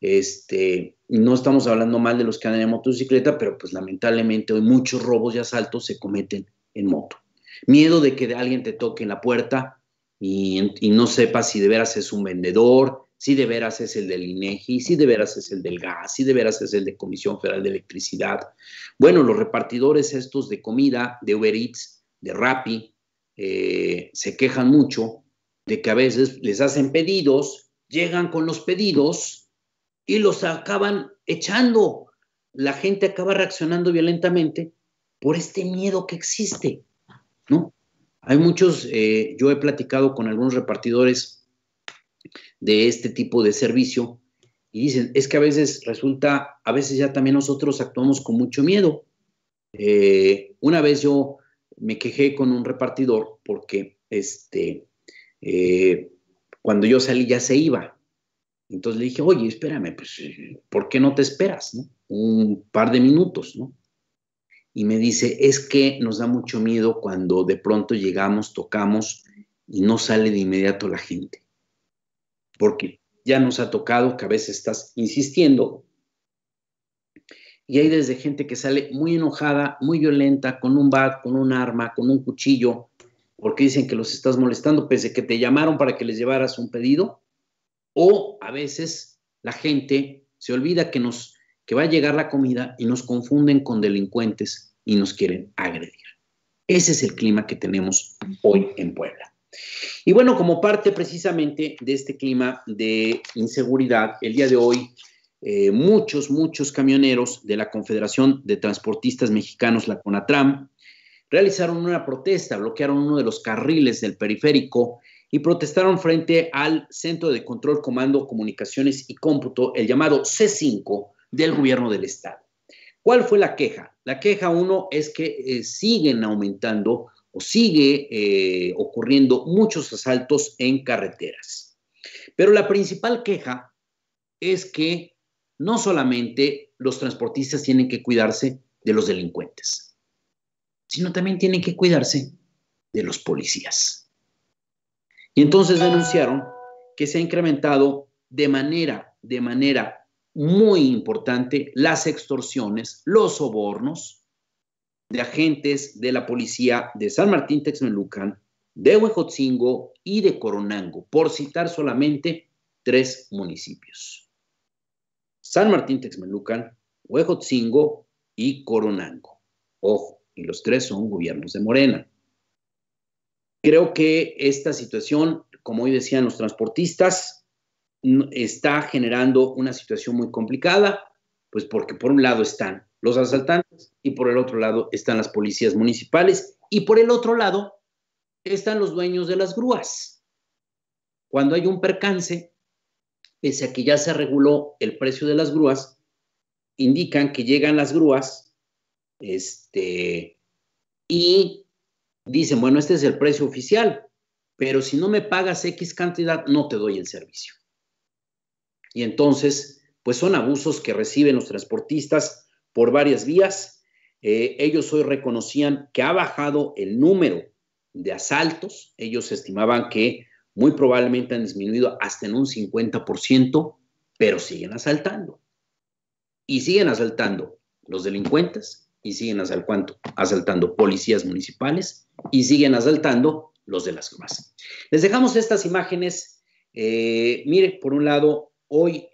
A: No estamos hablando mal de los que andan en motocicleta, pero pues lamentablemente hoy muchos robos y asaltos se cometen en moto. Miedo de que alguien te toque en la puerta y no sepas si de veras es un vendedor, si de veras es el del INEGI, si de veras es el del gas, si de veras es el de Comisión Federal de Electricidad. Bueno, los repartidores estos de comida, de Uber Eats, de Rappi, se quejan mucho de que a veces les hacen pedidos, llegan con los pedidos y los acaban echando. La gente acaba reaccionando violentamente por este miedo que existe, ¿no? Hay muchos, yo he platicado con algunos repartidores de este tipo de servicio y dicen, es que a veces resulta, a veces ya también nosotros actuamos con mucho miedo. Una vez yo me quejé con un repartidor porque cuando yo salí ya se iba. Entonces le dije, oye, espérame, pues, ¿por qué no te esperas, no? Un par de minutos, ¿no? Y me dice, es que nos da mucho miedo cuando de pronto llegamos, tocamos y no sale de inmediato la gente. Porque ya nos ha tocado que a veces estás insistiendo y hay desde gente que sale muy enojada, muy violenta, con un bat, con un arma, con un cuchillo, porque dicen que los estás molestando, pese a que te llamaron para que les llevaras un pedido. O a veces la gente se olvida que va a llegar la comida y nos confunden con delincuentes y nos quieren agredir. Ese es el clima que tenemos hoy en Puebla. Y bueno, como parte precisamente de este clima de inseguridad, el día de hoy muchos camioneros de la Confederación de Transportistas Mexicanos, la CONATRAM, realizaron una protesta, bloquearon uno de los carriles del periférico y protestaron frente al Centro de Control, Comando, Comunicaciones y Cómputo, el llamado C5 del gobierno del estado. ¿Cuál fue la queja? La queja, uno, es que siguen aumentando o sigue ocurriendo muchos asaltos en carreteras. Pero la principal queja es que no solamente los transportistas tienen que cuidarse de los delincuentes, sino también tienen que cuidarse de los policías. Y entonces denunciaron que se ha incrementado de manera muy importante las extorsiones, los sobornos de agentes de la policía de San Martín Texmelucan, de Huejotzingo y de Coronango, por citar solamente 3 municipios. San Martín Texmelucan, Huejotzingo y Coronango. Ojo, y los 3 son gobiernos de Morena. Creo que esta situación, como hoy decían los transportistas, está generando una situación muy complicada, pues porque por un lado están los asaltantes y por el otro lado están las policías municipales y por el otro lado están los dueños de las grúas. Cuando hay un percance, pese a que ya se reguló el precio de las grúas, indican que llegan las grúas y dicen, bueno, este es el precio oficial, pero si no me pagas X cantidad, no te doy el servicio. Y entonces, pues son abusos que reciben los transportistas por varias vías. Ellos hoy reconocían que ha bajado el número de asaltos. Ellos estimaban que muy probablemente han disminuido hasta en un 50%, pero siguen asaltando. Y siguen asaltando los delincuentes, y siguen asaltando policías municipales, y siguen asaltando los de las grúas. Les dejamos estas imágenes. Mire, por un lado, hoy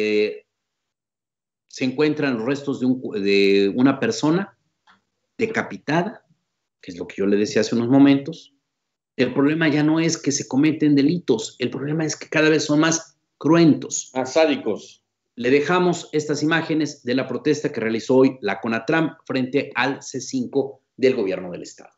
A: se encuentran los restos de una persona decapitada, que es lo que yo le decía hace unos momentos. El problema ya no es que se cometen delitos, el problema es que cada vez son más cruentos.
B: Sádicos.
A: Le dejamos estas imágenes de la protesta que realizó hoy la CONATRAM frente al C5 del gobierno del estado.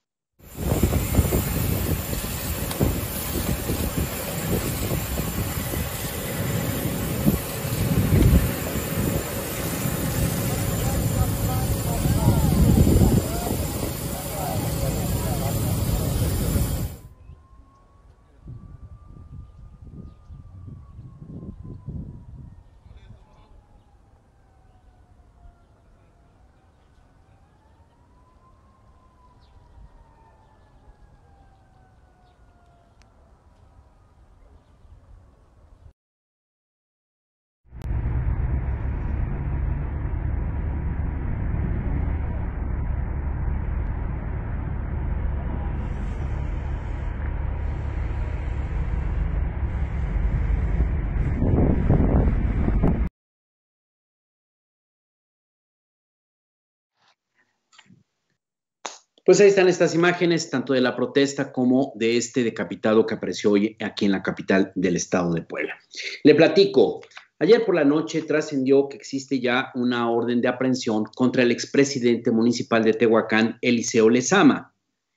A: Pues ahí están estas imágenes, tanto de la protesta como de este decapitado que apareció hoy aquí en la capital del estado de Puebla. Le platico, ayer por la noche trascendió que existe ya una orden de aprehensión contra el expresidente municipal de Tehuacán, Eliseo Lezama.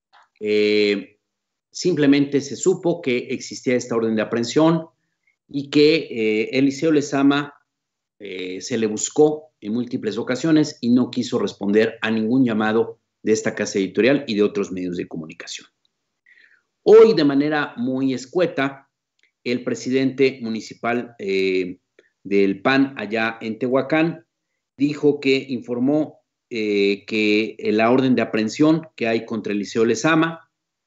A: Simplemente se supo que existía esta orden de aprehensión y que Eliseo Lezama se le buscó en múltiples ocasiones y no quiso responder a ningún llamado de esta casa editorial y de otros medios de comunicación. Hoy, de manera muy escueta, el presidente municipal del PAN allá en Tehuacán dijo que informó que la orden de aprehensión que hay contra Eliseo Lezama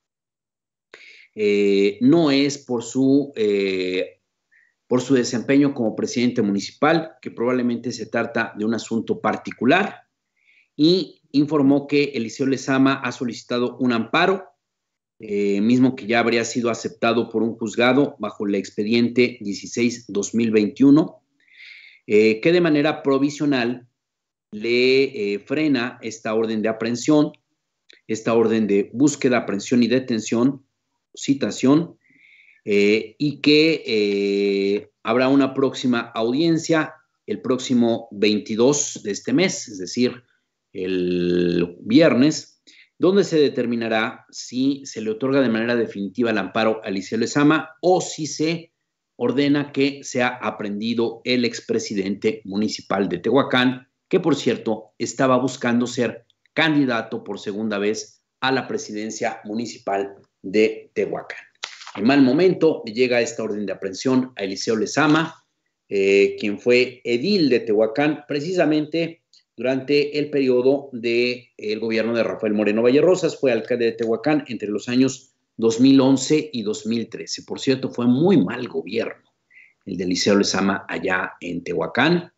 A: no es por su desempeño como presidente municipal, que probablemente se trata de un asunto particular, y informó que Eliseo Lezama ha solicitado un amparo, mismo que ya habría sido aceptado por un juzgado bajo el expediente 16-2021, que de manera provisional le frena esta orden de aprehensión, esta orden de búsqueda, aprehensión y detención, citación, y que habrá una próxima audiencia el próximo 22 de este mes, es decir, el viernes, donde se determinará si se le otorga de manera definitiva el amparo a Eliseo Lezama o si se ordena que sea aprehendido el expresidente municipal de Tehuacán, que por cierto estaba buscando ser candidato por segunda vez a la presidencia municipal de Tehuacán. En mal momento llega esta orden de aprehensión a Eliseo Lezama, quien fue edil de Tehuacán precisamente durante el periodo del gobierno de Rafael Moreno Vallerrosas. Fue alcalde de Tehuacán entre los años 2011 y 2013. Por cierto, fue muy mal gobierno el de Eliseo Lezama allá en Tehuacán.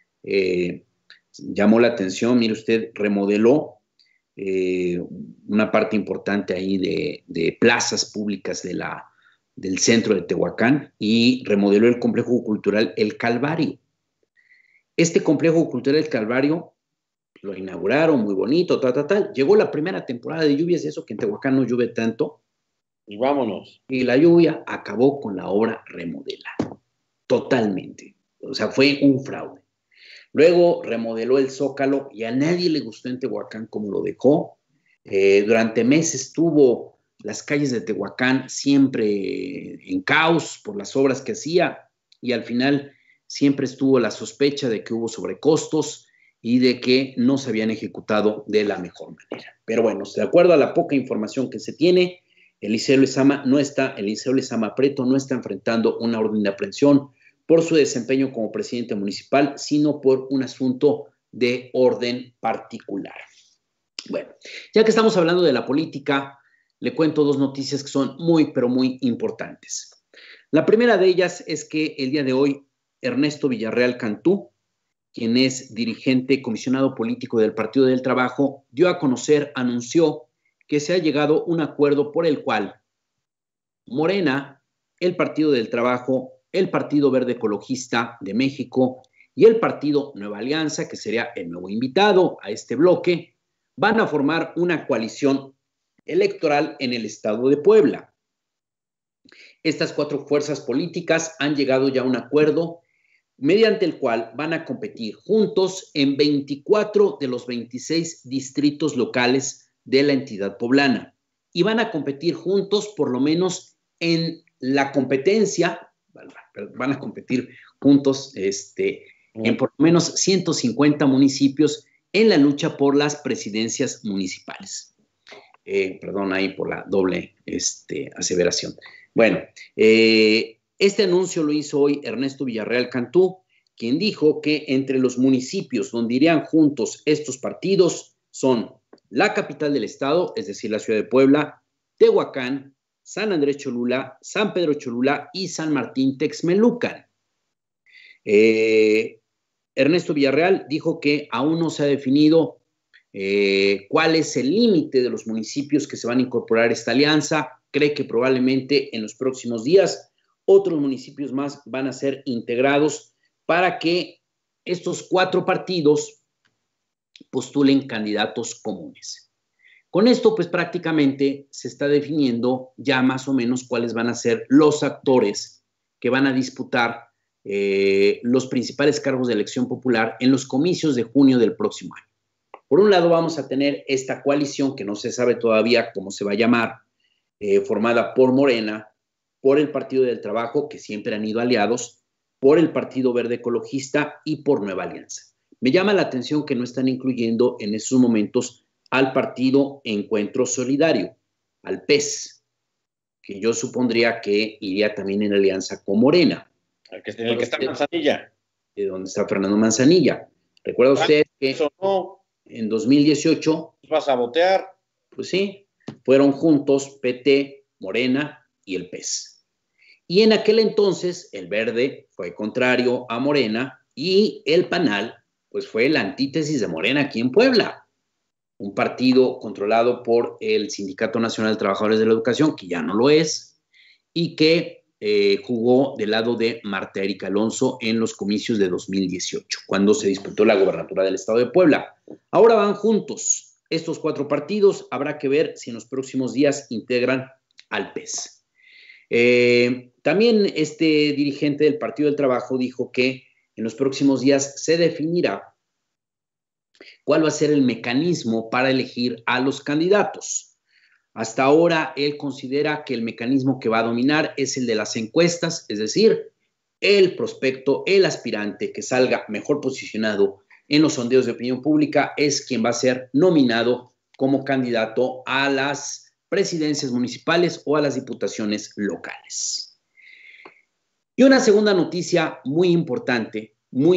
A: Llamó la atención, mire usted, remodeló una parte importante ahí de plazas públicas del centro de Tehuacán y remodeló el complejo cultural El Calvario. Este complejo cultural El Calvario lo inauguraron muy bonito, Llegó la primera temporada de lluvias, eso que en Tehuacán no llueve tanto.
B: Y vámonos.
A: Y la lluvia acabó con la obra remodelada, totalmente. O sea, fue un fraude. Luego remodeló el Zócalo y a nadie le gustó en Tehuacán como lo dejó. Durante meses tuvo las calles de Tehuacán siempre en caos por las obras que hacía y al final siempre estuvo la sospecha de que hubo sobrecostos y de que no se habían ejecutado de la mejor manera. Pero bueno, de acuerdo a la poca información que se tiene, Eliseo Lezama Prieto no está enfrentando una orden de aprehensión por su desempeño como presidente municipal, sino por un asunto de orden particular. Bueno, ya que estamos hablando de la política, le cuento dos noticias que son muy, pero muy importantes. La primera de ellas es que el día de hoy, Ernesto Villarreal Cantú, quien es dirigente comisionado político del Partido del Trabajo, anunció que se ha llegado a un acuerdo por el cual Morena, el Partido del Trabajo, el Partido Verde Ecologista de México y el Partido Nueva Alianza, que sería el nuevo invitado a este bloque, van a formar una coalición electoral en el estado de Puebla. Estas cuatro fuerzas políticas han llegado ya a un acuerdo mediante el cual van a competir juntos en 24 de los 26 distritos locales de la entidad poblana y van a competir juntos por lo menos en la competencia, van a competir juntos en por lo menos 150 municipios en la lucha por las presidencias municipales. Perdón ahí por la doble aseveración. Bueno, este anuncio lo hizo hoy Ernesto Villarreal Cantú, quien dijo que entre los municipios donde irían juntos estos partidos son la capital del estado, es decir, la ciudad de Puebla, Tehuacán, San Andrés Cholula, San Pedro Cholula y San Martín Texmelucan. Ernesto Villarreal dijo que aún no se ha definido cuál es el límite de los municipios que se van a incorporar a esta alianza. Cree que probablemente en los próximos días otros municipios más van a ser integrados para que estos cuatro partidos postulen candidatos comunes. Con esto, pues prácticamente se está definiendo ya más o menos cuáles van a ser los actores que van a disputar los principales cargos de elección popular en los comicios de junio del próximo año. Por un lado, vamos a tener esta coalición que no se sabe todavía cómo se va a llamar, formada por Morena, por el Partido del Trabajo, que siempre han ido aliados, por el Partido Verde Ecologista y por Nueva Alianza. Me llama la atención que no están incluyendo en estos momentos al Partido Encuentro Solidario, al PES, que yo supondría que iría también en alianza con Morena.
B: El que está Manzanilla.
A: De donde está Fernando Manzanilla. ¿Recuerda usted que
B: eso no,
A: en 2018...
B: ¿vas a votear?
A: Pues sí, fueron juntos PT, Morena y el PES. Y en aquel entonces el Verde fue contrario a Morena y el PANAL pues fue la antítesis de Morena aquí en Puebla. Un partido controlado por el Sindicato Nacional de Trabajadores de la Educación, que ya no lo es, y que jugó del lado de Marta Erika Alonso en los comicios de 2018, cuando se disputó la gobernatura del estado de Puebla. Ahora van juntos estos cuatro partidos, habrá que ver si en los próximos días integran al PES. También este dirigente del Partido del Trabajo dijo que en los próximos días se definirá cuál va a ser el mecanismo para elegir a los candidatos. Hasta ahora él considera que el mecanismo que va a dominar es el de las encuestas, es decir, el prospecto, el aspirante que salga mejor posicionado en los sondeos de opinión pública, es quien va a ser nominado como candidato a las presidencias municipales o a las diputaciones locales. Y una segunda noticia muy importante,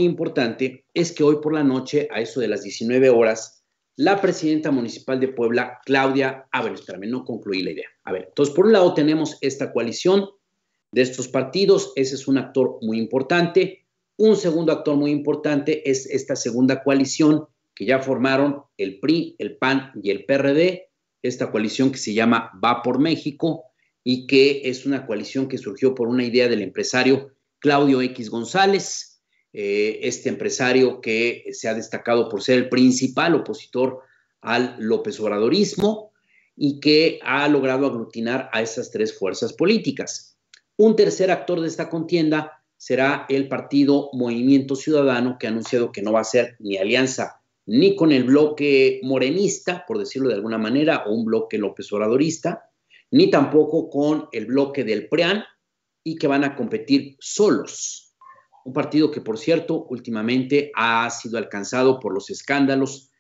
A: es que hoy por la noche, a eso de las 19 horas, la presidenta municipal de Puebla, Claudia, no concluí la idea. Entonces, por un lado tenemos esta coalición de estos partidos, ese es un actor muy importante. Un segundo actor muy importante es esta segunda coalición que ya formaron el PRI, el PAN y el PRD, esta coalición que se llama Va por México y que es una coalición que surgió por una idea del empresario Claudio X González, este empresario que se ha destacado por ser el principal opositor al López Obradorismo y que ha logrado aglutinar a esas tres fuerzas políticas. Un tercer actor de esta contienda será el partido Movimiento Ciudadano, que ha anunciado que no va a hacer ni alianza ni con el bloque morenista, por decirlo de alguna manera, o un bloque López Obradorista, ni tampoco con el bloque del PRIAN, y que van a competir solos. Un partido que, por cierto, últimamente ha sido alcanzado por los escándalos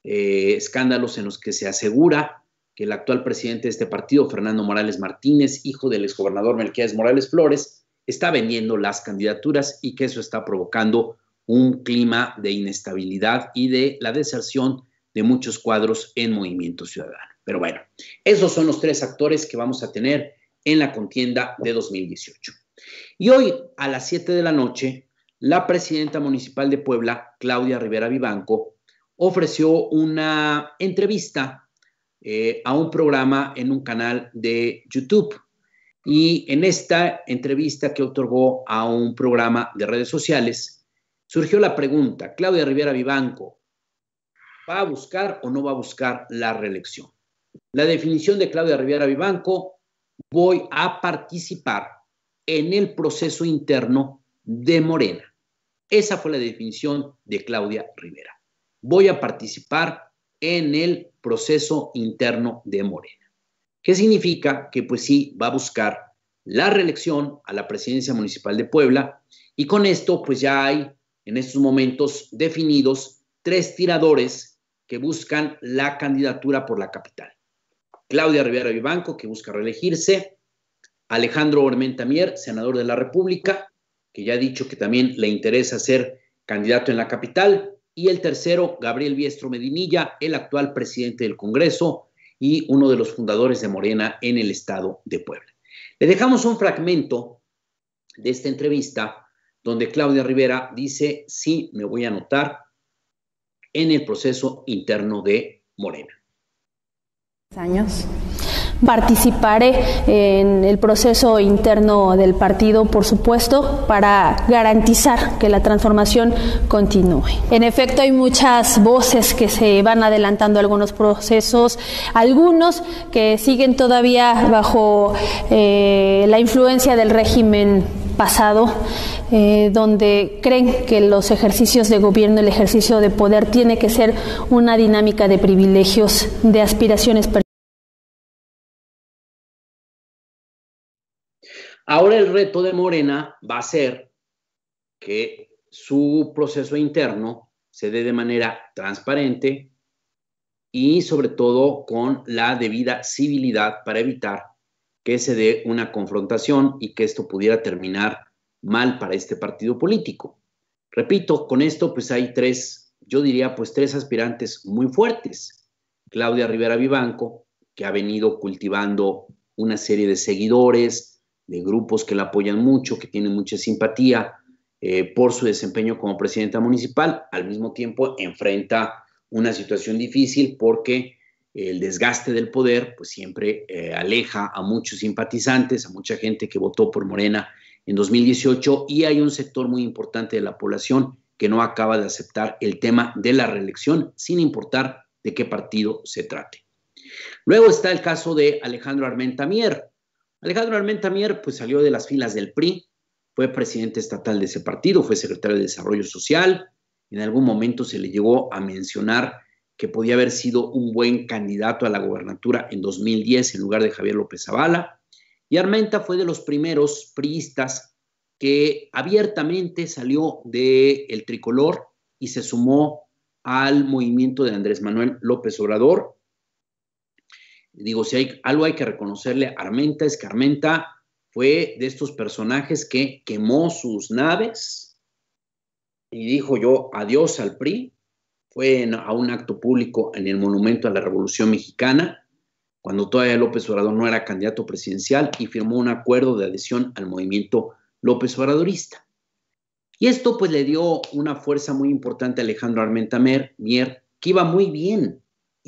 A: en los que se asegura que el actual presidente de este partido, Fernando Morales Martínez, hijo del exgobernador Melquiades Morales Flores, está vendiendo las candidaturas y que eso está provocando un clima de inestabilidad y de la deserción de muchos cuadros en Movimiento Ciudadano. Pero bueno, esos son los tres actores que vamos a tener en la contienda de 2018. Y hoy, a las 7 de la noche, la presidenta municipal de Puebla, Claudia Rivera Vivanco, ofreció una entrevista a un programa en un canal de YouTube. Y en esta entrevista que otorgó a un programa de redes sociales, surgió la pregunta: ¿Claudia Rivera Vivanco va a buscar o no va a buscar la reelección? La definición de Claudia Rivera Vivanco: voy a participar en el proceso interno de Morena. Esa fue la definición de Claudia Rivera. Voy a participar en el proceso interno de Morena. ¿Qué significa? Que pues sí, va a buscar la reelección a la presidencia municipal de Puebla, y con esto pues ya hay en estos momentos definidos tres tiradores que buscan la candidatura por la capital. Claudia Rivera Vivanco, que busca reelegirse; Alejandro Armenta Mier, senador de la República, que ya ha dicho que también le interesa ser candidato en la capital; y el tercero, Gabriel Biestro Medinilla, el actual presidente del Congreso y uno de los fundadores de Morena en el estado de Puebla. Le dejamos un fragmento de esta entrevista donde Claudia Rivera dice: sí, me voy a anotar en el proceso interno de Morena.
E: Años. Participaré en el proceso interno del partido, por supuesto, para garantizar que la transformación continúe. En efecto, hay muchas voces que se van adelantando algunos procesos, algunos que siguen todavía bajo la influencia del régimen pasado, donde creen que los ejercicios de gobierno, el ejercicio de poder, tiene que ser una dinámica de privilegios, de aspiraciones personales.
A: Ahora el reto de Morena va a ser que su proceso interno se dé de manera transparente y sobre todo con la debida civilidad para evitar que se dé una confrontación y que esto pudiera terminar mal para este partido político. Repito, con esto pues hay tres aspirantes muy fuertes. Claudia Rivera Vivanco, que ha venido cultivando una serie de seguidores, de grupos que la apoyan mucho, que tienen mucha simpatía por su desempeño como presidenta municipal. Al mismo tiempo enfrenta una situación difícil porque el desgaste del poder pues siempre aleja a muchos simpatizantes, a mucha gente que votó por Morena en 2018, y hay un sector muy importante de la población que no acaba de aceptar el tema de la reelección, sin importar de qué partido se trate. Luego está el caso de Alejandro Armenta Mier. Alejandro Armenta Mier pues salió de las filas del PRI, fue presidente estatal de ese partido, fue secretario de Desarrollo Social. En algún momento se le llegó a mencionar que podía haber sido un buen candidato a la gobernatura en 2010 en lugar de Javier López Zavala. Y Armenta fue de los primeros priistas que abiertamente salió del tricolor y se sumó al movimiento de Andrés Manuel López Obrador. Digo, si hay algo hay que reconocerle a Armenta, es que Armenta fue de estos personajes que quemó sus naves y dijo yo adiós al PRI. Fue a un acto público en el Monumento a la Revolución Mexicana, cuando todavía López Obrador no era candidato presidencial, y firmó un acuerdo de adhesión al movimiento López Obradorista. Y esto pues le dio una fuerza muy importante a Alejandro Armenta Mier, que iba muy bien.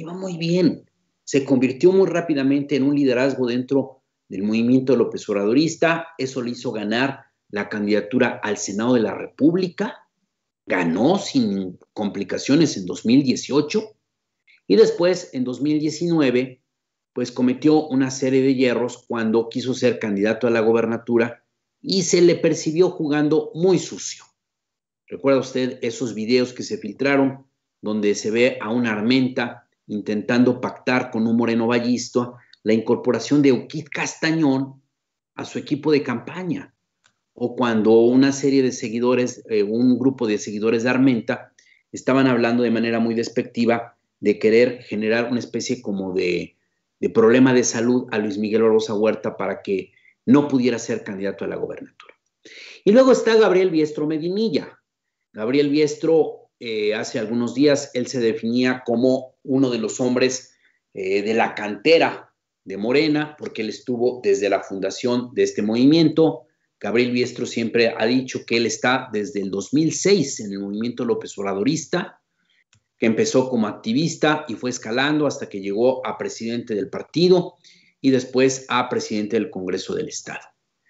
A: Se convirtió muy rápidamente en un liderazgo dentro del movimiento López Obradorista. Eso le hizo ganar la candidatura al Senado de la República. Ganó sin complicaciones en 2018 y después en 2019 pues cometió una serie de hierros cuando quiso ser candidato a la gobernatura y se le percibió jugando muy sucio. ¿Recuerda usted esos videos que se filtraron donde se ve a una Armenta intentando pactar con un Moreno Vallista la incorporación de Euquid Castañón a su equipo de campaña? O cuando una serie de seguidores, un grupo de seguidores de Armenta, estaban hablando de manera muy despectiva de querer generar una especie como de problema de salud a Luis Miguel Barbosa Huerta para que no pudiera ser candidato a la gobernatura. Y luego está Gabriel Biestro Medinilla. Gabriel Biestro, hace algunos días, él se definía como uno de los hombres de la cantera de Morena, porque él estuvo desde la fundación de este movimiento. Gabriel Biestro siempre ha dicho que él está desde el 2006 en el movimiento López Obradorista, que empezó como activista y fue escalando hasta que llegó a presidente del partido y después a presidente del Congreso del Estado.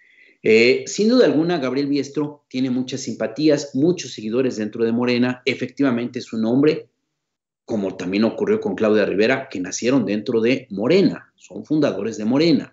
A: Sin duda alguna, Gabriel Biestro tiene muchas simpatías, muchos seguidores dentro de Morena. Efectivamente es un hombre, como también ocurrió con Claudia Rivera, que nacieron dentro de Morena, son fundadores de Morena.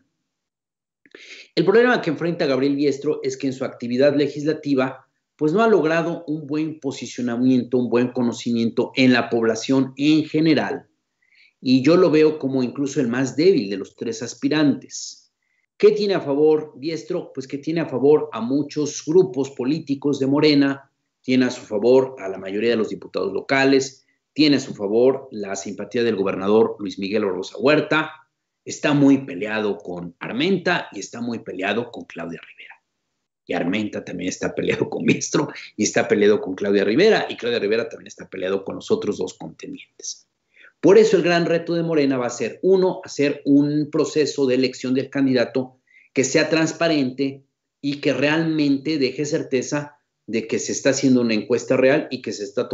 A: El problema que enfrenta Gabriel Biestro es que en su actividad legislativa pues no ha logrado un buen posicionamiento, un buen conocimiento en la población en general. Y yo lo veo como incluso el más débil de los tres aspirantes. ¿Qué tiene a favor Biestro? Pues que tiene a favor a muchos grupos políticos de Morena, tiene a su favor a la mayoría de los diputados locales, tiene a su favor la simpatía del gobernador Luis Miguel Barbosa Huerta. Está muy peleado con Armenta y está muy peleado con Claudia Rivera. Y Armenta también está peleado con Biestro y está peleado con Claudia Rivera, y Claudia Rivera también está peleado con los otros dos contendientes. Por eso el gran reto de Morena va a ser, uno, hacer un proceso de elección del candidato que sea transparente y que realmente deje certeza de que se está haciendo una encuesta real y que se está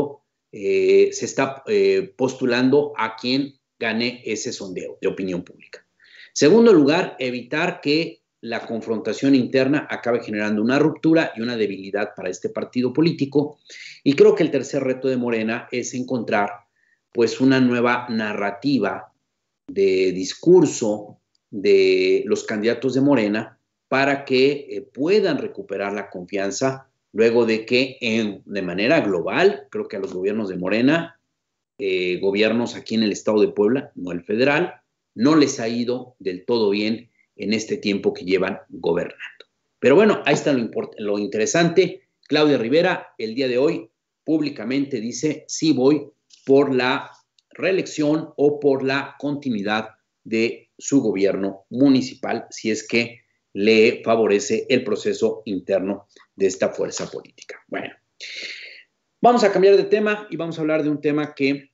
A: postulando a quien gane ese sondeo de opinión pública. Segundo lugar, evitar que la confrontación interna acabe generando una ruptura y una debilidad para este partido político. Y creo que el tercer reto de Morena es encontrar pues una nueva narrativa de discurso de los candidatos de Morena para que puedan recuperar la confianza luego de que de manera global, creo que a los gobiernos de Morena, gobiernos aquí en el estado de Puebla, no el federal, no les ha ido del todo bien en este tiempo que llevan gobernando. Pero bueno, ahí está lo interesante. Claudia Rivera el día de hoy públicamente dice sí voy por la reelección o por la continuidad de su gobierno municipal si es que le favorece el proceso interno de esta fuerza política. Bueno, vamos a cambiar de tema y vamos a hablar de un tema que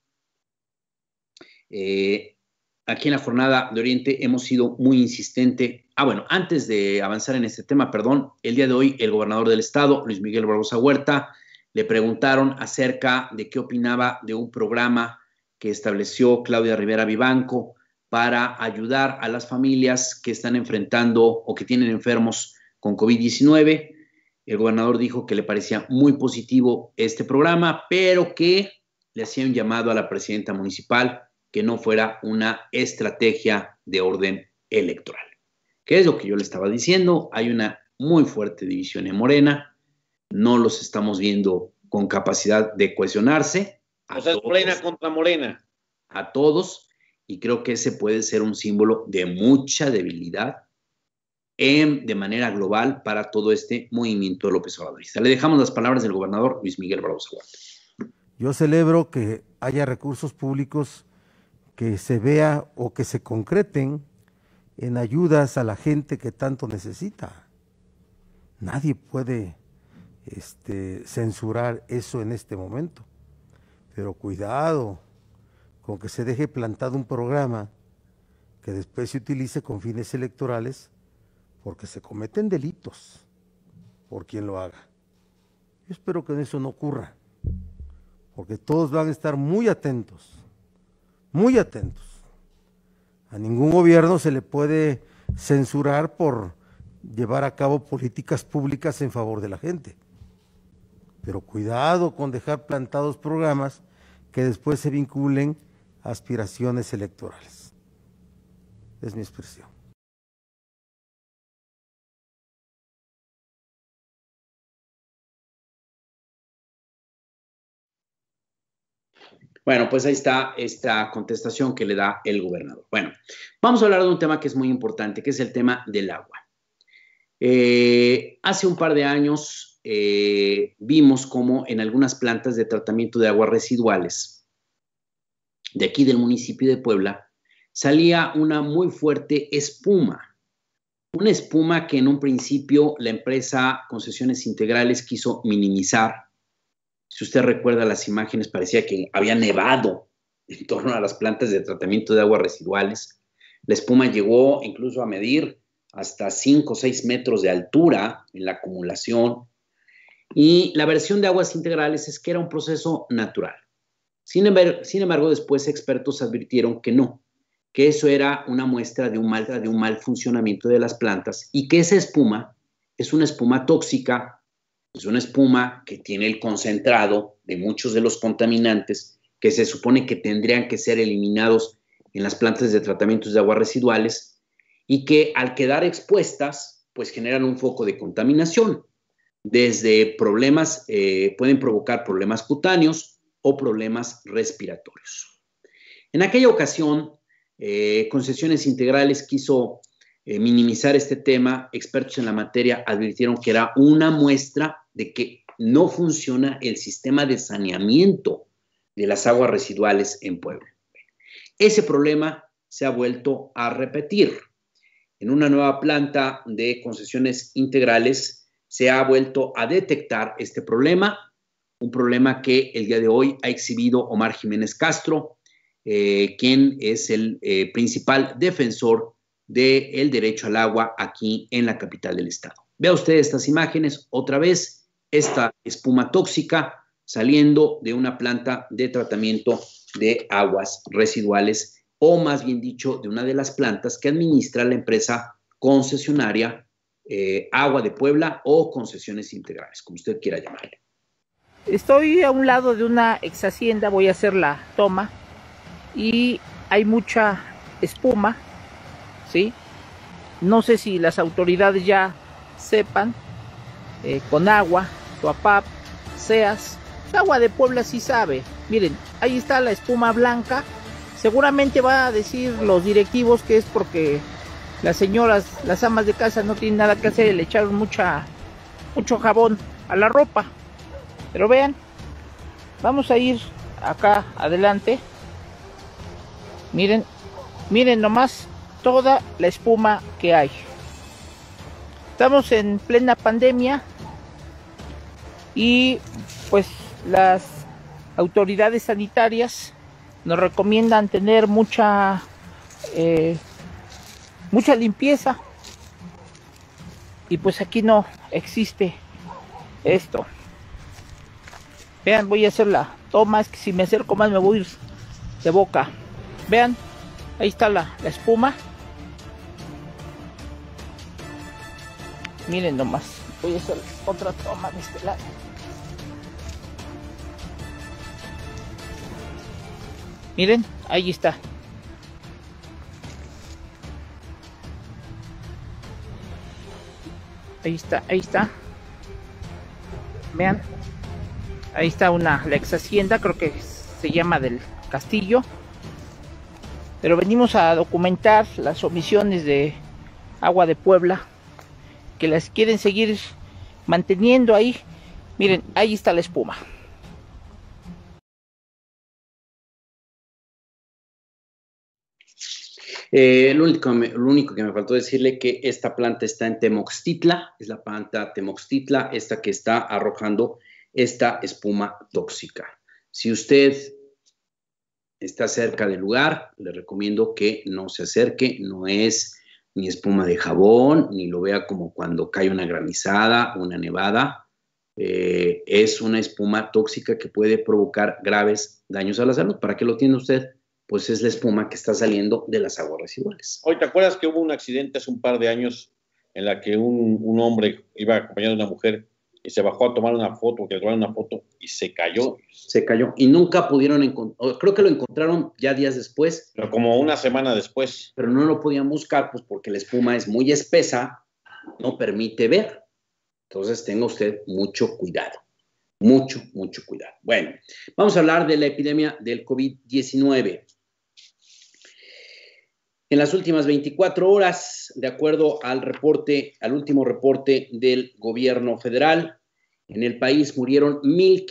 A: aquí en la Jornada de Oriente hemos sido muy insistente. Bueno, antes de avanzar en este tema, el día de hoy el gobernador del estado, Luis Miguel Barbosa Huerta, le preguntaron acerca de qué opinaba de un programa que estableció Claudia Rivera Vivanco para ayudar a las familias que están enfrentando o que tienen enfermos con COVID-19. El gobernador dijo que le parecía muy positivo este programa, pero que le hacía un llamado a la presidenta municipal que no fuera una estrategia de orden electoral. ¿Qué es lo que yo le estaba diciendo? Hay una muy fuerte división en Morena, no los estamos viendo con capacidad de cohesionarse.
B: O sea, es Morena contra Morena.
A: A todos, y creo que ese puede ser un símbolo de mucha debilidad de manera global para todo este movimiento López Obradorista. Le dejamos las palabras del gobernador Luis Miguel Barbosa Huerta.
F: Yo celebro que haya recursos públicos que se vea o que se concreten en ayudas a la gente que tanto necesita. Nadie puede censurar eso en este momento, pero cuidado con que se deje plantado un programa que después se utilice con fines electorales, porque se cometen delitos por quien lo haga. Yo espero que eso no ocurra, porque todos van a estar muy atentos, muy atentos. A ningún gobierno se le puede censurar por llevar a cabo políticas públicas en favor de la gente. Pero cuidado con dejar plantados programas que después se vinculen a aspiraciones electorales. Es mi expresión.
A: Bueno, pues ahí está esta contestación que le da el gobernador. Bueno, vamos a hablar de un tema que es muy importante, que es el tema del agua. Hace un par de años vimos cómo en algunas plantas de tratamiento de aguas residuales de aquí del municipio de Puebla salía una muy fuerte espuma. Una espuma que en un principio la empresa Concesiones Integrales quiso minimizar. Si usted recuerda las imágenes, parecía que había nevado en torno a las plantas de tratamiento de aguas residuales. La espuma llegó incluso a medir hasta 5 o 6 metros de altura en la acumulación. Y la versión de Aguas Integrales es que era un proceso natural. Sin embargo, después expertos advirtieron que no, que eso era una muestra de un mal funcionamiento de las plantas y que esa espuma es una espuma tóxica. Es una espuma que tiene el concentrado de muchos de los contaminantes que se supone que tendrían que ser eliminados en las plantas de tratamientos de aguas residuales y que al quedar expuestas, pues generan un foco de contaminación. Desde problemas, pueden provocar problemas cutáneos o problemas respiratorios. En aquella ocasión, Concesiones Integrales quiso minimizar este tema. Expertos en la materia advirtieron que era una muestra de que no funciona el sistema de saneamiento de las aguas residuales en Puebla. Ese problema se ha vuelto a repetir. En una nueva planta de Concesiones Integrales se ha vuelto a detectar este problema, un problema que el día de hoy ha exhibido Omar Jiménez Castro, quien es el principal defensor del derecho al agua aquí en la capital del estado. Vea usted estas imágenes, otra vez, esta espuma tóxica saliendo de una planta de tratamiento de aguas residuales, o más bien dicho, de una de las plantas que administra la empresa concesionaria Agua de Puebla o Concesiones Integrales, como usted quiera llamarle.
G: Estoy a un lado de una ex hacienda, voy a hacer la toma y hay mucha espuma, ¿sí? No sé si las autoridades ya sepan, con agua, Tuapap, SEAS, Agua de Puebla sí sabe. Miren, ahí está la espuma blanca. Seguramente va a decir los directivos que es porque las señoras, las amas de casa no tienen nada que hacer y le echaron mucho jabón a la ropa. Pero vean, vamos a ir acá adelante. Miren nomás toda la espuma que hay. Estamos en plena pandemia y pues las autoridades sanitarias nos recomiendan tener mucha limpieza, y pues aquí no existe esto. Vean, voy a hacer la toma, es que si me acerco más me voy a ir de boca. Vean, ahí está la espuma. Miren nomás, voy a hacer otra toma de este lado. Miren, ahí está. Ahí está. Vean. Ahí está la ex hacienda, creo que se llama del Castillo. Pero venimos a documentar las omisiones de Agua de Puebla, que las quieren seguir manteniendo ahí. Miren, ahí está la espuma.
A: Lo único que me faltó decirle que esta planta está en Temoxtitla, es la planta Temoxtitla, esta que está arrojando esta espuma tóxica. Si usted está cerca del lugar, le recomiendo que no se acerque, no es ni espuma de jabón, ni lo vea como cuando cae una granizada, una nevada. Es una espuma tóxica que puede provocar graves daños a la salud. ¿Para qué lo tiene usted? Pues es la espuma que está saliendo de las aguas residuales.
B: Hoy, ¿te acuerdas que hubo un accidente hace un par de años en la que un hombre iba acompañado de una mujer y se bajó a tomar una foto, que le tomaron una foto y se cayó?
A: Se cayó y nunca pudieron encontrar, creo que lo encontraron ya días después.
B: Pero como una semana después.
A: Pero no lo podían buscar, pues porque la espuma es muy espesa, no permite ver. Entonces tenga usted mucho cuidado, mucho cuidado. Bueno, vamos a hablar de la epidemia del COVID-19. En las últimas 24 horas, de acuerdo al último reporte del gobierno federal, en el país murieron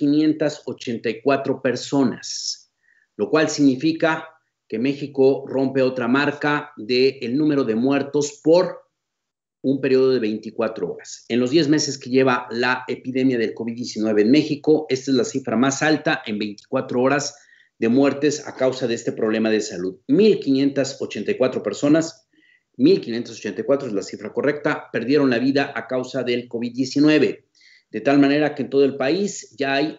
A: 1,584 personas, lo cual significa que México rompe otra marca del número de muertos por un periodo de 24 horas. En los 10 meses que lleva la epidemia del COVID-19 en México, esta es la cifra más alta en 24 horas de muertes a causa de este problema de salud. 1,584 personas, 1,584 es la cifra correcta, perdieron la vida a causa del COVID-19. De tal manera que en todo el país ya hay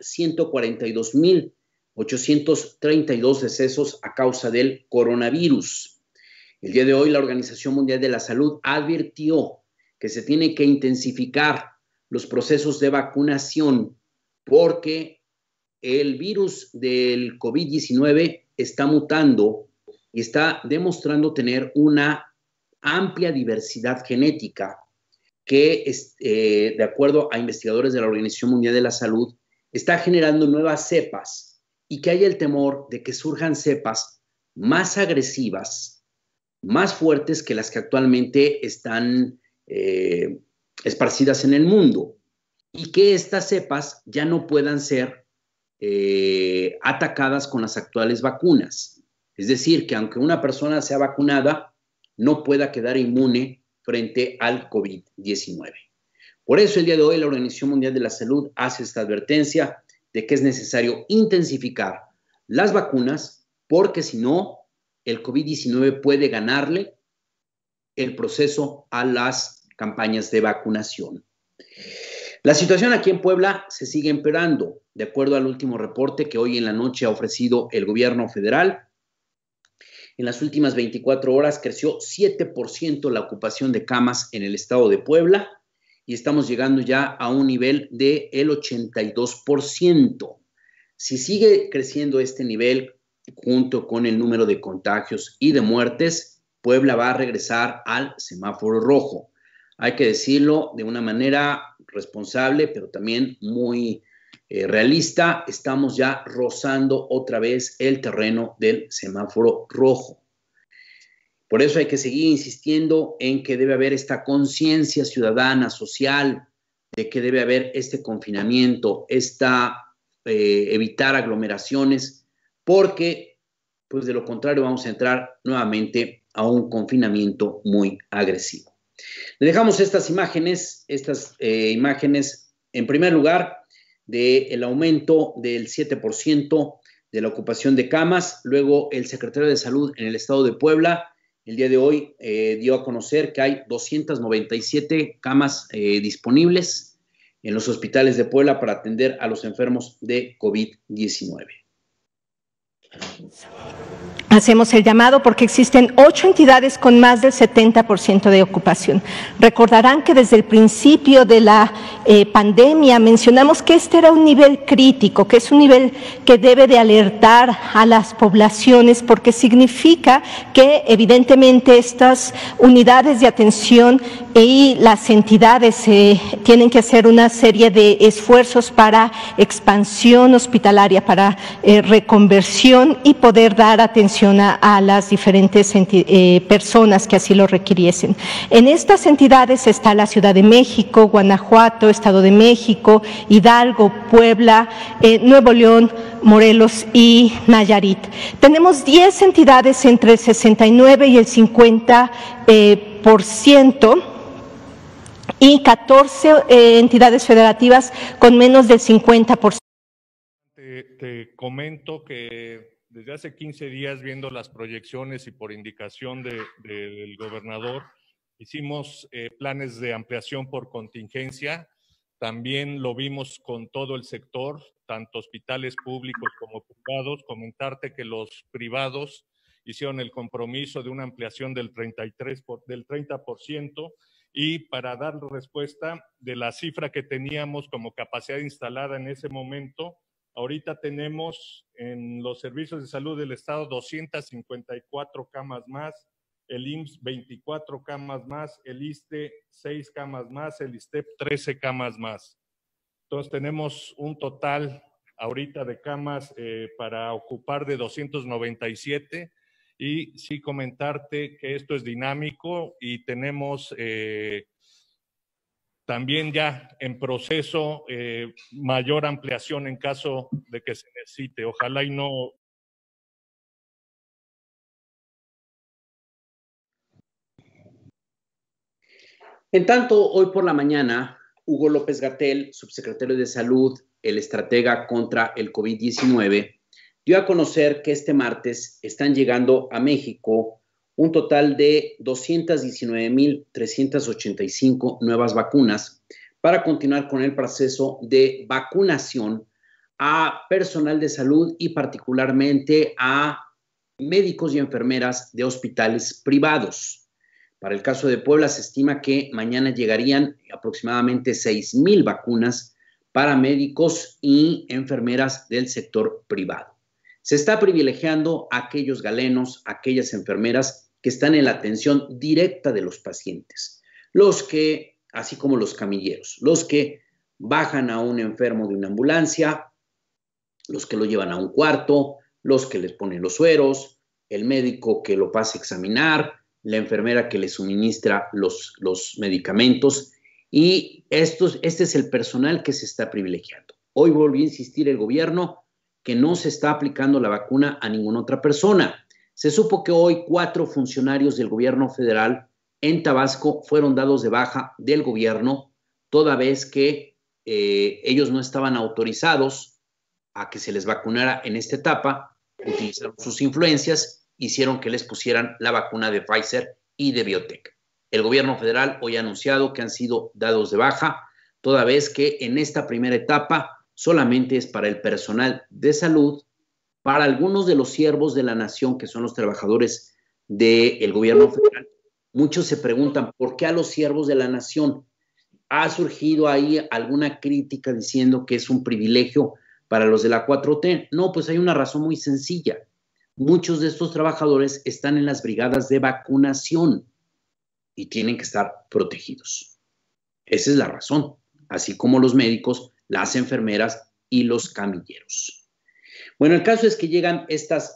A: 142,832 decesos a causa del coronavirus. El día de hoy, la Organización Mundial de la Salud advirtió que se tienen que intensificar los procesos de vacunación porque el virus del COVID-19 está mutando y está demostrando tener una amplia diversidad genética que, de acuerdo a investigadores de la Organización Mundial de la Salud, está generando nuevas cepas y que hay el temor de que surjan cepas más agresivas, más fuertes que las que actualmente están esparcidas en el mundo y que estas cepas ya no puedan ser atacadas con las actuales vacunas. Es decir, que aunque una persona sea vacunada, no pueda quedar inmune frente al COVID-19. Por eso el día de hoy la Organización Mundial de la Salud hace esta advertencia de que es necesario intensificar las vacunas porque si no, el COVID-19 puede ganarle el proceso a las campañas de vacunación. La situación aquí en Puebla se sigue empeorando, de acuerdo al último reporte que hoy en la noche ha ofrecido el gobierno federal. En las últimas 24 horas creció 7% la ocupación de camas en el estado de Puebla y estamos llegando ya a un nivel del 82%. Si sigue creciendo este nivel, junto con el número de contagios y de muertes, Puebla va a regresar al semáforo rojo. Hay que decirlo de una manera responsable, pero también muy realista. Estamos ya rozando otra vez el terreno del semáforo rojo. Por eso hay que seguir insistiendo en que debe haber esta conciencia ciudadana, social, de que debe haber este confinamiento, evitar aglomeraciones, porque pues de lo contrario vamos a entrar nuevamente a un confinamiento muy agresivo. Le dejamos estas imágenes en primer lugar del aumento del 7% de la ocupación de camas. Luego el secretario de Salud en el estado de Puebla el día de hoy dio a conocer que hay 297 camas disponibles en los hospitales de Puebla para atender a los enfermos de COVID-19.
H: Hacemos el llamado porque existen 8 entidades con más del 70% de ocupación. Recordarán que desde el principio de la pandemia mencionamos que este era un nivel crítico, que es un nivel que debe de alertar a las poblaciones porque significa que evidentemente estas unidades de atención y las entidades tienen que hacer una serie de esfuerzos para expansión hospitalaria, para reconversión y poder dar atención atención a las diferentes personas que así lo requiriesen. En estas entidades está la Ciudad de México, Guanajuato, Estado de México, Hidalgo, Puebla, Nuevo León, Morelos y Nayarit. Tenemos 10 entidades entre el 69 y el 50%, y 14 entidades federativas con menos del 50%.
I: Te comento que desde hace 15 días, viendo las proyecciones y por indicación del gobernador, hicimos planes de ampliación por contingencia. También lo vimos con todo el sector, tanto hospitales públicos como privados. Comentarte que los privados hicieron el compromiso de una ampliación del 30%, y para dar respuesta de la cifra que teníamos como capacidad instalada en ese momento, ahorita tenemos en los servicios de salud del Estado 254 camas más, el IMSS 24 camas más, el ISSSTE 6 camas más, el ISSSTEP 13 camas más. Entonces tenemos un total ahorita de camas para ocupar de 297, y sí comentarte que esto es dinámico y tenemos también ya en proceso mayor ampliación en caso de que se necesite. Ojalá y no.
A: En tanto, hoy por la mañana, Hugo López-Gatell, subsecretario de Salud, el estratega contra el COVID-19, dio a conocer que este martes están llegando a México un total de 219,385 nuevas vacunas para continuar con el proceso de vacunación a personal de salud y particularmente a médicos y enfermeras de hospitales privados. Para el caso de Puebla, se estima que mañana llegarían aproximadamente 6,000 vacunas para médicos y enfermeras del sector privado. Se está privilegiando a aquellos galenos, a aquellas enfermeras que están en la atención directa de los pacientes, los que, así como los camilleros, los que bajan a un enfermo de una ambulancia, los que lo llevan a un cuarto, los que les ponen los sueros, el médico que lo pasa a examinar, la enfermera que le suministra los medicamentos, y este es el personal que se está privilegiando. Hoy volvió a insistir el gobierno que no se está aplicando la vacuna a ninguna otra persona. Se supo que hoy 4 funcionarios del gobierno federal en Tabasco fueron dados de baja del gobierno, toda vez que ellos no estaban autorizados a que se les vacunara en esta etapa. Utilizaron sus influencias, hicieron que les pusieran la vacuna de Pfizer y de BioNTech. El gobierno federal hoy ha anunciado que han sido dados de baja, toda vez que en esta primera etapa solamente es para el personal de salud, para algunos de los siervos de la nación, que son los trabajadores del gobierno federal. Muchos se preguntan, ¿por qué a los siervos de la nación? ¿Ha surgido ahí alguna crítica diciendo que es un privilegio para los de la 4T? No, pues hay una razón muy sencilla. Muchos de estos trabajadores están en las brigadas de vacunación y tienen que estar protegidos. Esa es la razón, así como los médicos, las enfermeras y los camilleros. Bueno, el caso es que llegan estas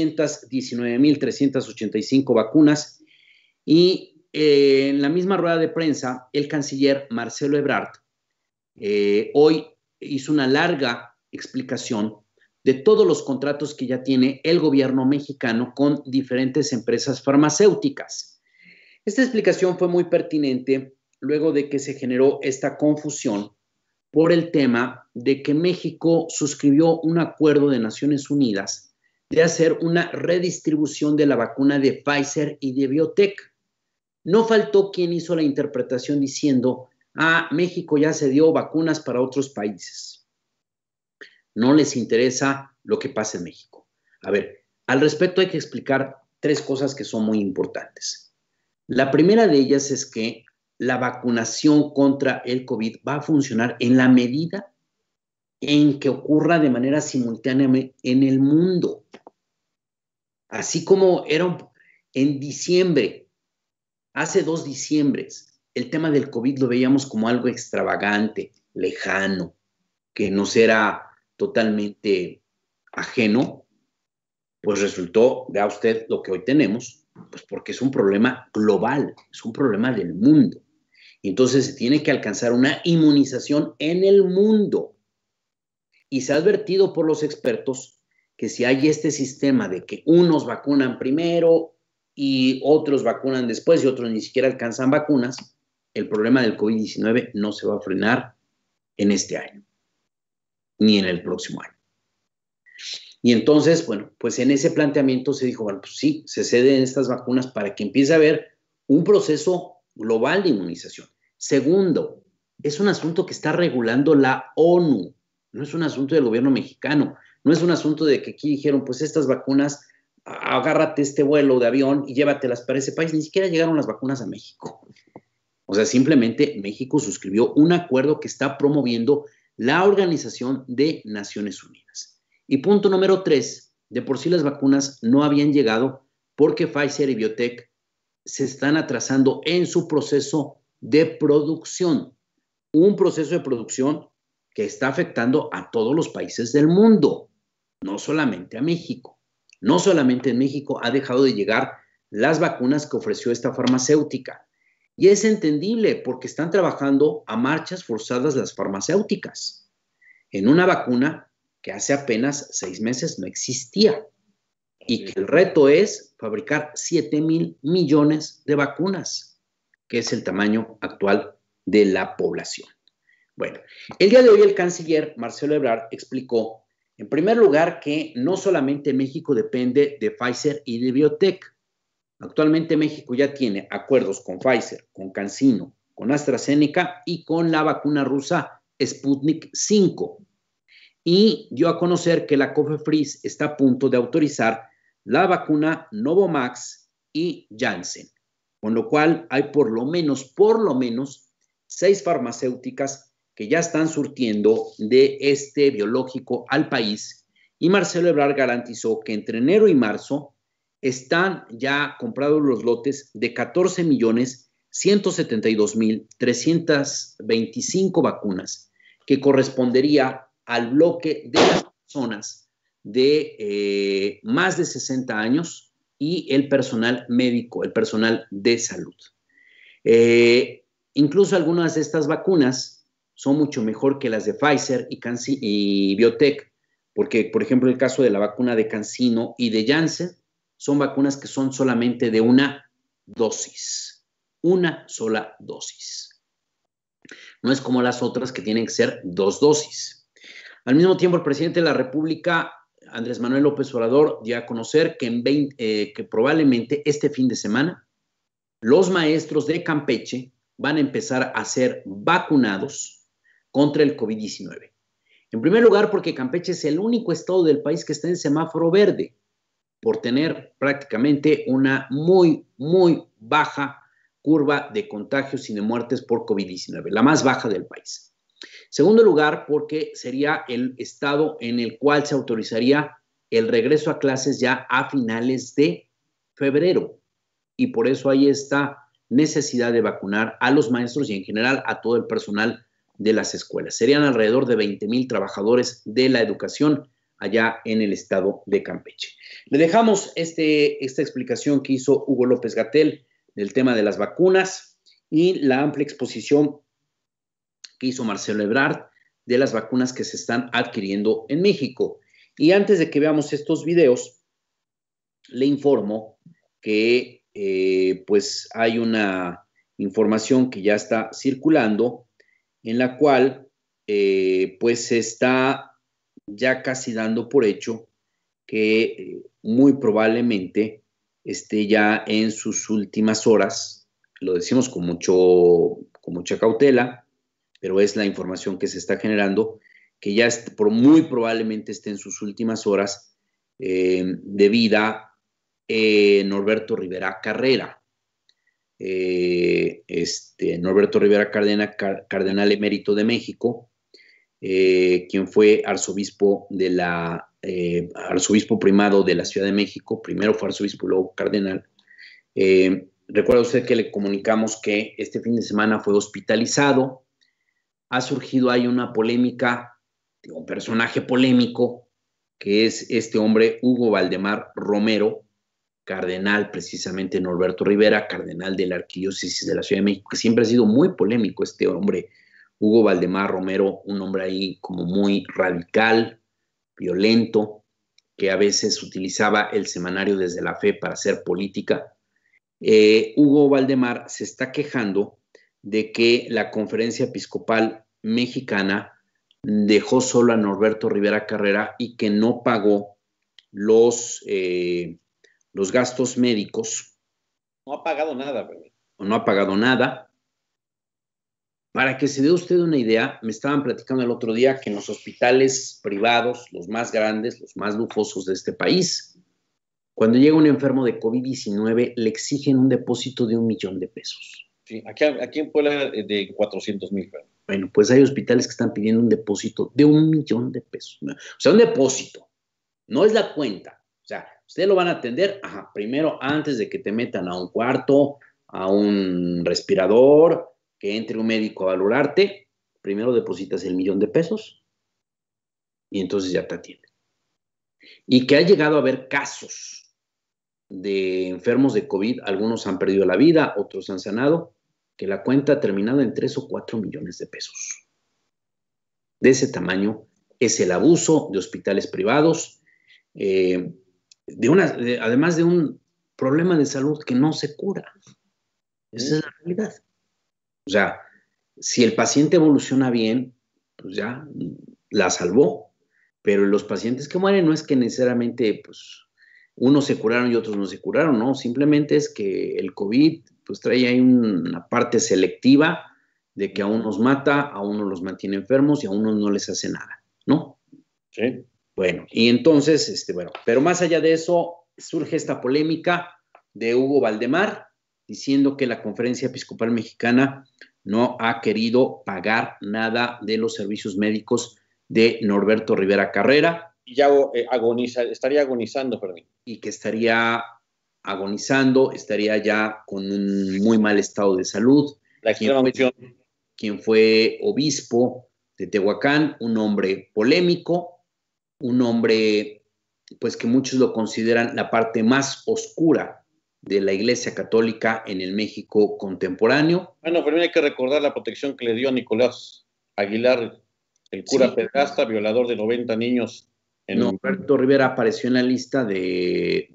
A: 219,385 vacunas y en la misma rueda de prensa, el canciller Marcelo Ebrard hoy hizo una larga explicación de todos los contratos que ya tiene el gobierno mexicano con diferentes empresas farmacéuticas. Esta explicación fue muy pertinente luego de que se generó esta confusión por el tema de que México suscribió un acuerdo de Naciones Unidas de hacer una redistribución de la vacuna de Pfizer y de BioNTech. No faltó quien hizo la interpretación diciendo, México ya se dio vacunas para otros países. No les interesa lo que pasa en México. A ver, al respecto hay que explicar 3 cosas que son muy importantes. La primera de ellas es que la vacunación contra el COVID va a funcionar en la medida en que ocurra de manera simultánea en el mundo. Así como era en diciembre, hace 2 diciembres, el tema del COVID lo veíamos como algo extravagante, lejano, que nos era totalmente ajeno. Pues resultó, vea usted lo que hoy tenemos, pues porque es un problema global, es un problema del mundo. Y entonces se tiene que alcanzar una inmunización en el mundo. Y se ha advertido por los expertos que si hay este sistema de que unos vacunan primero y otros vacunan después y otros ni siquiera alcanzan vacunas, el problema del COVID-19 no se va a frenar en este año, ni en el próximo año. Y entonces, bueno, pues en ese planteamiento se dijo, bueno, pues sí, se ceden estas vacunas para que empiece a haber un proceso global de inmunización. Segundo, es un asunto que está regulando la ONU, no es un asunto del gobierno mexicano, no es un asunto de que aquí dijeron, pues estas vacunas, agárrate este vuelo de avión y llévatelas para ese país. Ni siquiera llegaron las vacunas a México. O sea, simplemente México suscribió un acuerdo que está promoviendo la Organización de Naciones Unidas. Y punto número 3, de por sí las vacunas no habían llegado porque Pfizer y BioNTech se están atrasando en su proceso de producción. Un proceso de producción que está afectando a todos los países del mundo, no solamente a México. No solamente en México ha dejado de llegar las vacunas que ofreció esta farmacéutica. Y es entendible porque están trabajando a marchas forzadas las farmacéuticas en una vacuna que hace apenas 6 meses no existía y que el reto es fabricar 7,000 millones de vacunas, que es el tamaño actual de la población. Bueno, el día de hoy el canciller Marcelo Ebrard explicó, en primer lugar, que no solamente México depende de Pfizer y de BioNTech. Actualmente México ya tiene acuerdos con Pfizer, con CanSino, con AstraZeneca y con la vacuna rusa Sputnik 5. Y dio a conocer que la COFEPRIS está a punto de autorizar la vacuna Novavax y Janssen, con lo cual hay por lo menos 6 farmacéuticas que ya están surtiendo de este biológico al país. Y Marcelo Ebrard garantizó que entre enero y marzo están ya comprados los lotes de 14,172,325 vacunas, que correspondería al bloque de las personas de más de 60 años y el personal médico, el personal de salud. Incluso algunas de estas vacunas son mucho mejor que las de Pfizer y BioNTech, porque, por ejemplo, el caso de la vacuna de CanSino y de Janssen son vacunas que son solamente de una dosis, una sola dosis. No es como las otras que tienen que ser 2 dosis. Al mismo tiempo, el presidente de la República, Andrés Manuel López Obrador, dio a conocer que probablemente este fin de semana los maestros de Campeche van a empezar a ser vacunados contra el COVID-19. En primer lugar, porque Campeche es el único estado del país que está en semáforo verde, por tener prácticamente una muy, muy baja curva de contagios y de muertes por COVID-19, la más baja del país. Segundo lugar, porque sería el estado en el cual se autorizaría el regreso a clases ya a finales de febrero. Y por eso hay esta necesidad de vacunar a los maestros y en general a todo el personal de las escuelas. Serían alrededor de 20,000 trabajadores de la educación allá en el estado de Campeche. Le dejamos esta explicación que hizo Hugo López-Gatell del tema de las vacunas y la amplia exposición que hizo Marcelo Ebrard de las vacunas que se están adquiriendo en México. Y antes de que veamos estos videos, le informo que pues hay una información que ya está circulando en la cual pues se está ya casi dando por hecho que muy probablemente esté ya en sus últimas horas, lo decimos con mucha cautela, pero es la información que se está generando, que ya muy probablemente esté en sus últimas horas de vida Norberto Rivera Carrera. Norberto Rivera cardenal emérito de México, quien fue arzobispo arzobispo primado de la Ciudad de México, primero fue arzobispo y luego cardenal. Recuerda usted que le comunicamos que este fin de semana fue hospitalizado. Ha surgido ahí una polémica, un personaje polémico que es este hombre, Hugo Valdemar Romero, cardenal precisamente Norberto Rivera, cardenal de la Arquidiócesis de la Ciudad de México, que siempre ha sido muy polémico este hombre, Hugo Valdemar Romero, un hombre ahí como muy radical, violento, que a veces utilizaba el semanario Desde la Fe para hacer política. Hugo Valdemar se está quejando de que la Conferencia Episcopal Mexicana dejó solo a Norberto Rivera Carrera y que no pagó los gastos médicos.
B: No ha pagado nada, ¿verdad?
A: No ha pagado nada. Para que se dé usted una idea, me estaban platicando el otro día que en los hospitales privados, los más grandes, los más lujosos de este país, cuando llega un enfermo de COVID-19, le exigen un depósito de $1,000,000.
B: Sí, aquí en Puebla de 400,000.
A: Bueno, pues hay hospitales que están pidiendo un depósito de $1,000,000. O sea, un depósito. No es la cuenta. O sea, ustedes lo van a atender, primero antes de que te metan a un cuarto, a un respirador, que entre un médico a valorarte, primero depositas el $1,000,000 y entonces ya te atienden. Y que ha llegado a haber casos de enfermos de COVID, algunos han perdido la vida, otros han sanado, que la cuenta ha terminado en 3 o 4 millones de pesos. De ese tamaño es el abuso de hospitales privados, además de un problema de salud que no se cura. Esa es la realidad. O sea, si el paciente evoluciona bien, pues ya la salvó. Pero los pacientes que mueren no es que necesariamente pues, unos se curaron y otros no se curaron, no. Simplemente es que el COVID pues, trae ahí una parte selectiva de que a unos mata, a unos los mantiene enfermos y a unos no les hace nada, ¿no?
B: Sí.
A: Bueno, y entonces, pero más allá de eso, surge esta polémica de Hugo Valdemar, diciendo que la Conferencia Episcopal Mexicana no ha querido pagar nada de los servicios médicos de Norberto Rivera Carrera.
B: Y ya estaría agonizando, Fermín.
A: Y que estaría agonizando, estaría ya con un muy mal estado de salud. Quien fue obispo de Tehuacán, un hombre polémico, un hombre pues que muchos lo consideran la parte más oscura de la Iglesia Católica en el México contemporáneo.
B: Bueno, pero hay que recordar la protección que le dio a Nicolás Aguilar, el cura pederasta, violador de 90 niños.
A: Norberto Rivera apareció en la lista de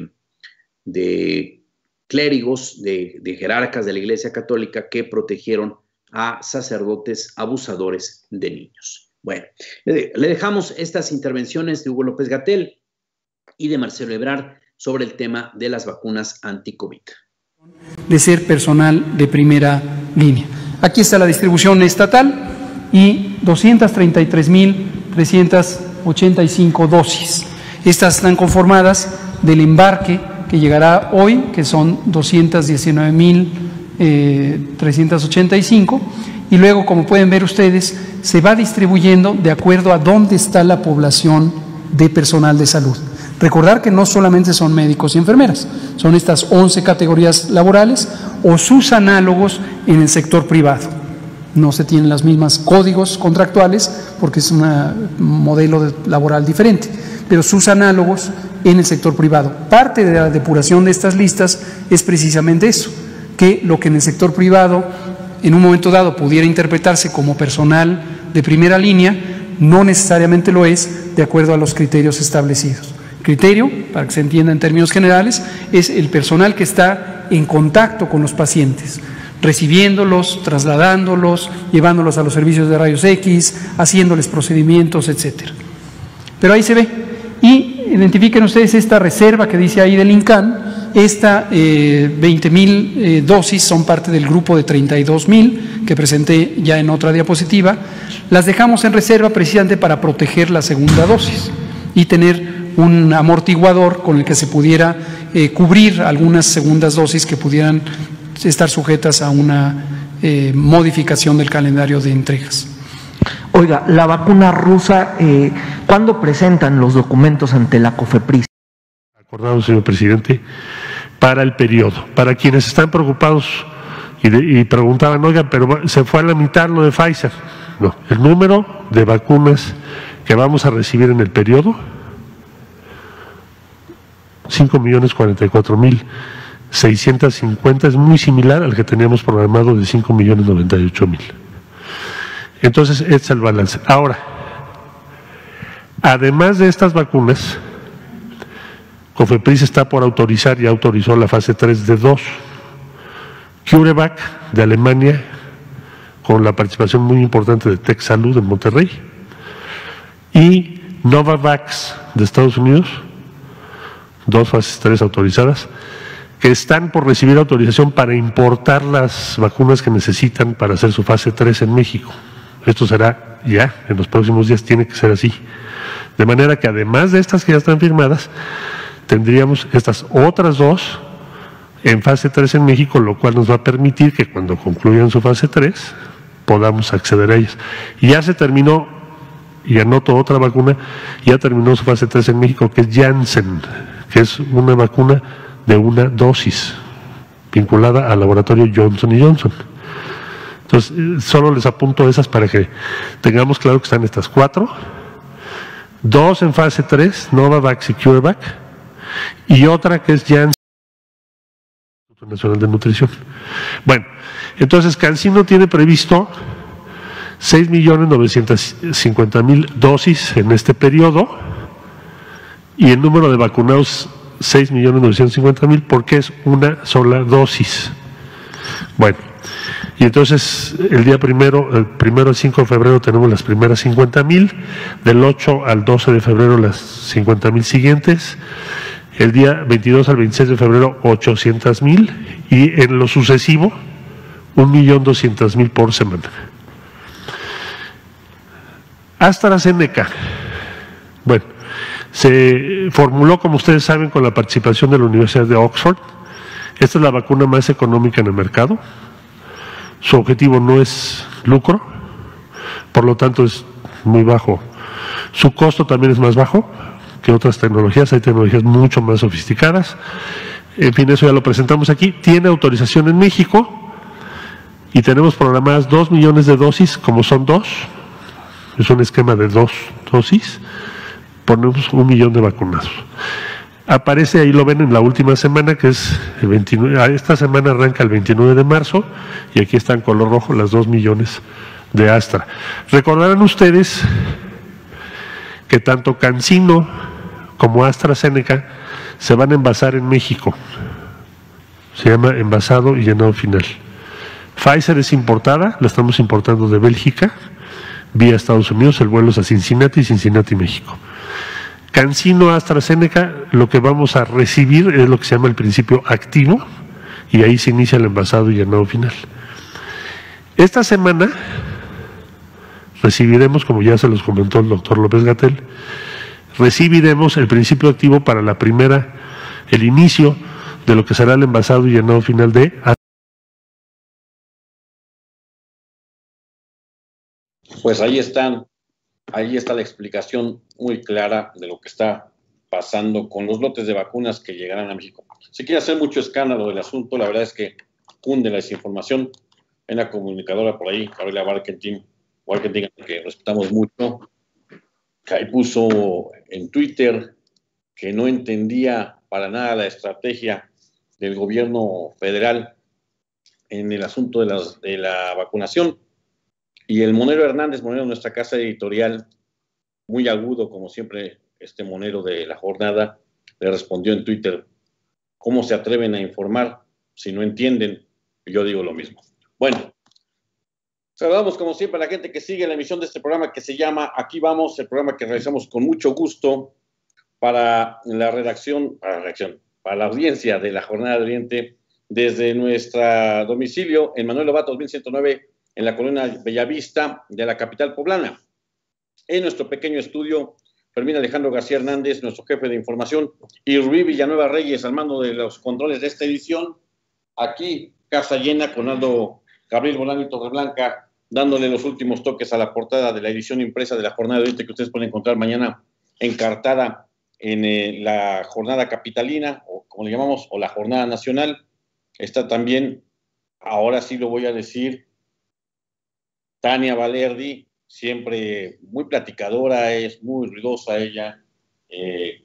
A: clérigos, de jerarcas de la Iglesia Católica que protegieron a sacerdotes abusadores de niños. Bueno, le dejamos estas intervenciones de Hugo López-Gatell y de Marcelo Ebrard sobre el tema de las vacunas anti-COVID.
J: De ser personal de primera línea. Aquí está la distribución estatal y 233,385 dosis. Estas están conformadas del embarque que llegará hoy, que son 219,385, y luego, como pueden ver ustedes, se va distribuyendo de acuerdo a dónde está la población de personal de salud. Recordar que no solamente son médicos y enfermeras, son estas 11 categorías laborales o sus análogos en el sector privado. No se tienen los mismos códigos contractuales porque es un modelo laboral diferente, pero sus análogos en el sector privado. Parte de la depuración de estas listas es precisamente eso, que lo que en el sector privado en un momento dado pudiera interpretarse como personal de primera línea, no necesariamente lo es de acuerdo a los criterios establecidos. Criterio, para que se entienda en términos generales, es el personal que está en contacto con los pacientes, recibiéndolos, trasladándolos, llevándolos a los servicios de rayos X, haciéndoles procedimientos, etcétera. Pero ahí se ve. Y identifiquen ustedes esta reserva que dice ahí del INCAN. Esta 20,000 dosis son parte del grupo de 32,000 que presenté ya en otra diapositiva. Las dejamos en reserva precisamente para proteger la segunda dosis y tener un amortiguador con el que se pudiera cubrir algunas segundas dosis que pudieran estar sujetas a una modificación del calendario de entregas.
K: Oiga, la vacuna rusa, ¿cuándo presentan los documentos ante la COFEPRIS?
L: Acordado, señor presidente, para el periodo. Para quienes están preocupados y preguntaban, oigan, pero se fue a la mitad lo de Pfizer. No, el número de vacunas que vamos a recibir en el periodo 5.044.650, es muy similar al que teníamos programado de 5.098.000. Entonces, este es el balance. Ahora, además de estas vacunas, COFEPRIS está por autorizar, ya autorizó la fase 3 de 2. CureVac de Alemania, con la participación muy importante de Tech Salud en Monterrey, y Novavax de Estados Unidos, 2 fases 3 autorizadas, que están por recibir autorización para importar las vacunas que necesitan para hacer su fase 3 en México. Esto será ya, en los próximos días tiene que ser así. De manera que además de estas que ya están firmadas, tendríamos estas otras 2 en fase 3 en México, lo cual nos va a permitir que cuando concluyan su fase 3 podamos acceder a ellas. Y ya se terminó, y anoto otra vacuna, ya terminó su fase 3 en México, que es Janssen, que es una vacuna de una dosis, vinculada al laboratorio Johnson & Johnson. Entonces, solo les apunto esas para que tengamos claro que están estas 4, 2 en fase 3, Novavax y CureVac, y otra que es Janssen, Instituto Nacional de Nutrición. Bueno, entonces CanSino tiene previsto 6.950.000 dosis en este periodo, y el número de vacunados 6.950.000, porque es una sola dosis. Bueno, y entonces el primero al 5 de febrero tenemos las primeras 50.000, del 8 al 12 de febrero las 50.000 siguientes, el día 22 al 26 de febrero 800.000, y en lo sucesivo 1.200.000 por semana. AstraZeneca, bueno, se formuló, como ustedes saben, con la participación de la Universidad de Oxford. Esta es la vacuna más económica en el mercado. Su objetivo no es lucro, por lo tanto es muy bajo. Su costo también es más bajo que otras tecnologías, hay tecnologías mucho más sofisticadas. En fin, eso ya lo presentamos aquí. Tiene autorización en México y tenemos programadas 2 millones de dosis, como son 2, es un esquema de 2 dosis, ponemos 1 millón de vacunados. Aparece, ahí lo ven en la última semana, que es el 29, esta semana arranca el 29 de marzo, y aquí está en color rojo las 2 millones de Astra. Recordarán ustedes que tanto CanSino como AstraZeneca se van a envasar en México. Se llama envasado y llenado final. Pfizer es importada, la estamos importando de Bélgica, vía Estados Unidos, el vuelo es a Cincinnati, México. CanSino, AstraZeneca, lo que vamos a recibir es lo que se llama el principio activo, y ahí se inicia el envasado y llenado final. Esta semana recibiremos, como ya se los comentó el doctor López-Gatell, recibiremos el principio activo para el inicio de lo que será el envasado y llenado final de.
B: Pues ahí está la explicación muy clara de lo que está pasando con los lotes de vacunas que llegarán a México. Se quiere hacer mucho escándalo del asunto, la verdad es que cunde la desinformación. Hay una comunicadora por ahí, Gabriela Barkentin, que respetamos mucho, que ahí puso en Twitter que no entendía para nada la estrategia del gobierno federal en el asunto de la vacunación. Y el Monero Hernández, Monero, nuestra casa editorial, muy agudo, como siempre, Monero de La Jornada, le respondió en Twitter: ¿cómo se atreven a informar si no entienden? Y yo digo lo mismo. Bueno, saludamos como siempre a la gente que sigue la emisión de este programa que se llama Aquí Vamos, el programa que realizamos con mucho gusto para la para la audiencia de La Jornada de Oriente, desde nuestro domicilio en Manuel Lobato 2109, en la colonia Bellavista de la capital poblana. En nuestro pequeño estudio, Fermín Alejandro García Hernández, nuestro jefe de información, y Rubí Villanueva Reyes al mando de los controles de esta edición. Aquí, casa llena, con Aldo Gabriel Bolán y Torreblanca, dándole los últimos toques a la portada de la edición impresa de La Jornada de Oriente, que ustedes pueden encontrar mañana encartada en la Jornada Capitalina, o como le llamamos, o la Jornada Nacional. Está también, ahora sí lo voy a decir, Tania Valerdi, siempre muy platicadora, es muy ruidosa ella,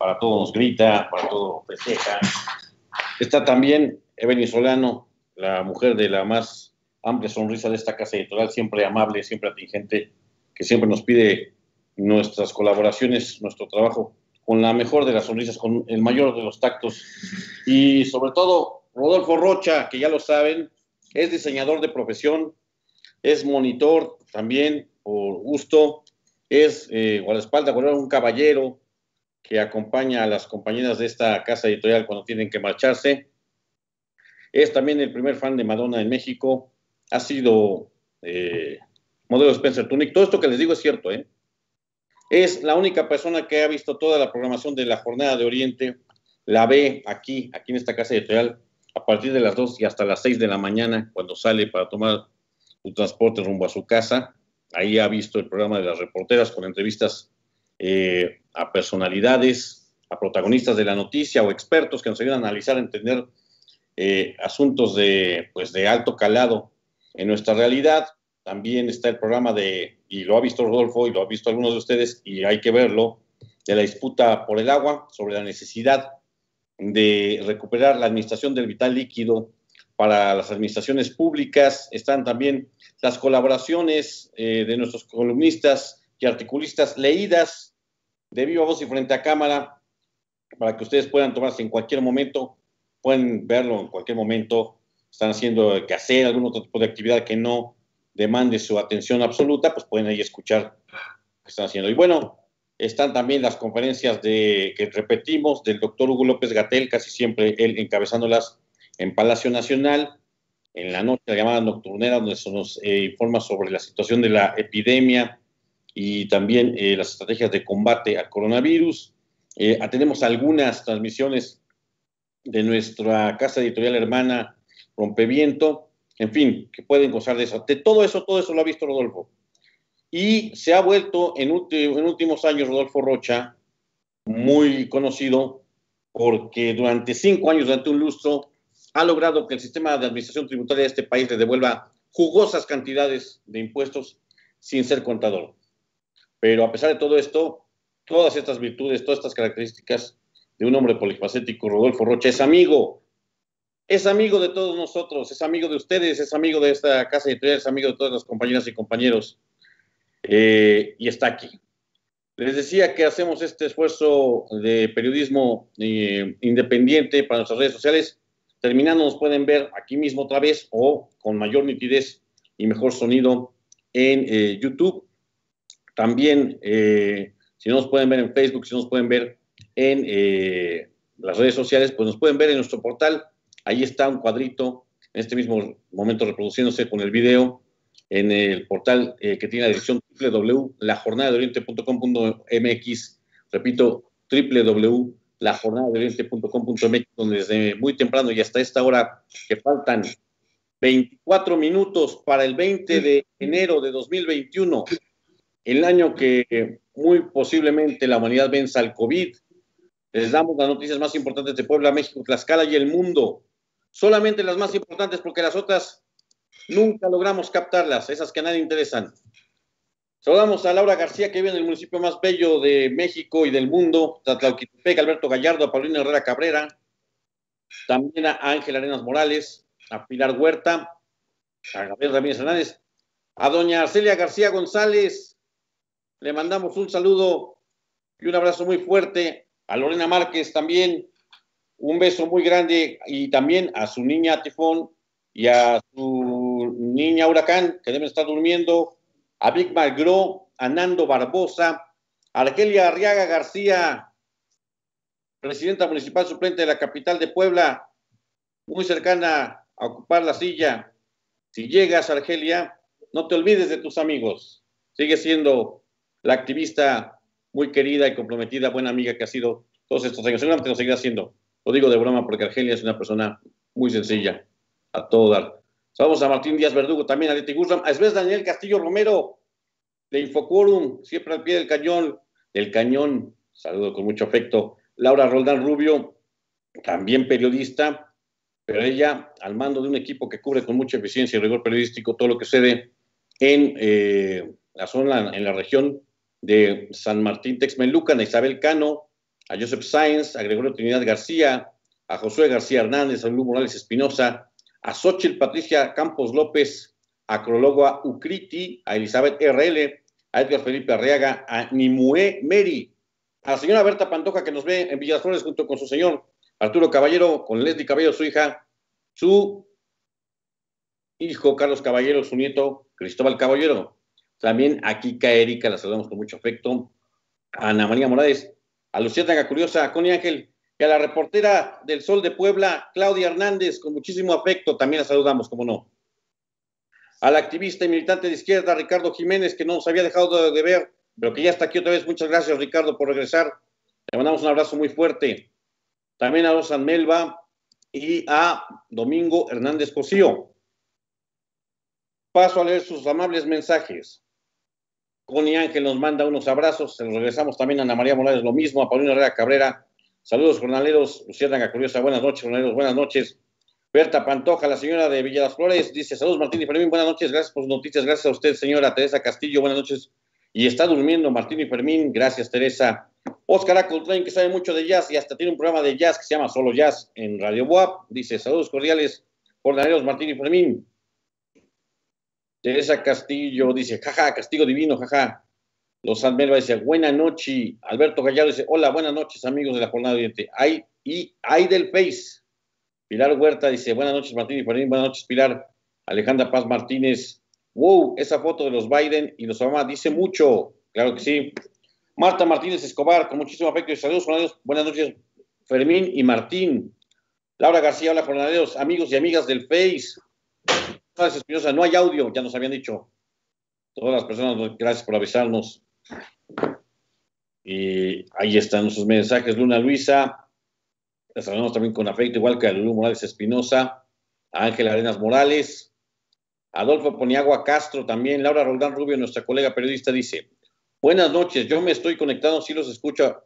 B: para todo nos grita, para todo festeja. Está también Evelyn Solano, la mujer de la más amplia sonrisa de esta casa editorial, siempre amable, siempre atingente, que siempre nos pide nuestras colaboraciones, nuestro trabajo, con la mejor de las sonrisas, con el mayor de los tactos. Y sobre todo, Rodolfo Rocha, que ya lo saben, es diseñador de profesión, es monitor también por gusto, es guardaespaldas, un caballero que acompaña a las compañeras de esta casa editorial cuando tienen que marcharse. Es también el primer fan de Madonna en México, ha sido modelo de Spencer Tunick. Todo esto que les digo es cierto, ¿eh? Es la única persona que ha visto toda la programación de la Jornada de Oriente, la ve aquí en esta casa editorial, a partir de las 2 y hasta las 6 de la mañana, cuando sale para tomar su transporte rumbo a su casa. Ahí ha visto el programa de las reporteras con entrevistas a personalidades, a protagonistas de la noticia o expertos que nos ayudan a analizar, a entender asuntos de alto calado en nuestra realidad. También está el programa y lo ha visto Rodolfo y lo ha visto algunos de ustedes, y hay que verlo, de la disputa por el agua, sobre la necesidad de recuperar la administración del vital líquido para las administraciones públicas. Están también las colaboraciones de nuestros columnistas y articulistas leídas de viva voz y frente a cámara, para que ustedes puedan tomarse en cualquier momento, pueden verlo en cualquier momento. Están haciendo quehacer, algún otro tipo de actividad que no demande su atención absoluta, pues pueden ahí escuchar lo que están haciendo. Y bueno, están también las conferencias que repetimos del doctor Hugo López-Gatell, casi siempre él encabezándolas en Palacio Nacional, en la noche, la llamada nocturnera, donde se nos informa sobre la situación de la epidemia y también las estrategias de combate al coronavirus. Tenemos algunas transmisiones de nuestra casa editorial hermana Rompeviento, en fin, que pueden gozar de eso. De todo eso lo ha visto Rodolfo. Y se ha vuelto en últimos años Rodolfo Rocha muy conocido porque durante 5 años, durante un lustro, ha logrado que el sistema de administración tributaria de este país le devuelva jugosas cantidades de impuestos sin ser contador. Pero a pesar de todo esto, todas estas virtudes, todas estas características de un hombre polifacético, Rodolfo Rocha es amigo de todos nosotros, es amigo de ustedes, es amigo de esta casa editorial, es amigo de todas las compañeras y compañeros, y está aquí. Les decía que hacemos este esfuerzo de periodismo independiente para nuestras redes sociales. Terminando nos pueden ver aquí mismo otra vez o con mayor nitidez y mejor sonido en YouTube. También, si no nos pueden ver en Facebook, si no nos pueden ver en las redes sociales, pues nos pueden ver en nuestro portal. Ahí está un cuadrito, en este mismo momento reproduciéndose con el video, en el portal que tiene la dirección www.lajornadadeoriente.com.mx. Repito, www.lajornadadeoriente.com.mx, donde desde muy temprano y hasta esta hora, que faltan 24 minutos para el 20 de enero de 2021, el año que muy posiblemente la humanidad venza al COVID, les damos las noticias más importantes de Puebla, México, Tlaxcala y el mundo. Solamente las más importantes, porque las otras nunca logramos captarlas, esas que a nadie interesan. Saludamos a Laura García, que vive en el municipio más bello de México y del mundo, Tlatlauquitepec, Alberto Gallardo, a Paulina Herrera Cabrera, también a Ángel Arenas Morales, a Pilar Huerta, a Gabriel Ramírez Hernández, a doña Arcelia García González, le mandamos un saludo y un abrazo muy fuerte, a Lorena Márquez también, un beso muy grande, y también a su niña Tifón y a su niña Huracán, que deben estar durmiendo, a Vic Malgró, a Nando Barbosa, a Argelia Arriaga García, presidenta municipal suplente de la capital de Puebla, muy cercana a ocupar la silla. Si llegas, Argelia, no te olvides de tus amigos. Sigue siendo la activista muy querida y comprometida, buena amiga que ha sido todos estos años. Seguramente lo seguirá siendo. Lo digo de broma porque Argelia es una persona muy sencilla, a todo dar. Saludamos a Martín Díaz Verdugo, también a Leti Guzmán, a Esbés Daniel Castillo Romero, de Infoquórum, siempre al pie del cañón, saludo con mucho afecto. Laura Roldán Rubio, también periodista, pero ella al mando de un equipo que cubre con mucha eficiencia y rigor periodístico todo lo que sucede en la zona, en la región de San Martín Texmelucan, a Isabel Cano, a Joseph Sáenz, a Gregorio Trinidad García, a Josué García Hernández, a Luis Morales Espinosa, a Xochitl Patricia Campos López, a Crologua Ucriti, a Elizabeth RL, a Edgar Felipe Arriaga, a Nimue Meri, a la señora Berta Pantoja, que nos ve en Villas Flores junto con su señor Arturo Caballero, con Leslie Caballero, su hija, su hijo Carlos Caballero, su nieto Cristóbal Caballero. También a Kika Erika, la saludamos con mucho afecto, a Ana María Morales, a Luciana Curiosa, a Connie Ángel, y a la reportera del Sol de Puebla, Claudia Hernández, con muchísimo afecto, también la saludamos, como no. Al activista y militante de izquierda, Ricardo Jiménez, que no nos había dejado de ver, pero que ya está aquí otra vez. Muchas gracias, Ricardo, por regresar. Le mandamos un abrazo muy fuerte. También a Rosan Melba y a Domingo Hernández Cosío. Paso a leer sus amables mensajes. Connie Ángel nos manda unos abrazos, se los regresamos también a Ana María Morales, lo mismo, a Paulina Herrera Cabrera. Saludos, jornaleros. Luciana Curiosa, buenas noches, jornaleros, buenas noches. Berta Pantoja, la señora de Villa Las Flores, dice, saludos Martín y Fermín, buenas noches, gracias por sus noticias, gracias a usted, señora Teresa Castillo, buenas noches. Y está durmiendo Martín y Fermín, gracias Teresa. Oscar Acoltrain, que sabe mucho de jazz y hasta tiene un programa de jazz que se llama Solo Jazz en Radio Boab, dice, saludos cordiales, jornaleros Martín y Fermín. Teresa Castillo dice, jaja, castigo divino, jaja. Los Melba dice, buena noche. Alberto Gallardo dice, hola, buenas noches, amigos de la Jornada de Oriente. Ay del Face. Pilar Huerta dice, buenas noches, Martín y Fermín, buenas noches, Pilar. Alejandra Paz Martínez, wow, esa foto de los Biden y los Obama dice mucho, claro que sí. Marta Martínez Escobar, con muchísimo afecto y saludos, jornaleros, buenas noches, Fermín y Martín. Laura García, hola, jornaleros, amigos y amigas del Face. Gracias, Espinosa, no hay audio, ya nos habían dicho todas las personas, gracias por avisarnos. Y ahí están nuestros mensajes. Luna Luisa, la saludamos también con afecto, igual que a Lulú Morales Espinosa, a Ángela Arenas Morales, a Adolfo Poniagua Castro también. Laura Roldán Rubio, nuestra colega periodista, dice, buenas noches, yo me estoy conectando, sí los escucho.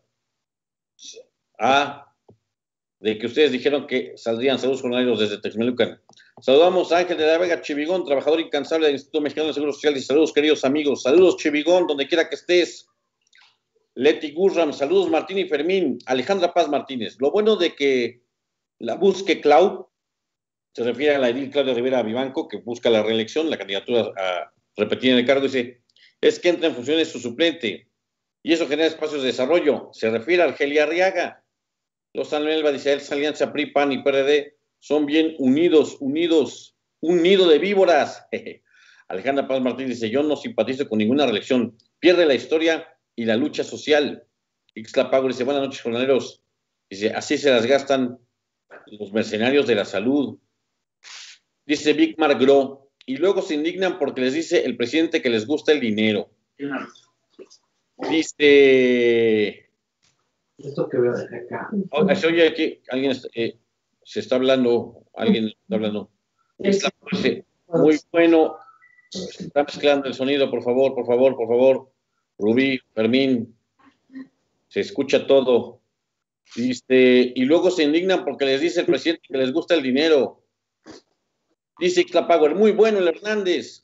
B: De que ustedes dijeron que saldrían, saludos jornaleros desde Texmelucan. Saludamos a Ángel de la Vega Chivigón, trabajador incansable del Instituto Mexicano de Seguro Social, y saludos queridos amigos, saludos Chivigón, donde quiera que estés. Leti Gurram, saludos Martín y Fermín. Alejandra Paz Martínez, lo bueno de que la busque Clau, se refiere a la edil Claudia Rivera Vivanco, que busca la reelección, la candidatura a repetir en el cargo, dice, es que entra en funciones su suplente, y eso genera espacios de desarrollo, se refiere a Argelia Arriaga. Los Melba dice, esa alianza PRI, PAN y PRD son bien unidos, un nido de víboras. Alejandra Paz Martínez dice, yo no simpatizo con ninguna reelección, pierde la historia y la lucha social. Ixtlapago dice, buenas noches, jornaleros. Dice, así se las gastan los mercenarios de la salud. Dice Vic Margro, y luego se indignan porque les dice el presidente que les gusta el dinero. Dice...
M: Esto que veo de acá.
B: Se oye aquí, alguien se está hablando, alguien está hablando. Dice, muy bueno, se está mezclando el sonido, por favor. Rubí, Fermín, se escucha todo. Dice, y luego se indignan porque les dice el presidente que les gusta el dinero. Dice Ixtlapower, muy bueno el Hernández.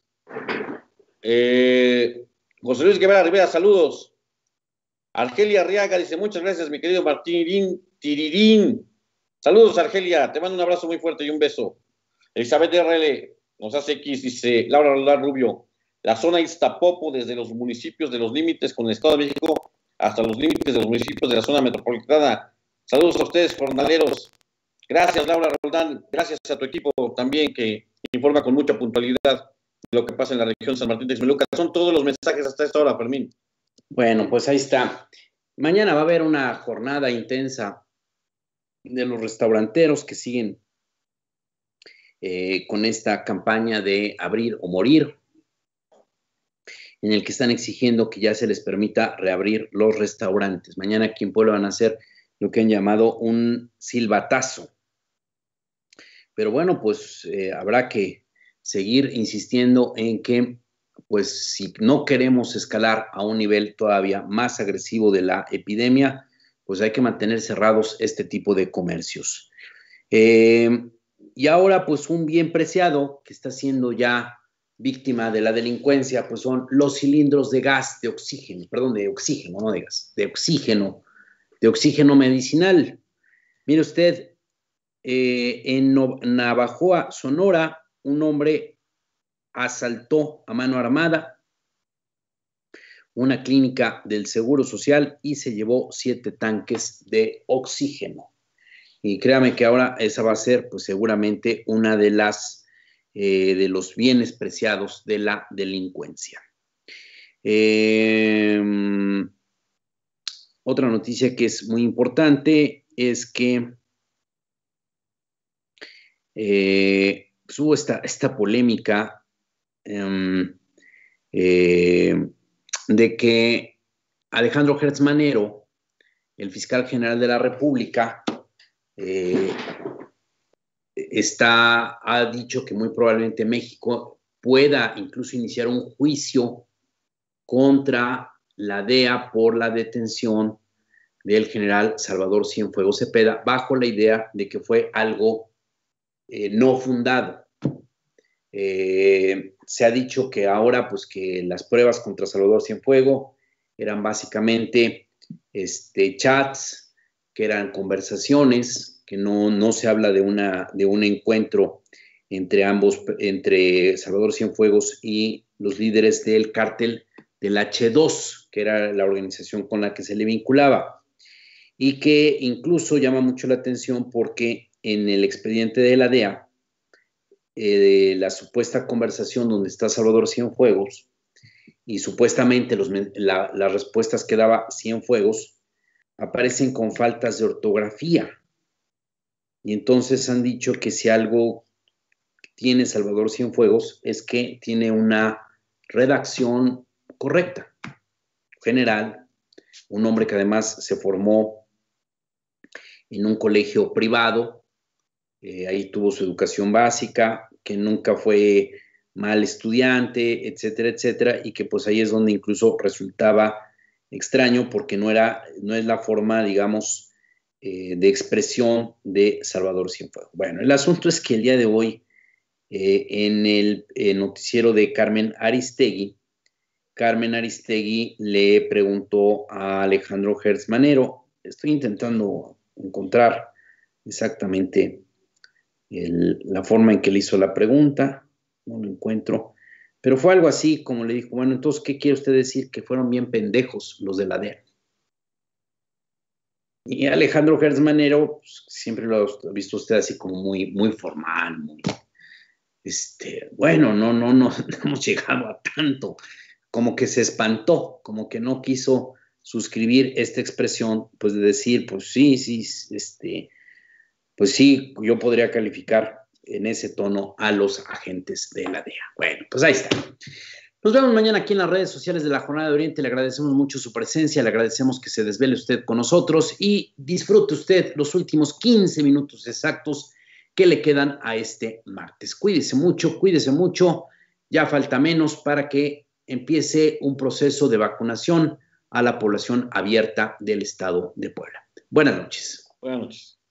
B: José Luis Guevara Rivera, saludos. Argelia Arriaga dice, muchas gracias, mi querido Martín Tirirín. Saludos, Argelia, te mando un abrazo muy fuerte y un beso. Elizabeth RL nos hace X, dice Laura Roldán Rubio, la zona Iztapopo, desde los municipios de los límites con el Estado de México hasta los límites de los municipios de la zona metropolitana. Saludos a ustedes, jornaleros. Gracias, Laura Roldán. Gracias a tu equipo también, que informa con mucha puntualidad de lo que pasa en la región San Martín Texmelucan. Son todos los mensajes hasta esta hora, Fermín.
A: Bueno, pues ahí está. Mañana va a haber una jornada intensa de los restauranteros que siguen con esta campaña de abrir o morir, en el que están exigiendo que ya se les permita reabrir los restaurantes. Mañana aquí en Puebla van a hacer lo que han llamado un silbatazo. Pero bueno, pues habrá que seguir insistiendo en que, pues si no queremos escalar a un nivel todavía más agresivo de la epidemia, pues hay que mantener cerrados este tipo de comercios. Y ahora, pues un bien preciado que está siendo ya víctima de la delincuencia, pues son los cilindros de gas, de oxígeno, perdón, de oxígeno, no de gas, de oxígeno, de oxígeno medicinal. Mire usted, en Navajoa, Sonora, un hombre asaltó a mano armada una clínica del Seguro Social y se llevó 7 tanques de oxígeno. Y créame que ahora esa va a ser, pues seguramente, una de las de los bienes preciados de la delincuencia. Otra noticia que es muy importante es que pues hubo esta polémica de que Alejandro Gertz Manero, el fiscal general de la República, ha dicho que muy probablemente México pueda incluso iniciar un juicio contra la DEA por la detención del general Salvador Cienfuegos Cepeda, bajo la idea de que fue algo no fundado. Se ha dicho que ahora, pues, que las pruebas contra Salvador Cienfuegos eran básicamente chats, que eran conversaciones, que no se habla de un encuentro entre Salvador Cienfuegos y los líderes del cártel del H2, que era la organización con la que se le vinculaba, y que incluso llama mucho la atención porque en el expediente de la DEA, la supuesta conversación donde está Salvador Cienfuegos y supuestamente las respuestas que daba Cienfuegos aparecen con faltas de ortografía. Y entonces han dicho que si algo tiene Salvador Cienfuegos es que tiene una redacción correcta, general, un hombre que además se formó en un colegio privado, ahí tuvo su educación básica, que nunca fue mal estudiante, etcétera, etcétera, y que pues ahí es donde incluso resultaba extraño porque no es la forma, digamos, de expresión de Salvador Cienfuegos. Bueno, el asunto es que el día de hoy, en el noticiero de Carmen Aristegui le preguntó a Alejandro Gertz Manero, estoy intentando encontrar exactamente la forma en que le hizo la pregunta, no lo encuentro, pero fue algo así como le dijo, bueno, entonces, ¿qué quiere usted decir? Que fueron bien pendejos los de la DEA. Y Alejandro Gertz Manero, pues, siempre lo ha visto usted así como muy, muy formal, muy, bueno, no hemos llegado a tanto, como que se espantó, como que no quiso suscribir esta expresión, pues de decir, pues sí, pues sí, yo podría calificar en ese tono a los agentes de la DEA. Bueno, pues ahí está. Nos vemos mañana aquí en las redes sociales de la Jornada de Oriente. Le agradecemos mucho su presencia, le agradecemos que se desvele usted con nosotros y disfrute usted los últimos 15 minutos exactos que le quedan a este martes. Cuídese mucho, ya falta menos para que empiece un proceso de vacunación a la población abierta del estado de Puebla. Buenas noches.
B: Buenas noches.